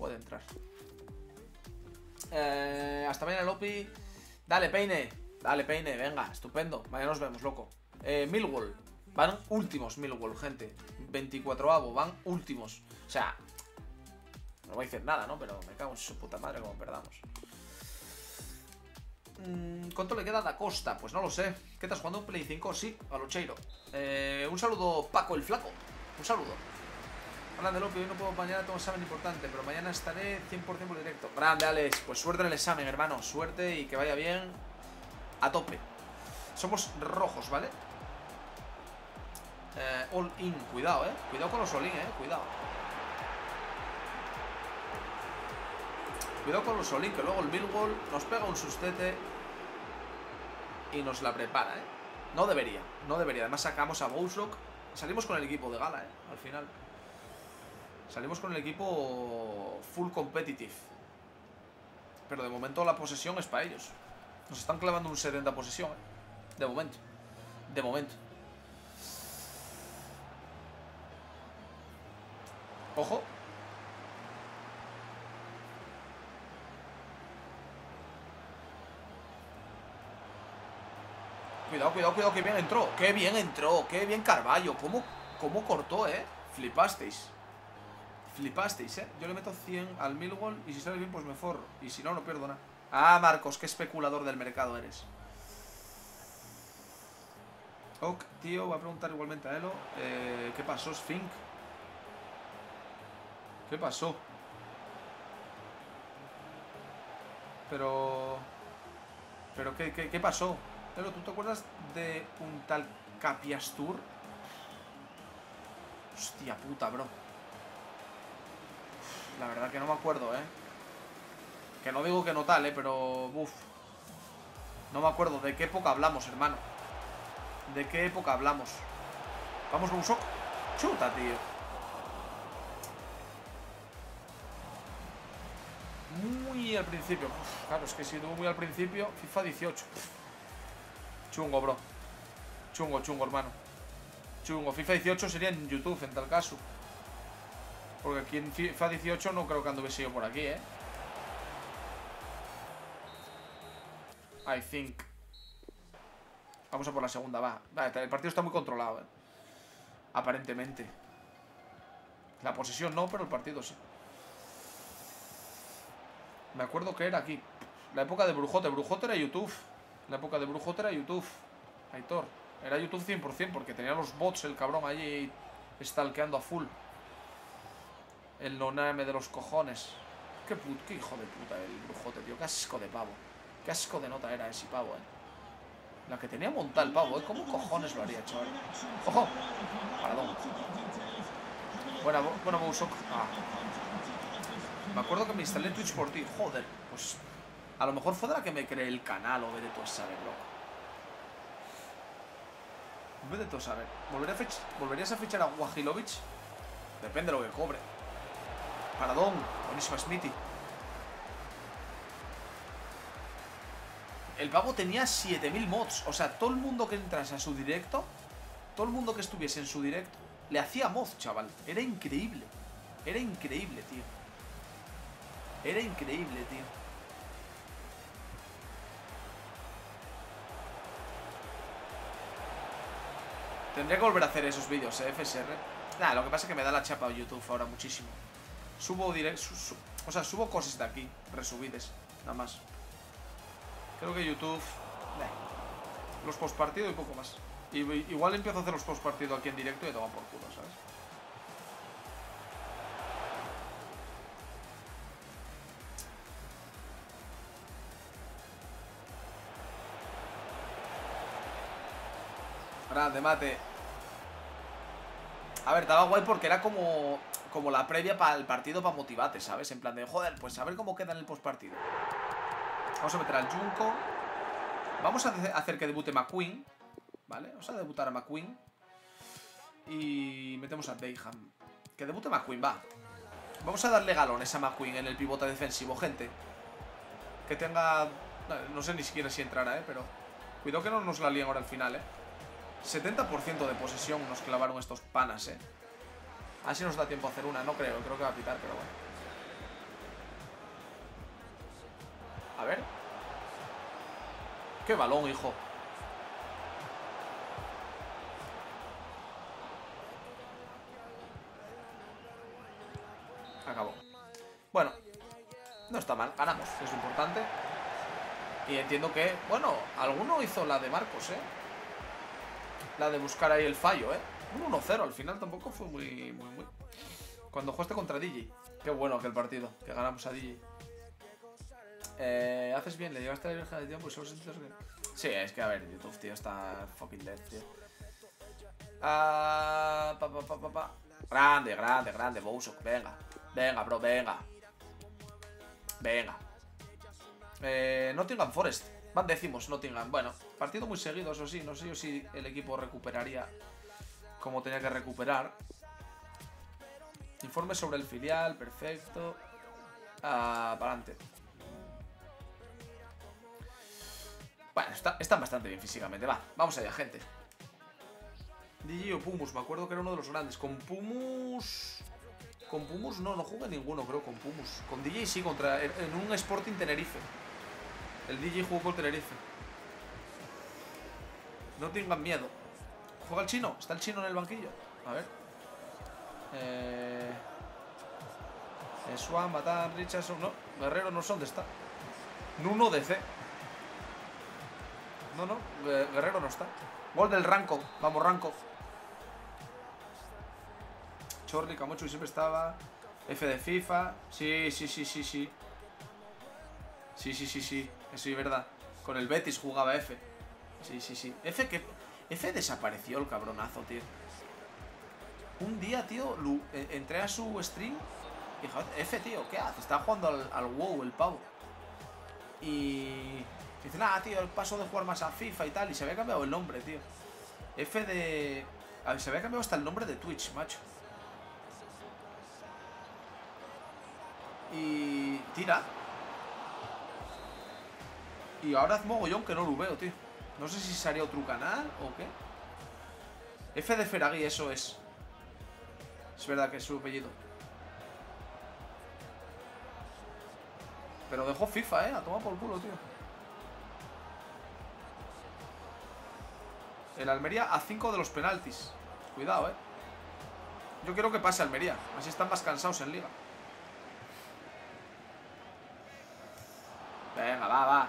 Hasta mañana, Lopi. Dale, Peine, venga, estupendo. Mañana nos vemos, loco. Millwall. Van últimos, Millwall, gente. 24avo, van últimos. O sea, no voy a decir nada, ¿no? Pero me cago en su puta madre como perdamos. ¿Cuánto le queda a Da Costa? Pues no lo sé. ¿Qué estás jugando? ¿Play 5? Sí, a lo Cheiro. Un saludo, Paco el Flaco. Un saludo. Grande, Lopi, hoy no puedo, mañana tengo un examen importante, pero mañana estaré 100% por directo. Grande, Alex, pues suerte en el examen, hermano. Suerte y que vaya bien. A tope. Somos rojos, ¿vale? All in, cuidado, Cuidado con los all in, cuidado. Cuidado con los all in, que luego el Millwall nos pega un sustete y nos la prepara, No debería. Además sacamos a Bouzok. Salimos con el equipo de gala, al final. Salimos con el equipo full competitive. Pero de momento la posesión es para ellos. Nos están clavando un 70 posesión, de momento. De momento. Ojo. Cuidado, cuidado, cuidado, que bien entró. Qué bien entró, qué bien Carballo. ¿Cómo cortó, Flipasteis. Flipasteis, Yo le meto 100 al Millwall y si sale bien pues me forro. Y si no, no pierdo nada. Ah, Marcos, qué especulador del mercado eres. Ok, tío, voy a preguntar igualmente a Elo. ¿Qué pasó, Sfink? ¿Qué pasó? Pero ¿qué pasó? Elo, ¿tú te acuerdas de un tal Capiastur? Hostia puta, bro. La verdad que no me acuerdo, Que no digo que no tal, pero... Uf. No me acuerdo de qué época hablamos, hermano. ¿De qué época hablamos? Vamos, Bousok. Chuta, tío. Muy al principio. Uf, claro, es que si tuvo muy al principio. FIFA 18. Chungo, bro. Chungo, chungo, hermano. Chungo. FIFA 18 sería en YouTube, en tal caso. Porque aquí en FIFA 18 no creo que anduviese yo por aquí, I think. Vamos a por la segunda, va. Vale, el partido está muy controlado, aparentemente. La posesión no, pero el partido sí. Me acuerdo que era aquí. La época de Brujote. Brujote era YouTube. La época de Brujote era YouTube. Aitor. Era YouTube 100% porque tenía los bots el cabrón allí stalkeando a full. El noname de los cojones. Qué hijo de puta el Brujote, tío. Qué asco de pavo. Qué asco de nota era ese pavo, La que tenía montada el pavo, ¿Cómo cojones lo haría, chaval? ¡Ojo! Paradón. Buena Bousok. Me acuerdo que me instalé Twitch por ti. Joder, pues... A lo mejor fue de la que me creé el canal o de tú a saber, loco. Vete tú a saber. ¿Volverías a fichar a Wajilovic? Depende de lo que cobre. Paradón. Buenísima Smithy. El pavo tenía 7000 mods. O sea, todo el mundo que entrase a su directo, todo el mundo que estuviese en su directo, le hacía mods, chaval. Era increíble. Era increíble, tío. Era increíble, tío. Tendría que volver a hacer esos vídeos, FSR. Nada, lo que pasa es que me da la chapa a YouTube ahora muchísimo. Subo o sea, subo cosas de aquí, resubides, nada más. Creo que YouTube... los postpartido y poco más. Igual empiezo a hacer los postpartido aquí en directo y toman por culo, ¿sabes? Grande, mate. A ver, estaba guay porque era como la previa para el partido para motivarte, ¿sabes? En plan de, joder, pues a ver cómo queda en el postpartido. Vamos a meter al Junko. Vamos a hacer que debute McQueen, ¿vale? Vamos a debutar a McQueen. Y metemos a Bayham. Que debute McQueen, va. Vamos a darle galones a McQueen en el pivote defensivo, gente. Que tenga... No sé ni siquiera si entrará, pero... Cuidado que no nos la líen ahora al final, 70% de posesión nos clavaron estos panas, A ver si nos da tiempo a hacer una. No creo que va a pitar, pero bueno. A ver. ¡Qué balón, hijo! Acabó. Bueno, no está mal, ganamos, es lo importante. Y entiendo que, bueno, alguno hizo la de Marcos, la de buscar ahí el fallo, Un 1-0, al final tampoco fue muy... Cuando jugaste contra DJ. Qué bueno aquel partido, que ganamos a DJ. Haces bien, le llegaste a la Virgen de tiempo y solo sentidos que... Sí, es que a ver, YouTube, tío, está fucking dead, tío. Grande, Bousok, venga. Venga, bro, venga. Venga. Nottingham Forest. Van décimos, Nottingham. Bueno, partido muy seguido, eso sí. No sé yo si el equipo recuperaría como tenía que recuperar. Informe sobre el filial, perfecto. Para adelante. Bueno, están bastante bien físicamente. Va, vamos allá, gente. DJ o Pumus, me acuerdo que era uno de los grandes. Con Pumus... Con Pumus no juega ninguno, creo, con Pumus. Con DJ sí, en un Sporting Tenerife. El DJ jugó con Tenerife. No tengan miedo. ¿Juega el chino? ¿Está el chino en el banquillo? A ver. Swan, Matan, Richardson. No, Guerrero no sé dónde está. Nuno DC. No, Guerrero no está. Gol del Ranco. Vamos, Ranco. Chorley, Camocho, que siempre estaba. F de FIFA. Sí. Sí, eso es verdad. Con el Betis jugaba F. Sí. F desapareció el cabronazo, tío. Un día, tío, entré a su stream y dije, F, tío, ¿qué hace? Está jugando al WoW, el pavo. Y dice, nada, tío, el paso de jugar más a FIFA y tal. Y se había cambiado el nombre, tío. F de... A ver, se había cambiado hasta el nombre de Twitch, macho. Y... Tira. Y ahora hace mogollón que no lo veo, tío. No sé si sería otro canal o qué. F de Feragui, eso es. Es verdad que es su apellido. Pero dejó FIFA, a tomar por culo, tío. El Almería a 5 de los penaltis. Cuidado, Yo quiero que pase Almería. Así están más cansados en liga. Venga, va.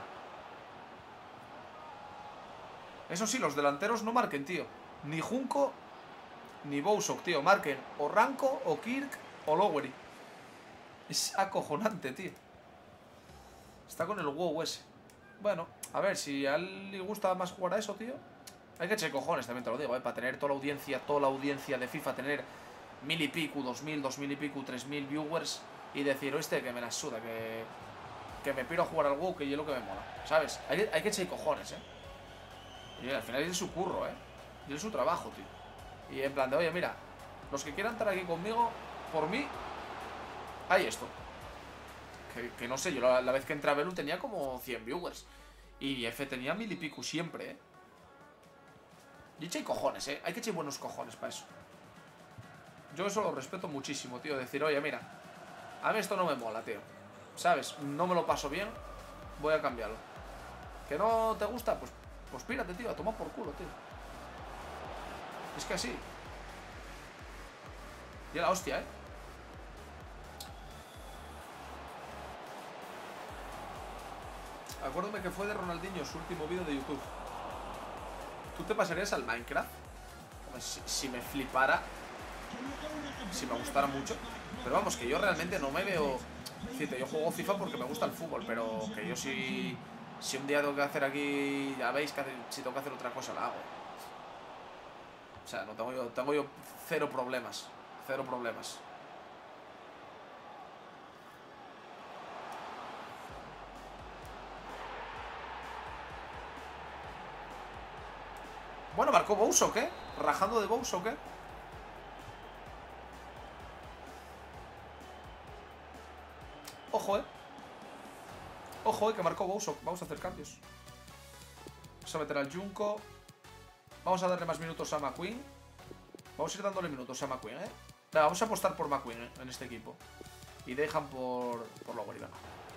Eso sí, los delanteros no marquen, tío. Ni Junco ni Bousok, tío. Marquen o Ranco, o Kirk, o Lowery. Es acojonante, tío. Está con el WoW ese. Bueno, a ver, si a él le gusta más jugar a eso, tío. Hay que echar cojones, también te lo digo, para tener toda la audiencia de FIFA, tener 1000 y pico, 2000 y pico, 3000 viewers y decir, oíste, que me la suda, que me piro a jugar al WoW, que yo lo que me mola, ¿sabes? Hay que echar cojones, Y al final es su curro, Y es su trabajo, tío. Y en plan de, oye, mira, los que quieran estar aquí conmigo, por mí, hay esto. Que no sé, yo la vez que entré a Belu tenía como 100 viewers. Y F tenía 1000 y pico siempre, Y eché cojones, hay que echar buenos cojones para eso. Yo eso lo respeto muchísimo, tío. Decir, oye, mira, a mí esto no me mola, tío. ¿Sabes? No me lo paso bien, voy a cambiarlo. ¿Que no te gusta? Pues pírate, tío, a tomar por culo, tío. Es que así. Y la hostia, Acuérdame que fue de Ronaldinho su último vídeo de YouTube. ¿Tú te pasarías al Minecraft? Si me flipara, si me gustara mucho. Pero vamos, que yo realmente no me veo... Fíjate, yo juego FIFA porque me gusta el fútbol, pero que yo si un día tengo que hacer aquí... Ya veis que si tengo que hacer otra cosa la hago. O sea, no tengo yo cero problemas. Cero problemas. Bueno, marcó Bousok, Rajando de Bousok, Ojo, Ojo, que marcó Bousok. Vamos a hacer cambios. Vamos a meter al Junko. Vamos a darle más minutos a McQueen. Vamos a ir dándole minutos a McQueen, Venga, vamos a apostar por McQueen, en este equipo. Y dejan por Lowery, venga.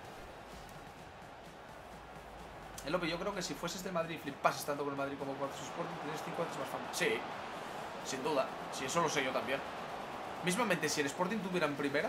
Es lo que yo creo que si fueses de Madrid y flipases tanto con el Madrid como con su Sporting, tienes 5 veces más fama. Sí, sin duda. Sí, eso lo sé yo también. Mismamente, si el Sporting tuviera en primera,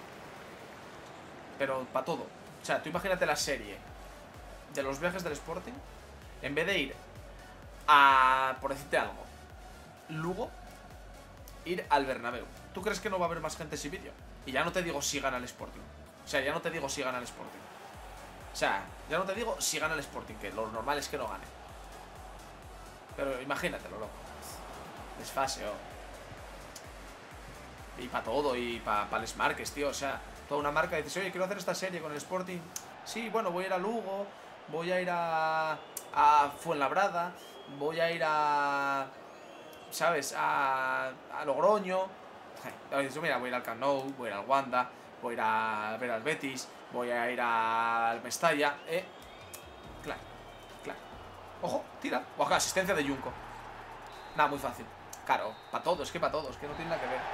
pero para todo. O sea, tú imagínate la serie de los viajes del Sporting, en vez de ir a, por decirte algo, Lugo, ir al Bernabéu. ¿Tú crees que no va a haber más gente ese vídeo? Y ya no te digo si gana el Sporting. O sea, ya no te digo si gana el Sporting. O sea, ya no te digo si gana el Sporting, que lo normal es que no gane. Pero imagínatelo, loco. Desfase, Y para todo, y para les marques, tío. O sea, toda una marca dices, oye, quiero hacer esta serie con el Sporting. Sí, bueno, voy a ir a Lugo, voy a ir a Fuenlabrada, voy a ir a... ¿Sabes? A Logroño. Mira, voy a ir al Camp Nou, voy a ir al Wanda, voy a ir a ver al Betis, voy a ir al Mestalla. Claro, claro. Ojo, tira. Ojo, asistencia de Junko. Nada, muy fácil. Claro, para todos, que no tiene nada que ver.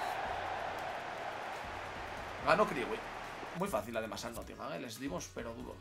Ganó Kriwi. Muy fácil además al Nottingham, les dimos pero duro.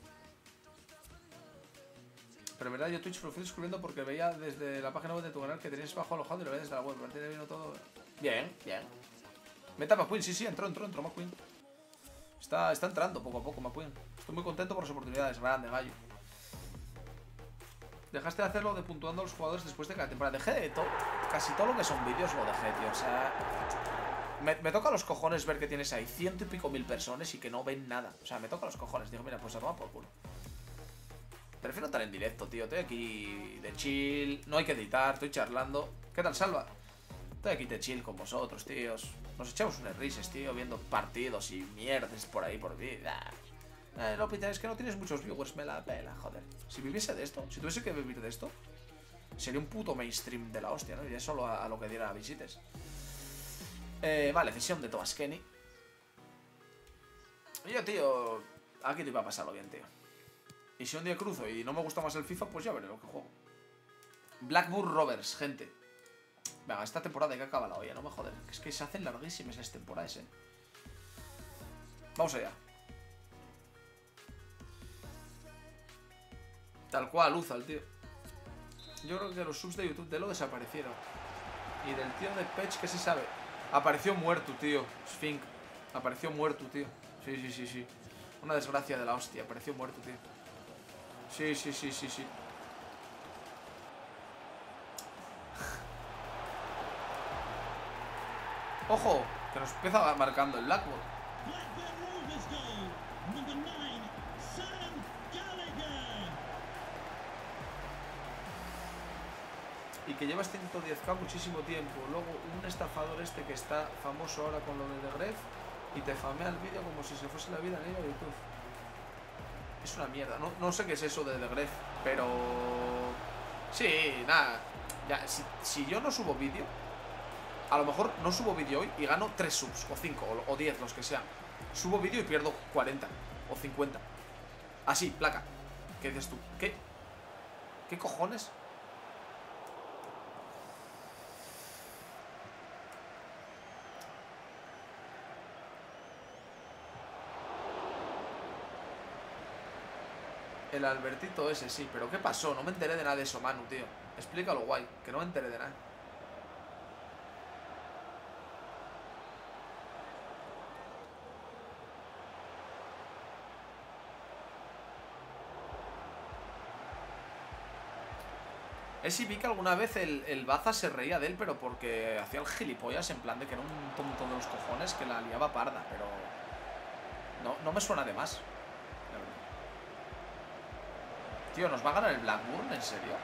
Pero en verdad yo Twitch lo fui descubriendo porque veía desde la página web de tu canal que tenías bajo alojado y lo veía desde la web. A partir de vino todo. Bien, bien. Meta McQueen, sí, entró McQueen. Está entrando poco a poco McQueen. Estoy muy contento por las oportunidades. Grande, gallo. Dejaste de hacerlo de puntuando a los jugadores después de cada temporada. Dejé de todo. Casi todo lo que son vídeos lo dejé, tío. O sea, me toca los cojones ver que tienes ahí 100 y pico mil personas y que no ven nada. O sea, me toca los cojones. Digo, mira, pues a tomar por culo. Prefiero estar en directo, tío. Estoy aquí de chill. No hay que editar, estoy charlando. ¿Qué tal, Salva? Estoy aquí de chill con vosotros, tíos. Nos echamos unas risas, tío, viendo partidos y mierdas por ahí, por vida. No, Peter, es que no tienes muchos viewers, me la pela, joder. Si viviese de esto, si tuviese que vivir de esto, sería un puto mainstream de la hostia, ¿no? Iría solo a lo que diera visites. Vale, cesión de Thomas Kenny. Y yo, tío, aquí te iba a pasarlo bien, tío. Y si un día cruzo y no me gusta más el FIFA, pues ya veré lo que juego. Blackburn Rovers, gente. Venga, esta temporada hay que acabarla, oye, no me joder. Es que se hacen larguísimas las temporadas, Vamos allá. Tal cual, Uzal, tío. Yo creo que los subs de YouTube de lo desaparecieron. Y del tío de Pech, ¿qué se sabe? Apareció muerto, tío. Sphinx. Apareció muerto, tío. Sí. Una desgracia de la hostia. Apareció muerto, tío. Sí. Ojo, que nos empieza marcando el Blackburn. Y que llevas 110k muchísimo tiempo. Luego un estafador que está famoso ahora con lo de The Gref y te famea el vídeo como si se fuese la vida en ello de YouTube. Es una mierda. No sé qué es eso de The Gref, pero... Sí, nada. Ya, si yo no subo vídeo, a lo mejor no subo vídeo hoy y gano 3 subs, o 5, o 10, los que sean. Subo vídeo y pierdo 40 o 50. Así, placa. ¿Qué dices tú? ¿Qué cojones? El Albertito ese, sí. ¿Pero qué pasó? No me enteré de nada de eso, Manu, tío. Explícalo, guay. Que no me enteré de nada. Sí, vi que alguna vez el Baza se reía de él, pero porque hacía el gilipollas, en plan de que era un tonto de los cojones que la liaba parda, pero... No me suena de más. La verdad. Tío, ¿nos va a ganar el Blackburn? ¿En serio?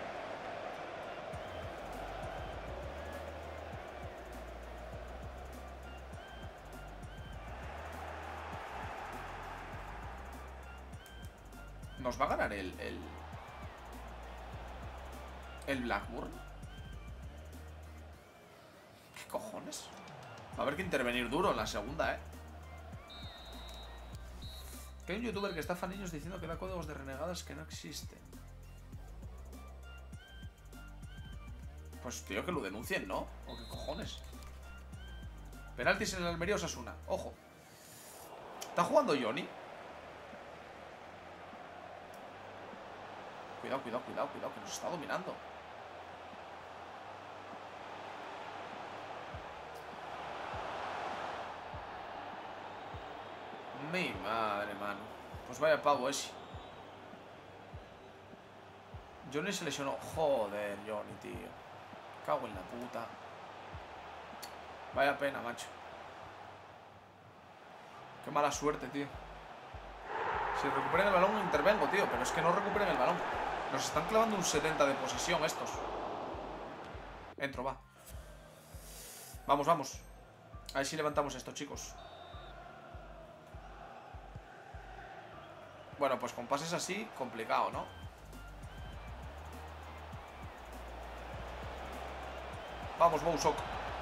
¿Nos va a ganar el Blackburn? ¿Qué cojones? Va a haber que intervenir duro en la segunda, Que hay un youtuber que estafa a niños diciendo que da códigos de renegadas que no existen. Pues tío, que lo denuncien, ¿no? ¿O qué cojones? Penaltis en el Almería Osasuna. Ojo. ¿Está jugando Johnny? Cuidado, que nos está dominando. Mi madre, mano. Pues vaya pavo ese. Johnny se lesionó. Joder, Johnny, tío. Cago en la puta. Vaya pena, macho. Qué mala suerte, tío. Si recuperen el balón, intervengo, tío. Pero es que no recuperen el balón. Nos están clavando un 70 de posesión estos. Entro, va. Vamos. A ver si levantamos esto, chicos. Bueno, pues con pases así, complicado, ¿no? Vamos, Bousok.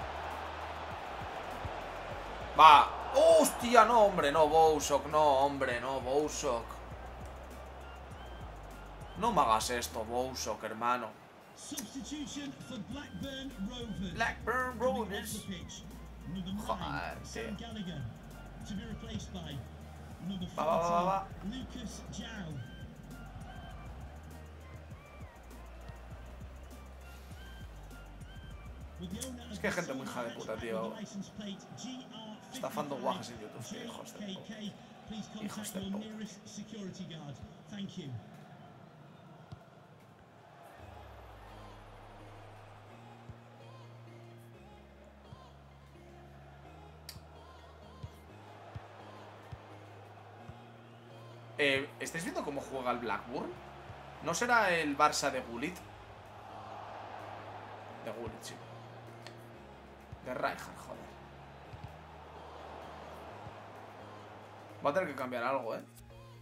Va. ¡Hostia! No, hombre, no, Bousok. No, hombre, no, Bousok. No me hagas esto, Bowsok, hermano. Substitution for Blackburn Rovers. Blackburn Rovers. Number 9, Joder, Sam tío. Gallagher. To be replaced by number 40, Va. Lucas João. Es que hay gente muy hija de puta, tío. Estafando guajes en YouTube, tío, hijos de puta. Hijos de puta. ¿Estáis viendo cómo juega el Blackburn? ¿No será el Barça de Gullit? De Gullit, sí. De Rijkaard, joder. Va a tener que cambiar algo, ¿eh?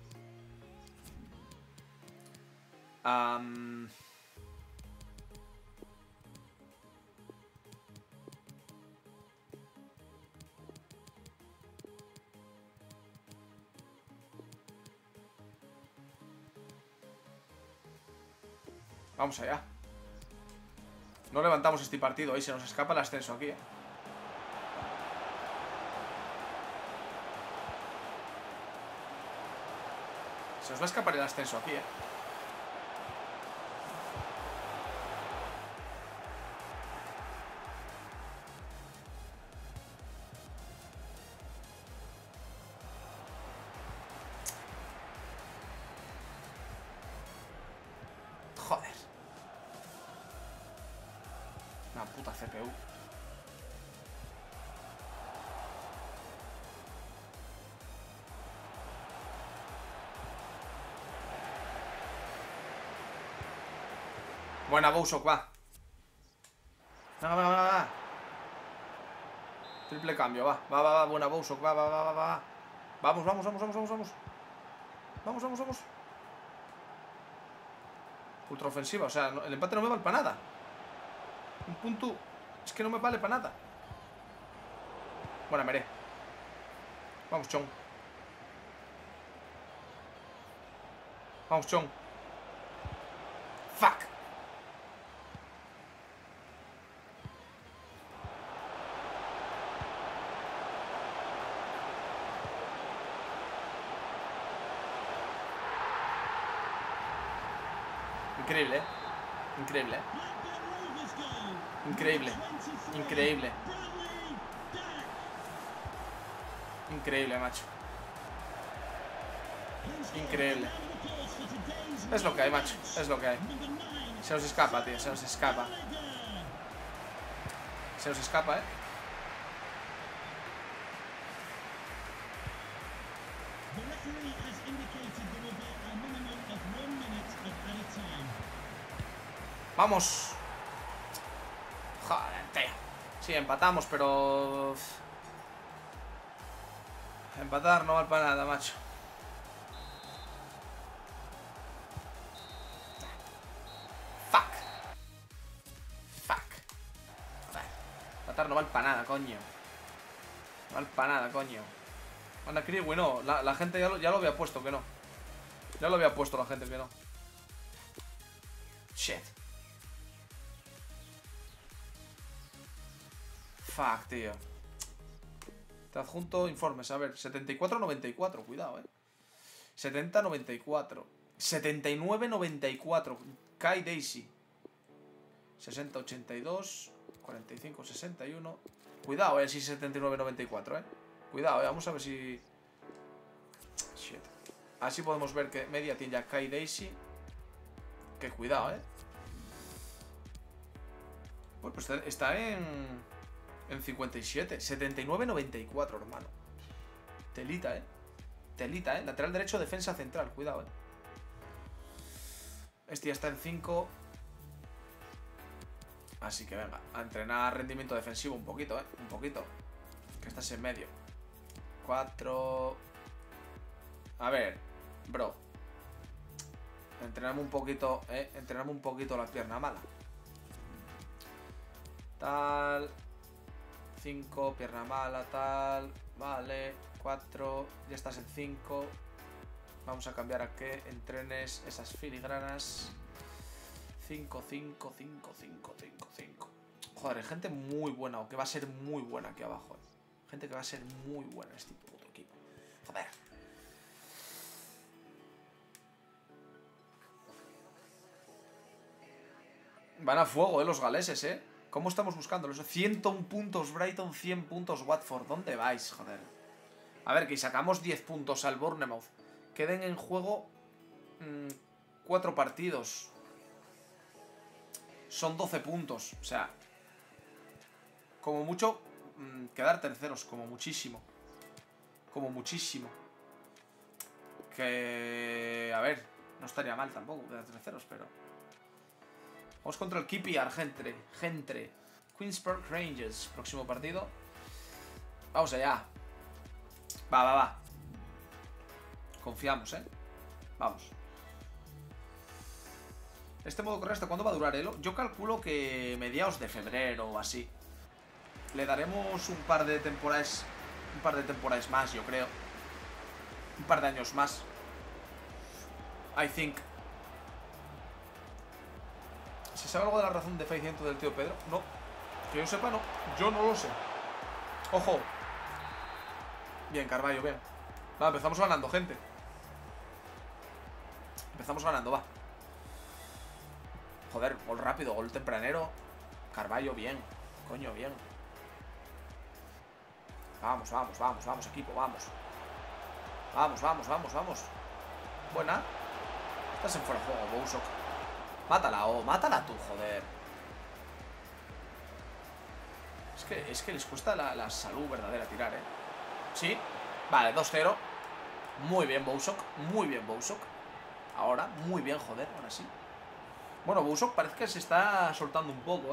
Vamos allá. No levantamos este partido. Ahí se nos escapa el ascenso aquí, ¿eh? Se nos va a escapar el ascenso aquí, ¿eh? Joder. Una puta CPU. Buena, Bowsok, va. Va. Triple cambio, va. Buena, Bowsok, va. Vamos. Vamos. Ultra ofensiva, o sea, el empate no me vale para nada. Un punto. Es que no me vale para nada. Buena, Meré. Vamos, Chong. Fuck. Increíble, ¿eh? Increíble, macho. Increíble. Es lo que hay, macho. Es lo que hay. Se nos escapa, tío. Se nos escapa, ¿eh? Vamos. Joder, tío. Sí, empatamos, pero... Empatar no vale para nada, macho. Fuck. Joder. Empatar no vale para nada, coño. No vale para nada, coño. Anda, Kriwi, no. La gente ya lo había puesto que no. Ya lo había puesto la gente que no. Shit. Fuck, tío. Te adjunto informes. A ver, 74-94. Cuidado, 70-94. 79-94. Kai Daisy. 60-82. 45-61. Cuidado, si 79-94, Cuidado, vamos a ver si... Shit. Así podemos ver que media tiene ya Kai Daisy. Que cuidado, Bueno, pues está en 57. 79-94, hermano. Telita, Telita, Lateral derecho, defensa central. Cuidado, Este ya está en 5. Así que venga, a entrenar rendimiento defensivo un poquito, Un poquito. Que estás en medio. 4. A ver, bro. Entrenamos un poquito, Entrenamos un poquito la pierna mala. Tal. 5, pierna mala, tal. Vale. 4. Ya estás en 5. Vamos a cambiar a que entrenes esas filigranas. 5, 5, 5, 5, 5, 5. Joder, hay gente muy buena, o que va a ser muy buena aquí abajo. Gente que va a ser muy buena en este puto equipo. Joder. Van a fuego, los galeses, ¿Cómo estamos buscándolos? 101 puntos Brighton, 100 puntos Watford. ¿Dónde vais, joder? A ver, que sacamos 10 puntos al Bournemouth. Queden en juego 4 partidos. Son 12 puntos. O sea, como mucho, quedar terceros. Como muchísimo. Como muchísimo. Que... A ver, no estaría mal tampoco quedar terceros, pero... Vamos contra el QPR, Gentre. Queen's Park Rangers. Próximo partido. Vamos allá. Va. Confiamos, Vamos. Este modo correr, ¿hasta cuándo va a durar, Elo? Yo calculo que mediados de febrero o así. Le daremos un par de temporadas más, yo creo. Un par de años más. I think. ¿Se sabe algo de la razón de fallecimiento del tío Pedro? No. Que yo sepa, no. Yo no lo sé. ¡Ojo! Bien, Carvalho, bien. Va, empezamos ganando, gente. Empezamos ganando, va. Joder, gol rápido, gol tempranero. Carvalho, bien. Coño, bien. Vamos, equipo, vamos. Vamos. Buena. Estás en fuera de juego, Bousok. Mátala tú, joder. Es que les cuesta la salud verdadera tirar, Sí, vale, 2-0. Muy bien, Bousok. Ahora, muy bien, joder, ahora sí. Bueno, Bousok parece que se está soltando un poco,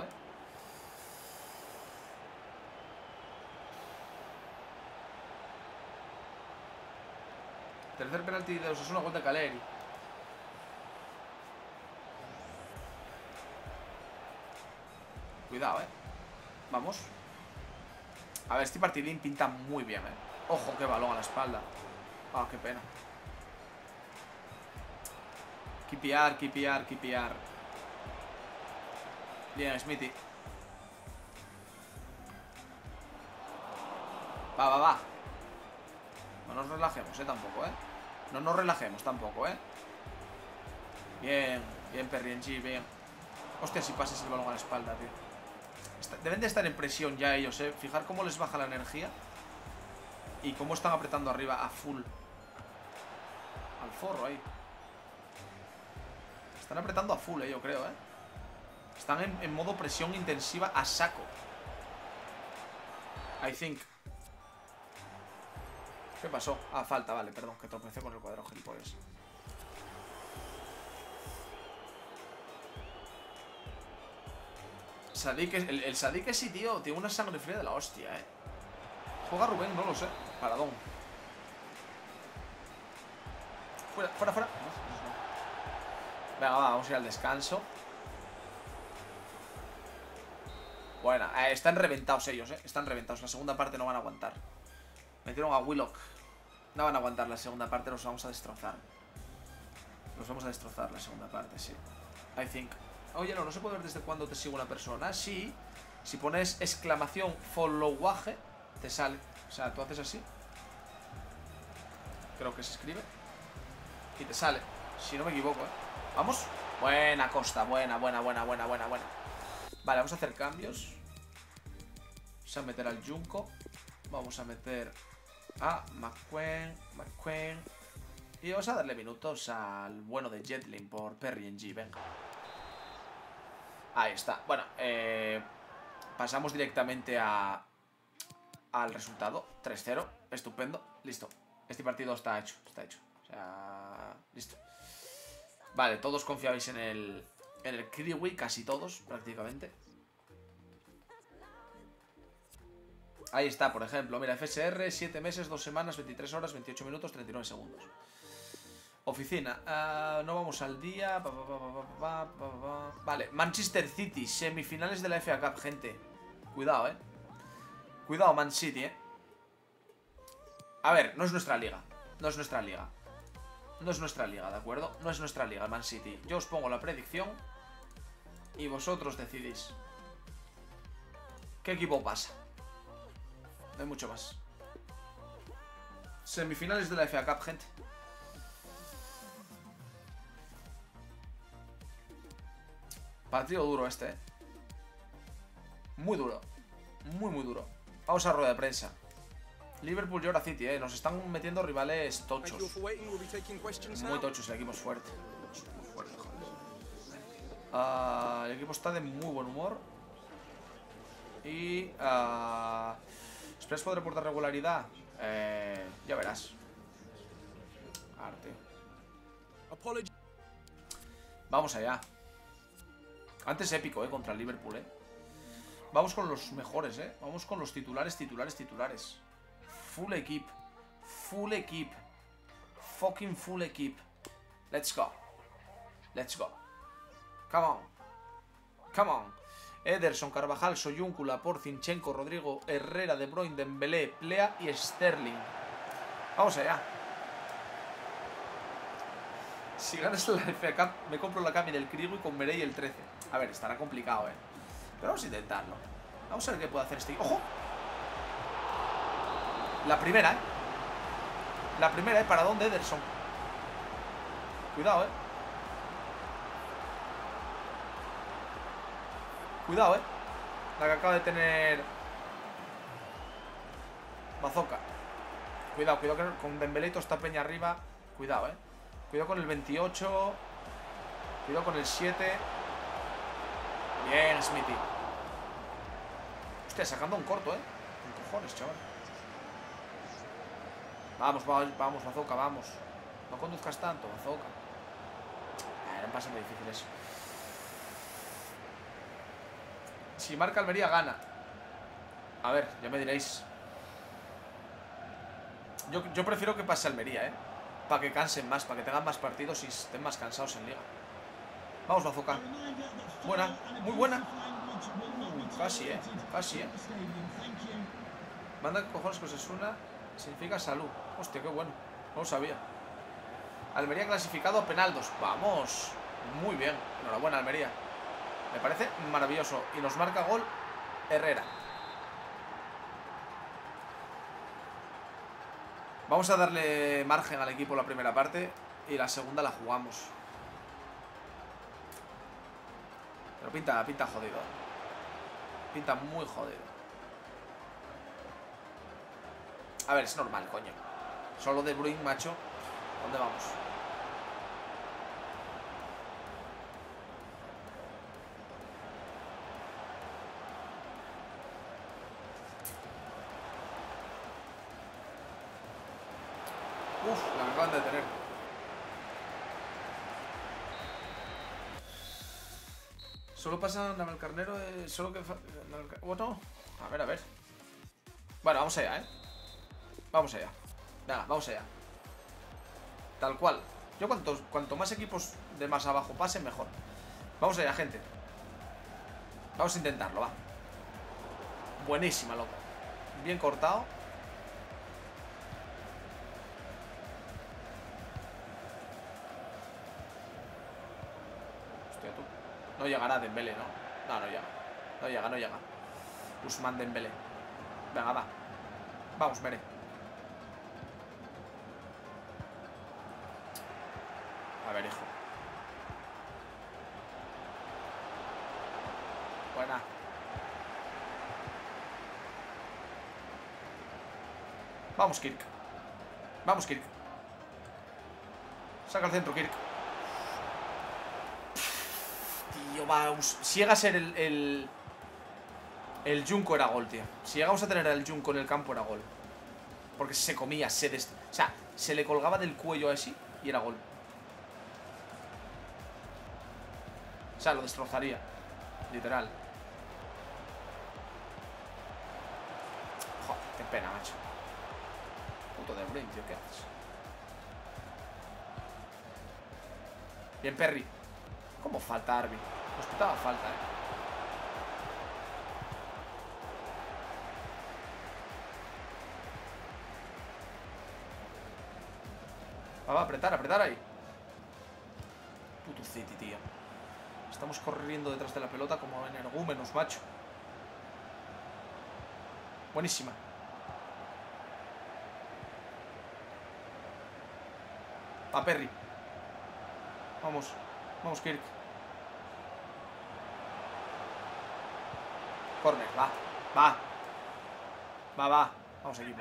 Tercer penalti de Osasuna contra Caleri. Cuidado, Vamos. A ver, este partidín pinta muy bien, Ojo, qué balón a la espalda. Ah, qué pena. Keepear. Bien, Smithy. Va. No nos relajemos, tampoco, No nos relajemos tampoco, Bien, Perrienchi, bien. Hostia, si pasas el balón a la espalda, tío. Deben de estar en presión ya ellos, Fijar cómo les baja la energía. Y cómo están apretando arriba a full. Al forro ahí. Están apretando a full, yo creo, Están en modo presión intensiva a saco. I think. ¿Qué pasó? Ah, falta, vale, perdón, que tropecé con el cuadro, gilipollas. Sadik, el Sadik sí, tío, tiene una sangre fría de la hostia, Juega Rubén, no lo sé. Paradón. Fuera. Venga, vamos a ir al descanso. Buena, están reventados ellos, Están reventados, la segunda parte no van a aguantar. Metieron a Willock. No van a aguantar la segunda parte, los vamos a destrozar. Los vamos a destrozar la segunda parte, sí. I think. Oye, no se puede ver desde cuándo te sigue una persona. Sí. Si pones exclamación followage, te sale. O sea, tú haces así. Creo que se escribe. Y te sale. Si no me equivoco, Vamos. Buena, Costa. Buena. Vale, vamos a hacer cambios. Vamos a meter al Junco. Vamos a meter a McQueen. Y vamos a darle minutos al bueno de Jetlin por Perrienchi. Venga. Ahí está. Bueno, pasamos directamente al resultado. 3-0. Estupendo. Listo. Este partido está hecho. O sea, listo. Vale, todos confiabais en el Kiwi. Casi todos, prácticamente. Ahí está, por ejemplo. Mira, FSR, 7 meses, 2 semanas, 23 horas, 28 minutos, 39 segundos. Oficina, no vamos al día. Vale, Manchester City, semifinales de la FA Cup, gente. Cuidado, Cuidado, Man City, A ver, no es nuestra liga. No es nuestra liga, ¿de acuerdo? No es nuestra liga, Man City. Yo os pongo la predicción y vosotros decidís. ¿Qué equipo pasa? No hay mucho más. Semifinales de la FA Cup, gente. Partido duro este, ¿eh? Muy duro. Muy, muy duro. Vamos a rueda de prensa. Liverpool llora City, ¿eh? Nos están metiendo rivales tochos. Muy tochos, el equipo es fuerte. Muy fuerte, joder. El equipo está de muy buen humor. Y... ¿Spurs podrá reportar regularidad? Ya verás. Arte. Vamos allá. Antes épico, contra el Liverpool, Vamos con los mejores, Vamos con los titulares. Full equip. Full equip. Fucking full equip. Let's go. Let's go. Come on. Come on. Ederson, Carvajal, Soyuncu, Laporte, Zinchenko, Rodrigo, Herrera, De Bruyne, Dembélé, Plea y Sterling. Vamos allá. Si ganas la FA Cup, me compro la cami del Crigo y con Merey el 13. A ver, estará complicado, pero vamos a intentarlo. Vamos a ver qué puede hacer este... ¡Ojo! La primera, La primera, para dónde Ederson. Cuidado, Cuidado, la que acaba de tener Bazooka. Cuidado, cuidado con Dembélé y toda esta peña arriba. Cuidado, Cuidado con el 28. Cuidado con el 7. Bien, Smithy. Hostia, sacando un corto, Con cojones, chaval. Vamos, vamos, Bazooka, vamos. No conduzcas tanto, Bazooka. No pasa muy difícil eso. Si marca Almería, gana. A ver, ya me diréis. Yo prefiero que pase Almería, para que cansen más, para que tengan más partidos y estén más cansados en liga. Vamos, Bazooka. Buena, muy buena. Casi, casi, Manda que cojones que Osasuna significa salud. Hostia, qué bueno. No lo sabía. Almería clasificado a penaldos. Vamos. Muy bien. Enhorabuena, Almería. Me parece maravilloso. Y nos marca gol Herrera. Vamos a darle margen al equipo la primera parte y la segunda la jugamos. Pero pinta jodido. Pinta muy jodido. A ver, es normal, coño. Solo De Bruyne, macho. ¿Dónde vamos? Uf, la que acaban de tener. Solo pasa Navalcarnero, solo que... Bueno, a ver. Bueno, vamos allá, Vamos allá. Venga, vamos allá. Tal cual. Yo cuanto más equipos de más abajo pasen, mejor. Vamos allá, gente. Vamos a intentarlo, va. Buenísima, loco. Bien cortado. Hostia, tú. No llegará Dembélé, ¿no? No llega. No llega. Usman Dembélé. Venga, va. Vamos, Mere. A ver, hijo. Buena. Vamos, Kirk. Saca el centro, Kirk. Tío, vamos. Si llega a ser el Junco era gol, tío. Si llegamos a tener el Junco en el campo era gol. Porque se comía, o sea, se le colgaba del cuello así y era gol. O sea, lo destrozaría. Literal. Joder, qué pena, macho. Puto De Bruyne, tío, ¿qué haces? Bien, Perry. ¿Cómo falta Arby? Nos quitaba falta, Va, apretar, apretar ahí. Puto City, tío. Estamos corriendo detrás de la pelota como energúmenos, macho. Buenísima. Va, Perry. Vamos. Vamos, Kirk. Corner, va. Va. Va. Vamos, equipo.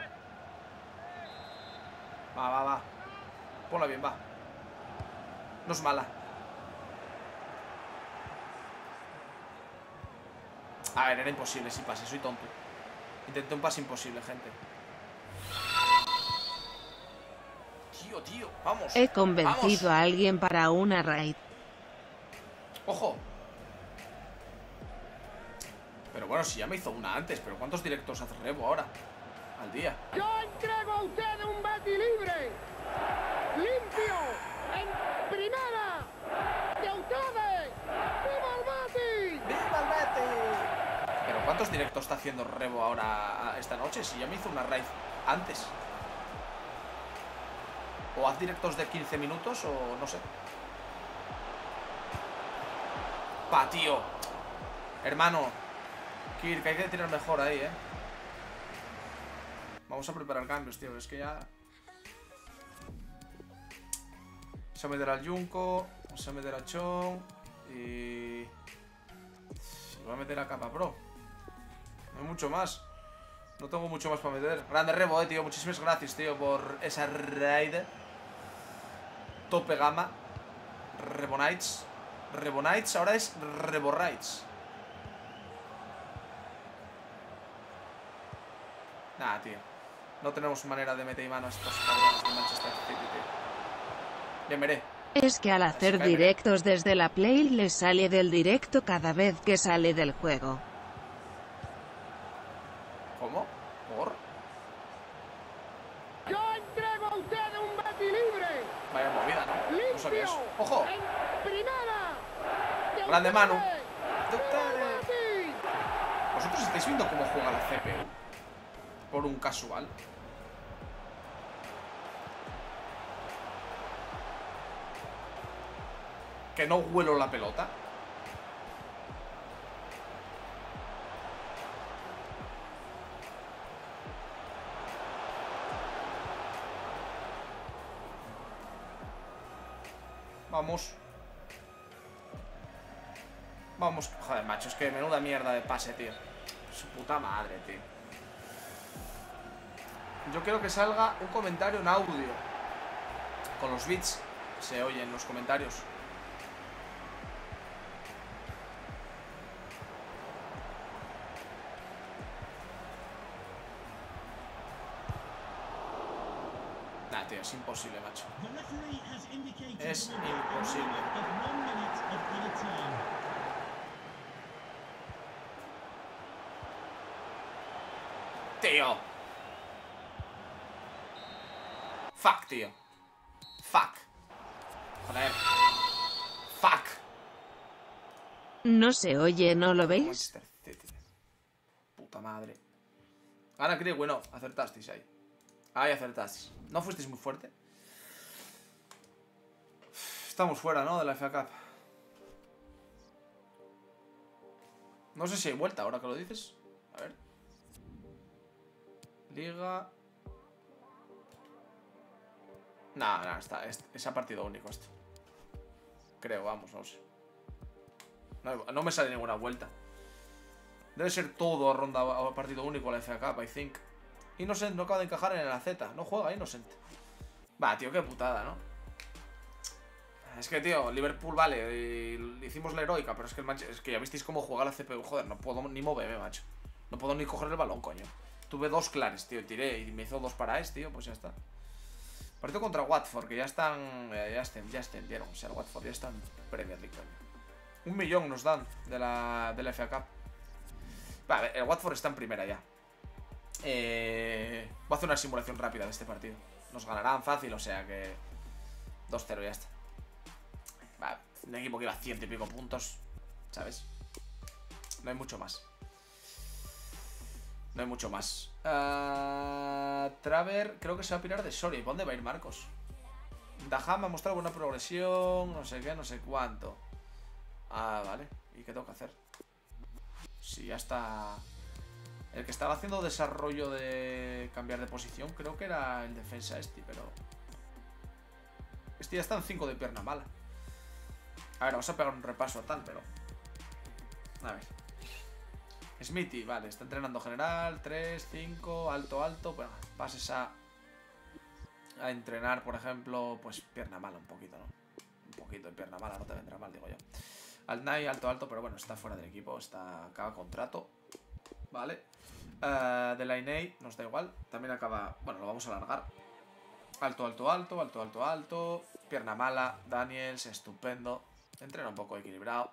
Va. Ponla bien, va. No es mala. A ver, era imposible sin pase, soy tonto. Intenté un pase imposible, gente. Tío, vamos. He convencido a alguien para una raid. ¡Ojo! Pero bueno, si ya me hizo una antes. Pero ¿cuántos directos hace Rebo ahora? Al día. Yo entrego a usted un Betty libre. Limpio. En primera. De ustedes. ¡Viva el Betty! ¡Viva el Betis! Pero ¿cuántos directos está haciendo Rebo ahora esta noche? Si ya me hizo una raid antes. O haz directos de 15 minutos o no sé. Pa, tío. Hermano. Kirk, hay que tirar mejor ahí, Vamos a preparar cambios, tío. Es que ya... Vamos a meter al Junko. Vamos a meter a Chong. Y... voy a meter a Capa Pro. No hay mucho más. No tengo mucho más para meter. Grande Rebo, tío. Muchísimas gracias, tío, por esa raid. Tope gama. Rebonites. Rebonites ahora es Reborites. Nah, tío. No tenemos manera de meter y mano a estos cabrones de Manchester City, tío. Bien, veré. Es que al hacer directos desde la Play le sale del directo cada vez que sale del juego. ¿Cómo? ¿Por? Yo entrego a usted un Betty libre. Vaya movida, ¿no? No sabía eso. Limpio. ¡Ojo! En primera. De Grande Manu. ustedes. ¡Viva el Betty! ¿Vosotros estáis viendo cómo juega la CPU? Por un casual. Que no huelo la pelota. Vamos. Vamos. Joder, macho, es que menuda mierda de pase, tío. Su puta madre, tío. Yo quiero que salga un comentario en audio. Con los bits. Se oyen los comentarios. Nah, tío, es imposible, macho. The referee has indicated Es a imposible. of 1 minute of added time. Tío. Fuck, tío. Fuck. Joder. Fuck. No se oye, ¿no lo veis? Manchester City. Puta madre. Ahora creo, bueno, acertasteis ahí. Ahí acertasteis. ¿No fuisteis muy fuerte? Estamos fuera, ¿no? De la FA Cup. No sé si hay vuelta ahora que lo dices. A ver. Liga. Nah, es a partido único esto. Creo, vamos, no sé. No me sale ninguna vuelta. Debe ser todo a ronda a partido único la FA Cup, I think. Innocent no acaba de encajar en la Z. No juega Innocent. Va, tío, qué putada, ¿no? Es que, tío, Liverpool vale. Y hicimos la heroica, pero es que es que ya visteis cómo juega la CPU. Joder, no puedo ni moverme, macho. No puedo ni coger el balón, coño. Tuve dos clares, tío. Tiré y me hizo dos paraes, tío. Pues ya está. Partido contra Watford, que ya están. Ya extendieron. O sea, el Watford ya está en Premier League, coño. 1 millón nos dan de la FA Cup. Vale, el Watford está en primera ya. Voy a hacer una simulación rápida de este partido. Nos ganarán fácil, o sea que 2-0 ya está. Vale, un equipo que iba a 100 y pico puntos, ¿sabes? No hay mucho más. No hay mucho más. Traver, creo que se va a pirar de Soria. ¿Y dónde va a ir Marcos? Daham ha mostrado buena progresión, no sé qué, no sé cuánto. Ah, vale. ¿Y qué tengo que hacer? Sí, ya está. El que estaba haciendo desarrollo de cambiar de posición creo que era el defensa este, pero... Este ya está en 5 de pierna mala. A ver, vamos a pegar un repaso a tal, pero... A ver. Smithy, vale, está entrenando general, 3, 5, alto, alto. Bueno, pases a entrenar, por ejemplo, pues pierna mala un poquito, ¿no? Un poquito de pierna mala, no te vendrá mal, digo yo. Altnay, alto, alto, pero bueno, está fuera del equipo, acaba contrato. Vale. Delaney, nos da igual. También acaba, bueno, lo vamos a alargar. Alto, alto, alto, alto, alto, alto. Pierna mala, Daniels, estupendo. Entrena un poco equilibrado.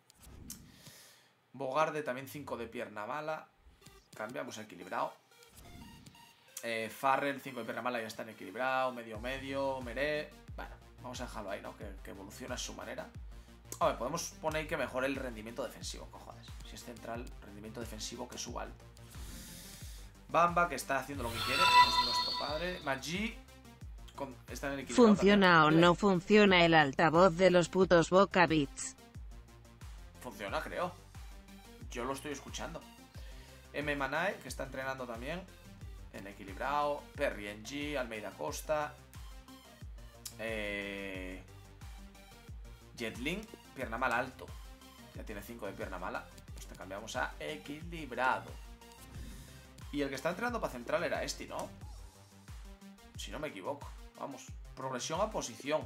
Bogarde también 5 de pierna mala. Cambiamos a equilibrado. Farrell 5 de pierna mala, ya está en equilibrado. Medio, medio, Meré. Bueno, vamos a dejarlo ahí, ¿no? Que evoluciona a su manera. A ver, podemos poner que mejore el rendimiento defensivo, cojones. Si es central, rendimiento defensivo que suba alto. Bamba, que está haciendo lo que quiere, es nuestro padre. Maggi, está en el equilibrio. ¿Funciona o no funciona el altavoz de los putos Boca Beats? Funciona, creo. Yo lo estoy escuchando. M. Manae, que está entrenando también. En equilibrado. Perry NG, Almeida Costa. Jetling, pierna mala alto. Ya tiene 5 de pierna mala. Pues te cambiamos a equilibrado. Y el que está entrenando para central era este, ¿no? Si no me equivoco. Vamos. Progresión a posición.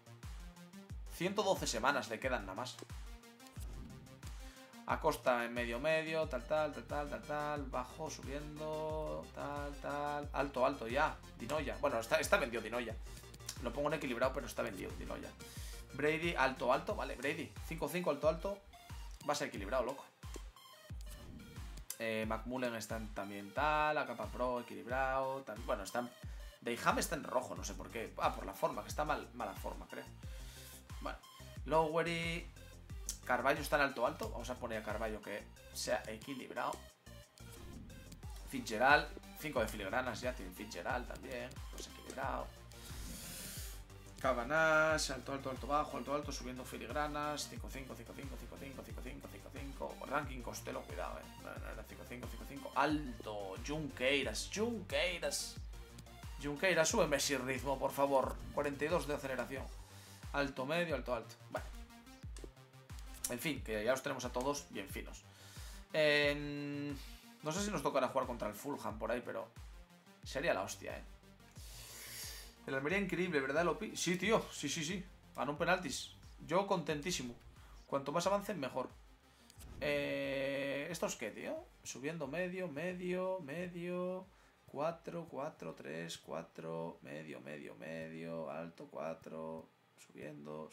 112 semanas le quedan nada más. Acosta en medio medio, tal, bajo, subiendo, tal, alto, alto ya, Dinoya, bueno, está vendido Dinoya, lo pongo en equilibrado pero está vendido Dinoya. Brady, alto, alto, vale, Brady, 5-5, alto, alto, va a ser equilibrado, loco. McMullen está también tal, Acapa Pro, equilibrado, bueno, están... Dayham está en rojo, no sé por qué, por la forma, que está mala forma, creo. Bueno, Lowery... Carvalho está en alto alto. Vamos a poner a Carvalho que sea equilibrado. Fitzgerald, 5 de filigranas ya tiene Fitzgerald también. Pues equilibrado. Cabanas, alto, alto, alto, bajo, alto, alto, subiendo filigranas. 5-5, 5-5, 5-5, 5-5, 5-5. Ranking Costello, cuidado, No era 5-5, 5-5. Alto, Junqueiras. Junqueiras, súbeme ese ritmo, por favor. 42 de aceleración. Alto, medio, alto, alto. Vale. En fin, que ya los tenemos a todos bien finos. No sé si nos tocará jugar contra el Fulham por ahí, pero sería la hostia, El Almería increíble, ¿verdad, Lopi? Sí, tío, sí. Ganó un penaltis. Yo contentísimo. Cuanto más avancen, mejor. ¿Estos qué, tío? Subiendo medio, 4, 4, 3, 4, medio, alto, 4, subiendo.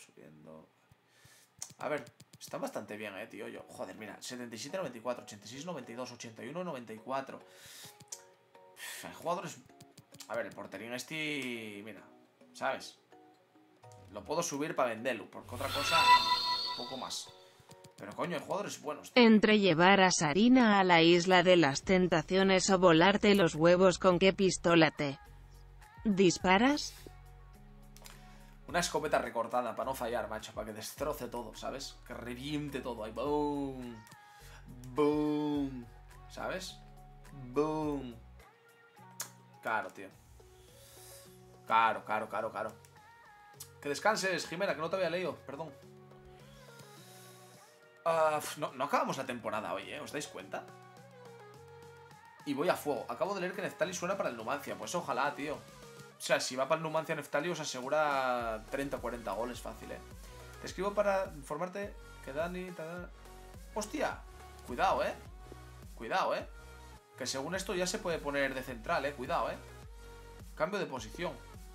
A ver, está bastante bien, tío. Joder, mira, 77-94, 86-92, 81-94. Hay jugadores... A ver, el porterín mira, ¿sabes? Lo puedo subir para venderlo, porque otra cosa, poco más. Pero coño, hay jugadores buenos, tío. Entre llevar a Sarina a la isla de las tentaciones o volarte los huevos, ¿con qué pistola te disparas? Una escopeta recortada para no fallar, macho. Para que destroce todo, ¿sabes? Que reviente todo ahí. ¡Boom! ¡Boom! ¿Sabes? ¡Boom! Claro, tío. Claro. Que descanses, Jimena, que no te había leído. Perdón. No acabamos la temporada hoy, ¿Os dais cuenta? Y voy a fuego. Acabo de leer que Neftali suena para el Numancia. Pues ojalá, tío. O sea, si va para el Numancia Neftali os asegura 30 o 40 goles fácil, Te escribo para informarte que Dani... ¡Hostia! Cuidado, Cuidado, Que según esto ya se puede poner de central, Cuidado, Cambio de posición.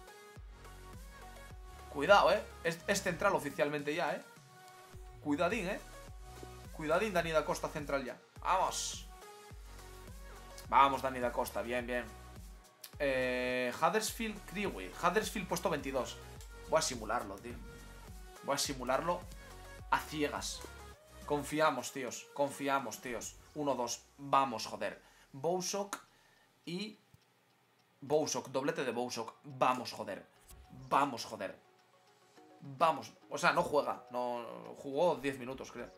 Cuidado, es central oficialmente ya, Cuidadín, Cuidadín, Dani da Costa central ya. ¡Vamos! Vamos, Dani da Costa, bien. Huddersfield Crewe. Huddersfield puesto 22. Voy a simularlo, tío. Voy a simularlo a ciegas. Confiamos, tíos. 1-2. Vamos, joder. Bousok y... Bousok, doblete de Bousok. Vamos, joder. Vamos, joder. Vamos. O sea, no juega. No, jugó 10 minutos, creo.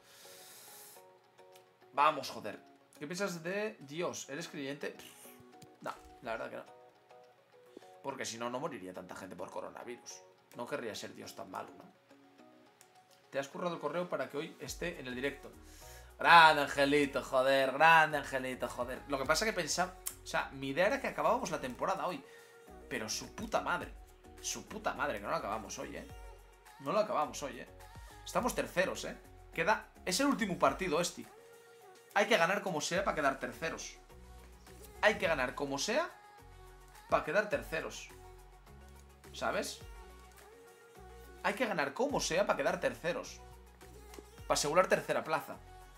Vamos, joder. ¿Qué piensas de Dios? ¿Eres creyente? No, la verdad que no. Porque si no, no moriría tanta gente por coronavirus. No querría ser Dios tan malo, ¿no? Te has currado el correo para que hoy esté en el directo. Grande Angelito, joder. Grande Angelito, joder. Lo que pasa es que pensaba... O sea, mi idea era que acabábamos la temporada hoy. Pero su puta madre. Su puta madre, que no la acabamos hoy, No la acabamos hoy, Estamos terceros, Queda... Es el último partido este. Hay que ganar como sea para quedar terceros. Hay que ganar como sea para quedar terceros. ¿Sabes? Hay que ganar como sea para quedar terceros. Para asegurar tercera plaza.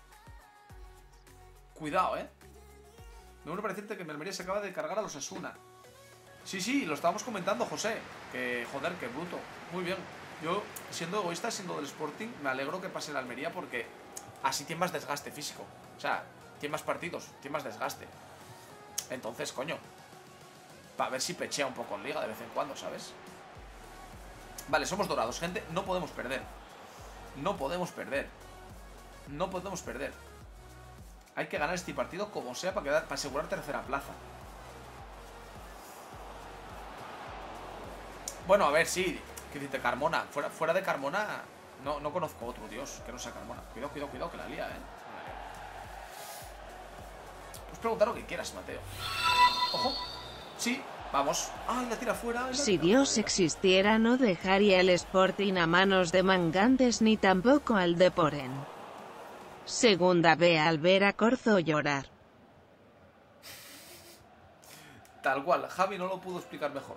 Cuidado, Me vuelve a parecerte que Almería se acaba de cargar a los Osasuna. Sí, lo estábamos comentando, José. Que, joder, que bruto. Muy bien. Yo, siendo egoísta, siendo del Sporting, me alegro que pase la Almería porque así tiene más desgaste físico. O sea, tiene más partidos, tiene más desgaste. Entonces, coño, para ver si pechea un poco en liga de vez en cuando, ¿sabes? Vale, somos dorados, gente. No podemos perder. No podemos perder. No podemos perder. Hay que ganar este partido como sea para asegurar tercera plaza. Bueno, a ver, sí. ¿Qué dice Carmona? Fuera de Carmona, no conozco otro dios que no sea Carmona. Cuidado, que la lía, Pues preguntar lo que quieras, Mateo. Ojo. Sí, vamos. ¡Ay, la tira fuera! Si Dios existiera, no dejaría el Sporting a manos de mangantes ni tampoco al de Porén. Segunda B al ver a Corzo llorar. Tal cual, Javi no lo pudo explicar mejor.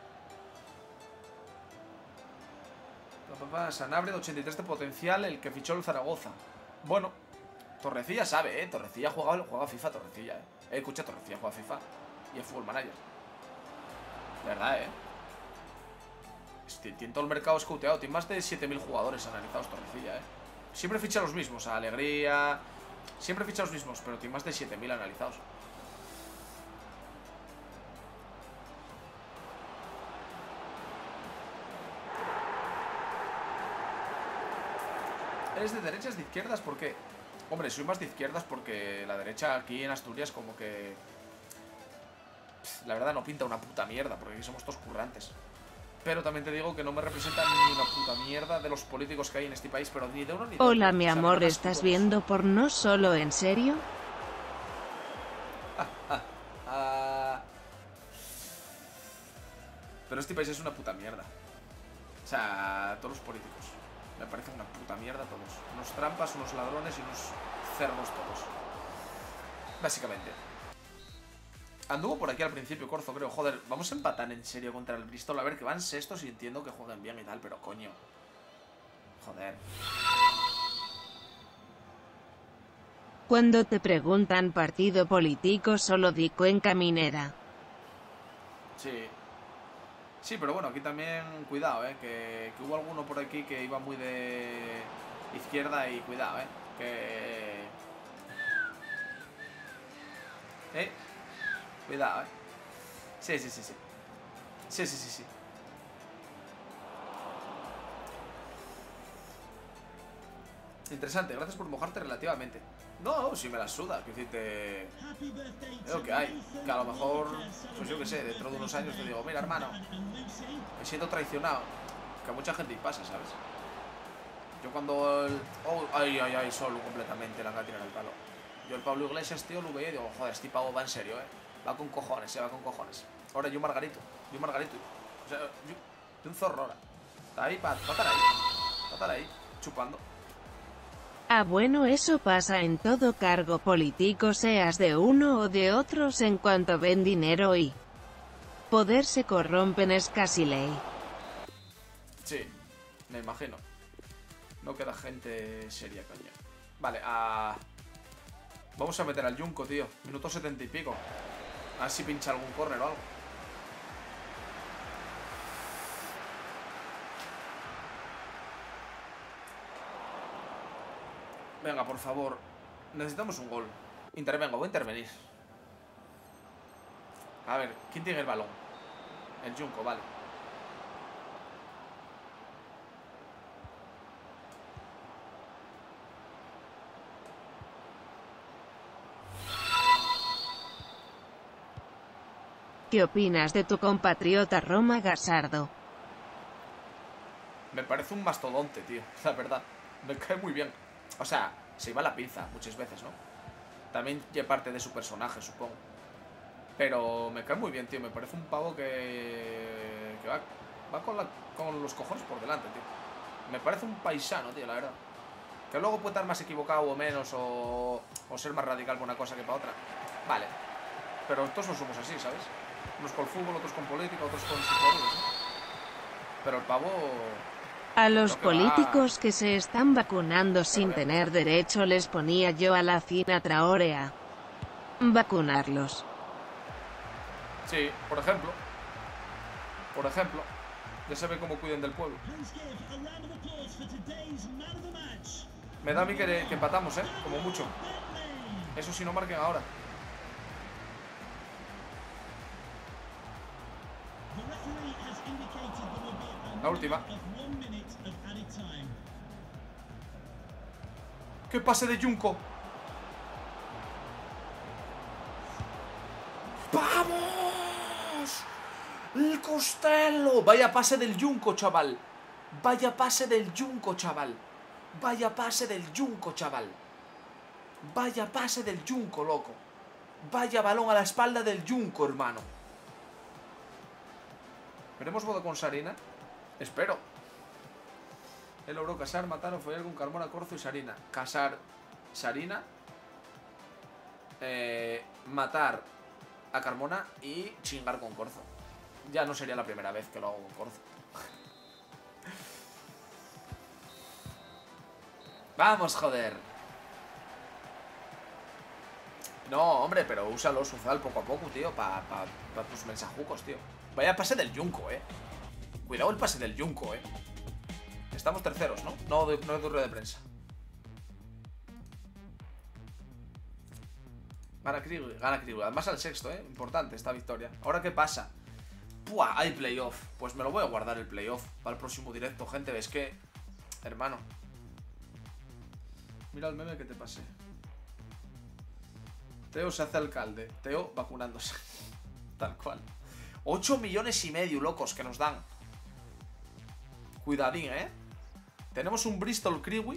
Sanabria de 83 de potencial, el que fichó el Zaragoza. Bueno, Torrecilla sabe, Torrecilla juega FIFA, Torrecilla, escucha, Torrecilla juega FIFA y es Football Manager. De verdad, Tiene todo el mercado escouteado. Tiene más de 7000 jugadores analizados, Torrecilla, Siempre ficha los mismos, Alegría. Siempre ficha los mismos, pero tiene más de 7000 analizados. ¿Eres de derechas, de izquierdas? ¿Por qué? Hombre, soy más de izquierdas porque la derecha aquí en Asturias como que... La verdad no pinta una puta mierda, porque aquí somos todos currantes. Pero también te digo que no me representan ni una puta mierda de los políticos que hay en este país, pero ni de uno ni de otro. Hola, mi amor, ¿estás viendo porno solo en serio? Pero este país es una puta mierda. O sea, todos los políticos. Me parecen una puta mierda todos. Unos trampas, unos ladrones y unos cerdos todos. Básicamente. Anduvo por aquí al principio, Corzo, creo. Joder, vamos a empatar en serio contra el Bristol. A ver, que van sextos y entiendo que jueguen bien y tal, pero coño. Joder. Cuando te preguntan partido político, solo di Cuenca Minera. Sí. Sí, pero bueno, aquí también cuidado, que hubo alguno por aquí que iba muy de izquierda y cuidado, que... Cuidado, Sí. Sí. Interesante, gracias por mojarte relativamente. No, si me la suda, que decirte... Es lo que hay. Que a lo mejor, pues yo que sé, dentro de unos años te digo, mira hermano, me siento traicionado. Que a mucha gente pasa, ¿sabes? Yo cuando el... Oh, ay, solo completamente la que tirar el palo. Yo el Pablo Iglesias, tío, lo veía y digo, joder, este pavo va en serio, Va con cojones, va con cojones. Ahora yo Margarito. O sea, yo un zorro ahora. Está ahí para estar ahí, chupando. Ah, bueno, eso pasa en todo cargo político, seas de uno o de otros, en cuanto ven dinero y poder se corrompen, es casi ley. Sí, me imagino. No queda gente seria, coño. Vale, vamos a meter al Junco, tío. Minuto 70 y pico. A ver si pincha algún córner o algo. Venga, por favor. Necesitamos un gol. Voy a intervenir. A ver, ¿quién tiene el balón? El Junco, vale. ¿Qué opinas de tu compatriota Roma Gazzardo? Me parece un mastodonte, tío, la verdad. Me cae muy bien. O sea, se iba la pinza muchas veces, ¿no? También ya parte de su personaje, supongo. Pero me cae muy bien, tío. Me parece un pavo que va con los cojones por delante, tío. Me parece un paisano, tío, la verdad. Que luego puede estar más equivocado o menos, o ser más radical por una cosa que para otra. Vale. Pero todos no somos así, ¿sabes? Unos con fútbol, otros con política, otros con psicólogos, ¿no? Pero el pavo... A los creo que políticos que se están vacunando sin tener derecho les ponía yo a la fina Traoré a vacunarlos. Sí, por ejemplo. Por ejemplo. Ya se ve cómo cuiden del pueblo. Please give a round of applause for today's man of the match. Me da a mí que empatamos, como mucho. Bentley. Eso sí no marquen ahora. The referee has indicated there will be a La última. of 1 minute of added time. ¡Qué pase de Junco! ¡Vamos! ¡El Costello! Vaya pase del Junco, chaval. Vaya pase del Junco, chaval. Vaya pase del Junco, chaval. Vaya pase del Junco, loco. Vaya balón a la espalda del Junco, hermano. ¿Veremos boda con Sarina? Espero. Él logró casar, matar o follar con Carmona, Corzo y Sarina. Casar, Sarina, matar a Carmona y chingar con Corzo. Ya no sería la primera vez que lo hago con Corzo. Vamos, joder. No, hombre, pero úsalo, Suzal, poco a poco, tío, para tus mensajucos, tío. Vaya pase del Junco, Cuidado el pase del Junco, Estamos terceros, ¿no? No es de rueda de prensa. Gana Kriwi. Además al sexto, Importante esta victoria. ¿Ahora qué pasa? ¡Puah! Hay playoff. Pues me lo voy a guardar el playoff para el próximo directo, gente. Es que... Hermano. Mira el meme que te pasé. Teo se hace alcalde. Teo vacunándose. Tal cual. 8 millones y medio, locos, que nos dan. Cuidadín, Tenemos un Bristol Kriwi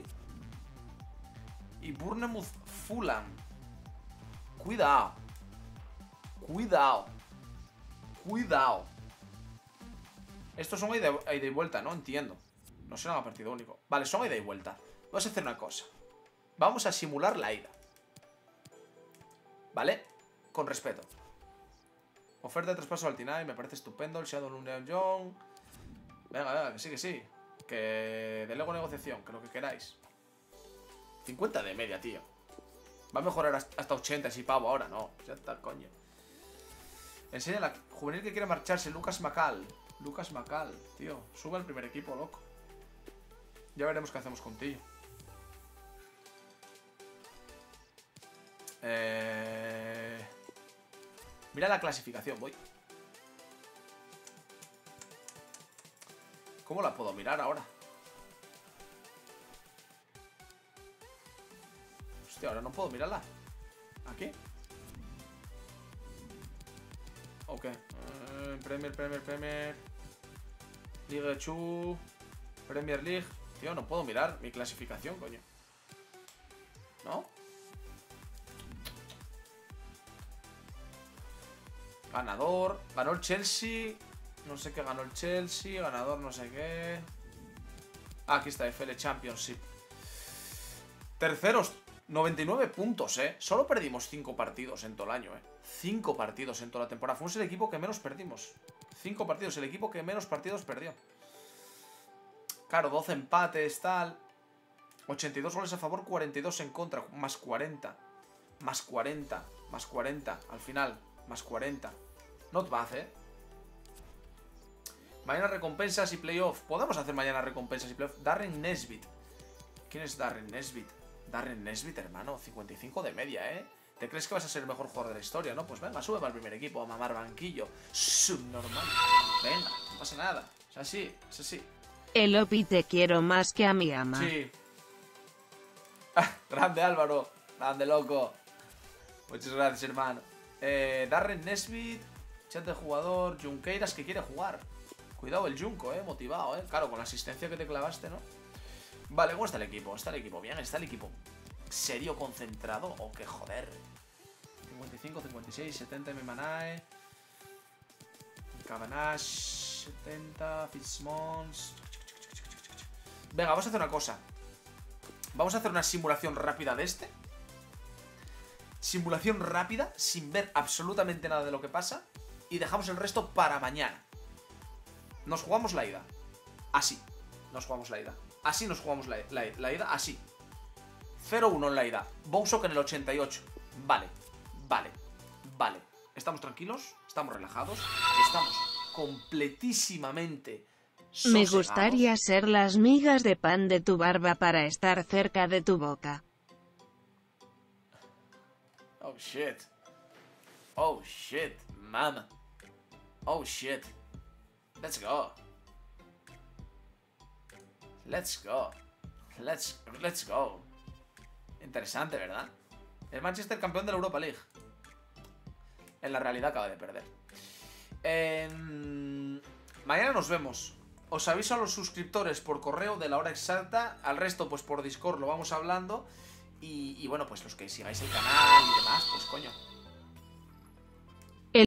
y Bournemouth Fulham. Cuidado. Cuidado. Cuidado. Estos son ida y vuelta, ¿no? Entiendo. No será un partido único. Vale, son ida y vuelta. Vamos a hacer una cosa. Vamos a simular la ida. ¿Vale? Con respeto. Oferta de traspaso al Tinay, me parece estupendo. El Shadow Union Young. Venga, que sí, que sí. Que delego negociación, que lo que queráis. 50 de media, tío. Va a mejorar hasta 80 si pavo ahora, no. Ya está, coño. Enseña la juvenil que quiere marcharse, Lucas Macal. Lucas Macal, tío. Sube al primer equipo, loco. Ya veremos qué hacemos contigo. Mira la clasificación, voy. ¿Cómo la puedo mirar ahora? Hostia, ahora no puedo mirarla. ¿Aquí? Ok. Premier. Ligue 2. Premier League. Tío, no puedo mirar mi clasificación, coño. ¿No? Ganador. Ganó el Chelsea. No sé qué ganó el Chelsea. Ganador no sé qué. Ah, aquí está, FL Championship. Terceros, 99 puntos, Solo perdimos 5 partidos en todo el año, 5 partidos en toda la temporada. Fuimos el equipo que menos perdimos. 5 partidos, el equipo que menos partidos perdió. Claro, 12 empates, tal. 82 goles a favor, 42 en contra. Más 40. Más 40. Más 40. Al final, más 40. Not bad, Mañana recompensas y playoff. Podemos hacer mañana recompensas y playoff. Darren Nesbitt. ¿Quién es Darren Nesbitt? Darren Nesbitt, hermano. 55 de media, ¿Te crees que vas a ser el mejor jugador de la historia, no? Pues venga, sube para el primer equipo a mamar banquillo. Subnormal. Venga, no pasa nada. Es así, es así. El Opi te quiero más que a mi ama. Sí. Grande Álvaro. Grande loco. Muchas gracias, hermano. Darren Nesbitt. Chat de jugador, Junqueiras que quiere jugar. Cuidado el Junco, motivado, Claro, con la asistencia que te clavaste, ¿no? Vale, ¿cómo está el equipo? Está el equipo bien, está el equipo serio, concentrado. Oh, qué joder. 55, 56, 70 Mimanae. Cabanash, 70, Fitzmons. Venga, vamos a hacer una cosa. Vamos a hacer una simulación rápida de este. Simulación rápida, sin ver absolutamente nada de lo que pasa. Y dejamos el resto para mañana. Nos jugamos la ida. Así. Nos jugamos la ida. Así nos jugamos la ida. Así. 0-1 en la ida. Bousok en el 88. Vale. Vale. Vale. ¿Estamos tranquilos? ¿Estamos relajados? Estamos completísimamente sosegados. Me gustaría ser las migas de pan de tu barba para estar cerca de tu boca. Oh shit. Oh shit, mama. Oh shit. Let's go. Let's go. Let's go. Interesante, ¿verdad? El Manchester campeón de la Europa League. En la realidad acaba de perder. Mañana nos vemos. Os aviso a los suscriptores por correo de la hora exacta. Al resto, pues por Discord lo vamos hablando. Y bueno, pues los que sigáis el canal y demás, pues coño,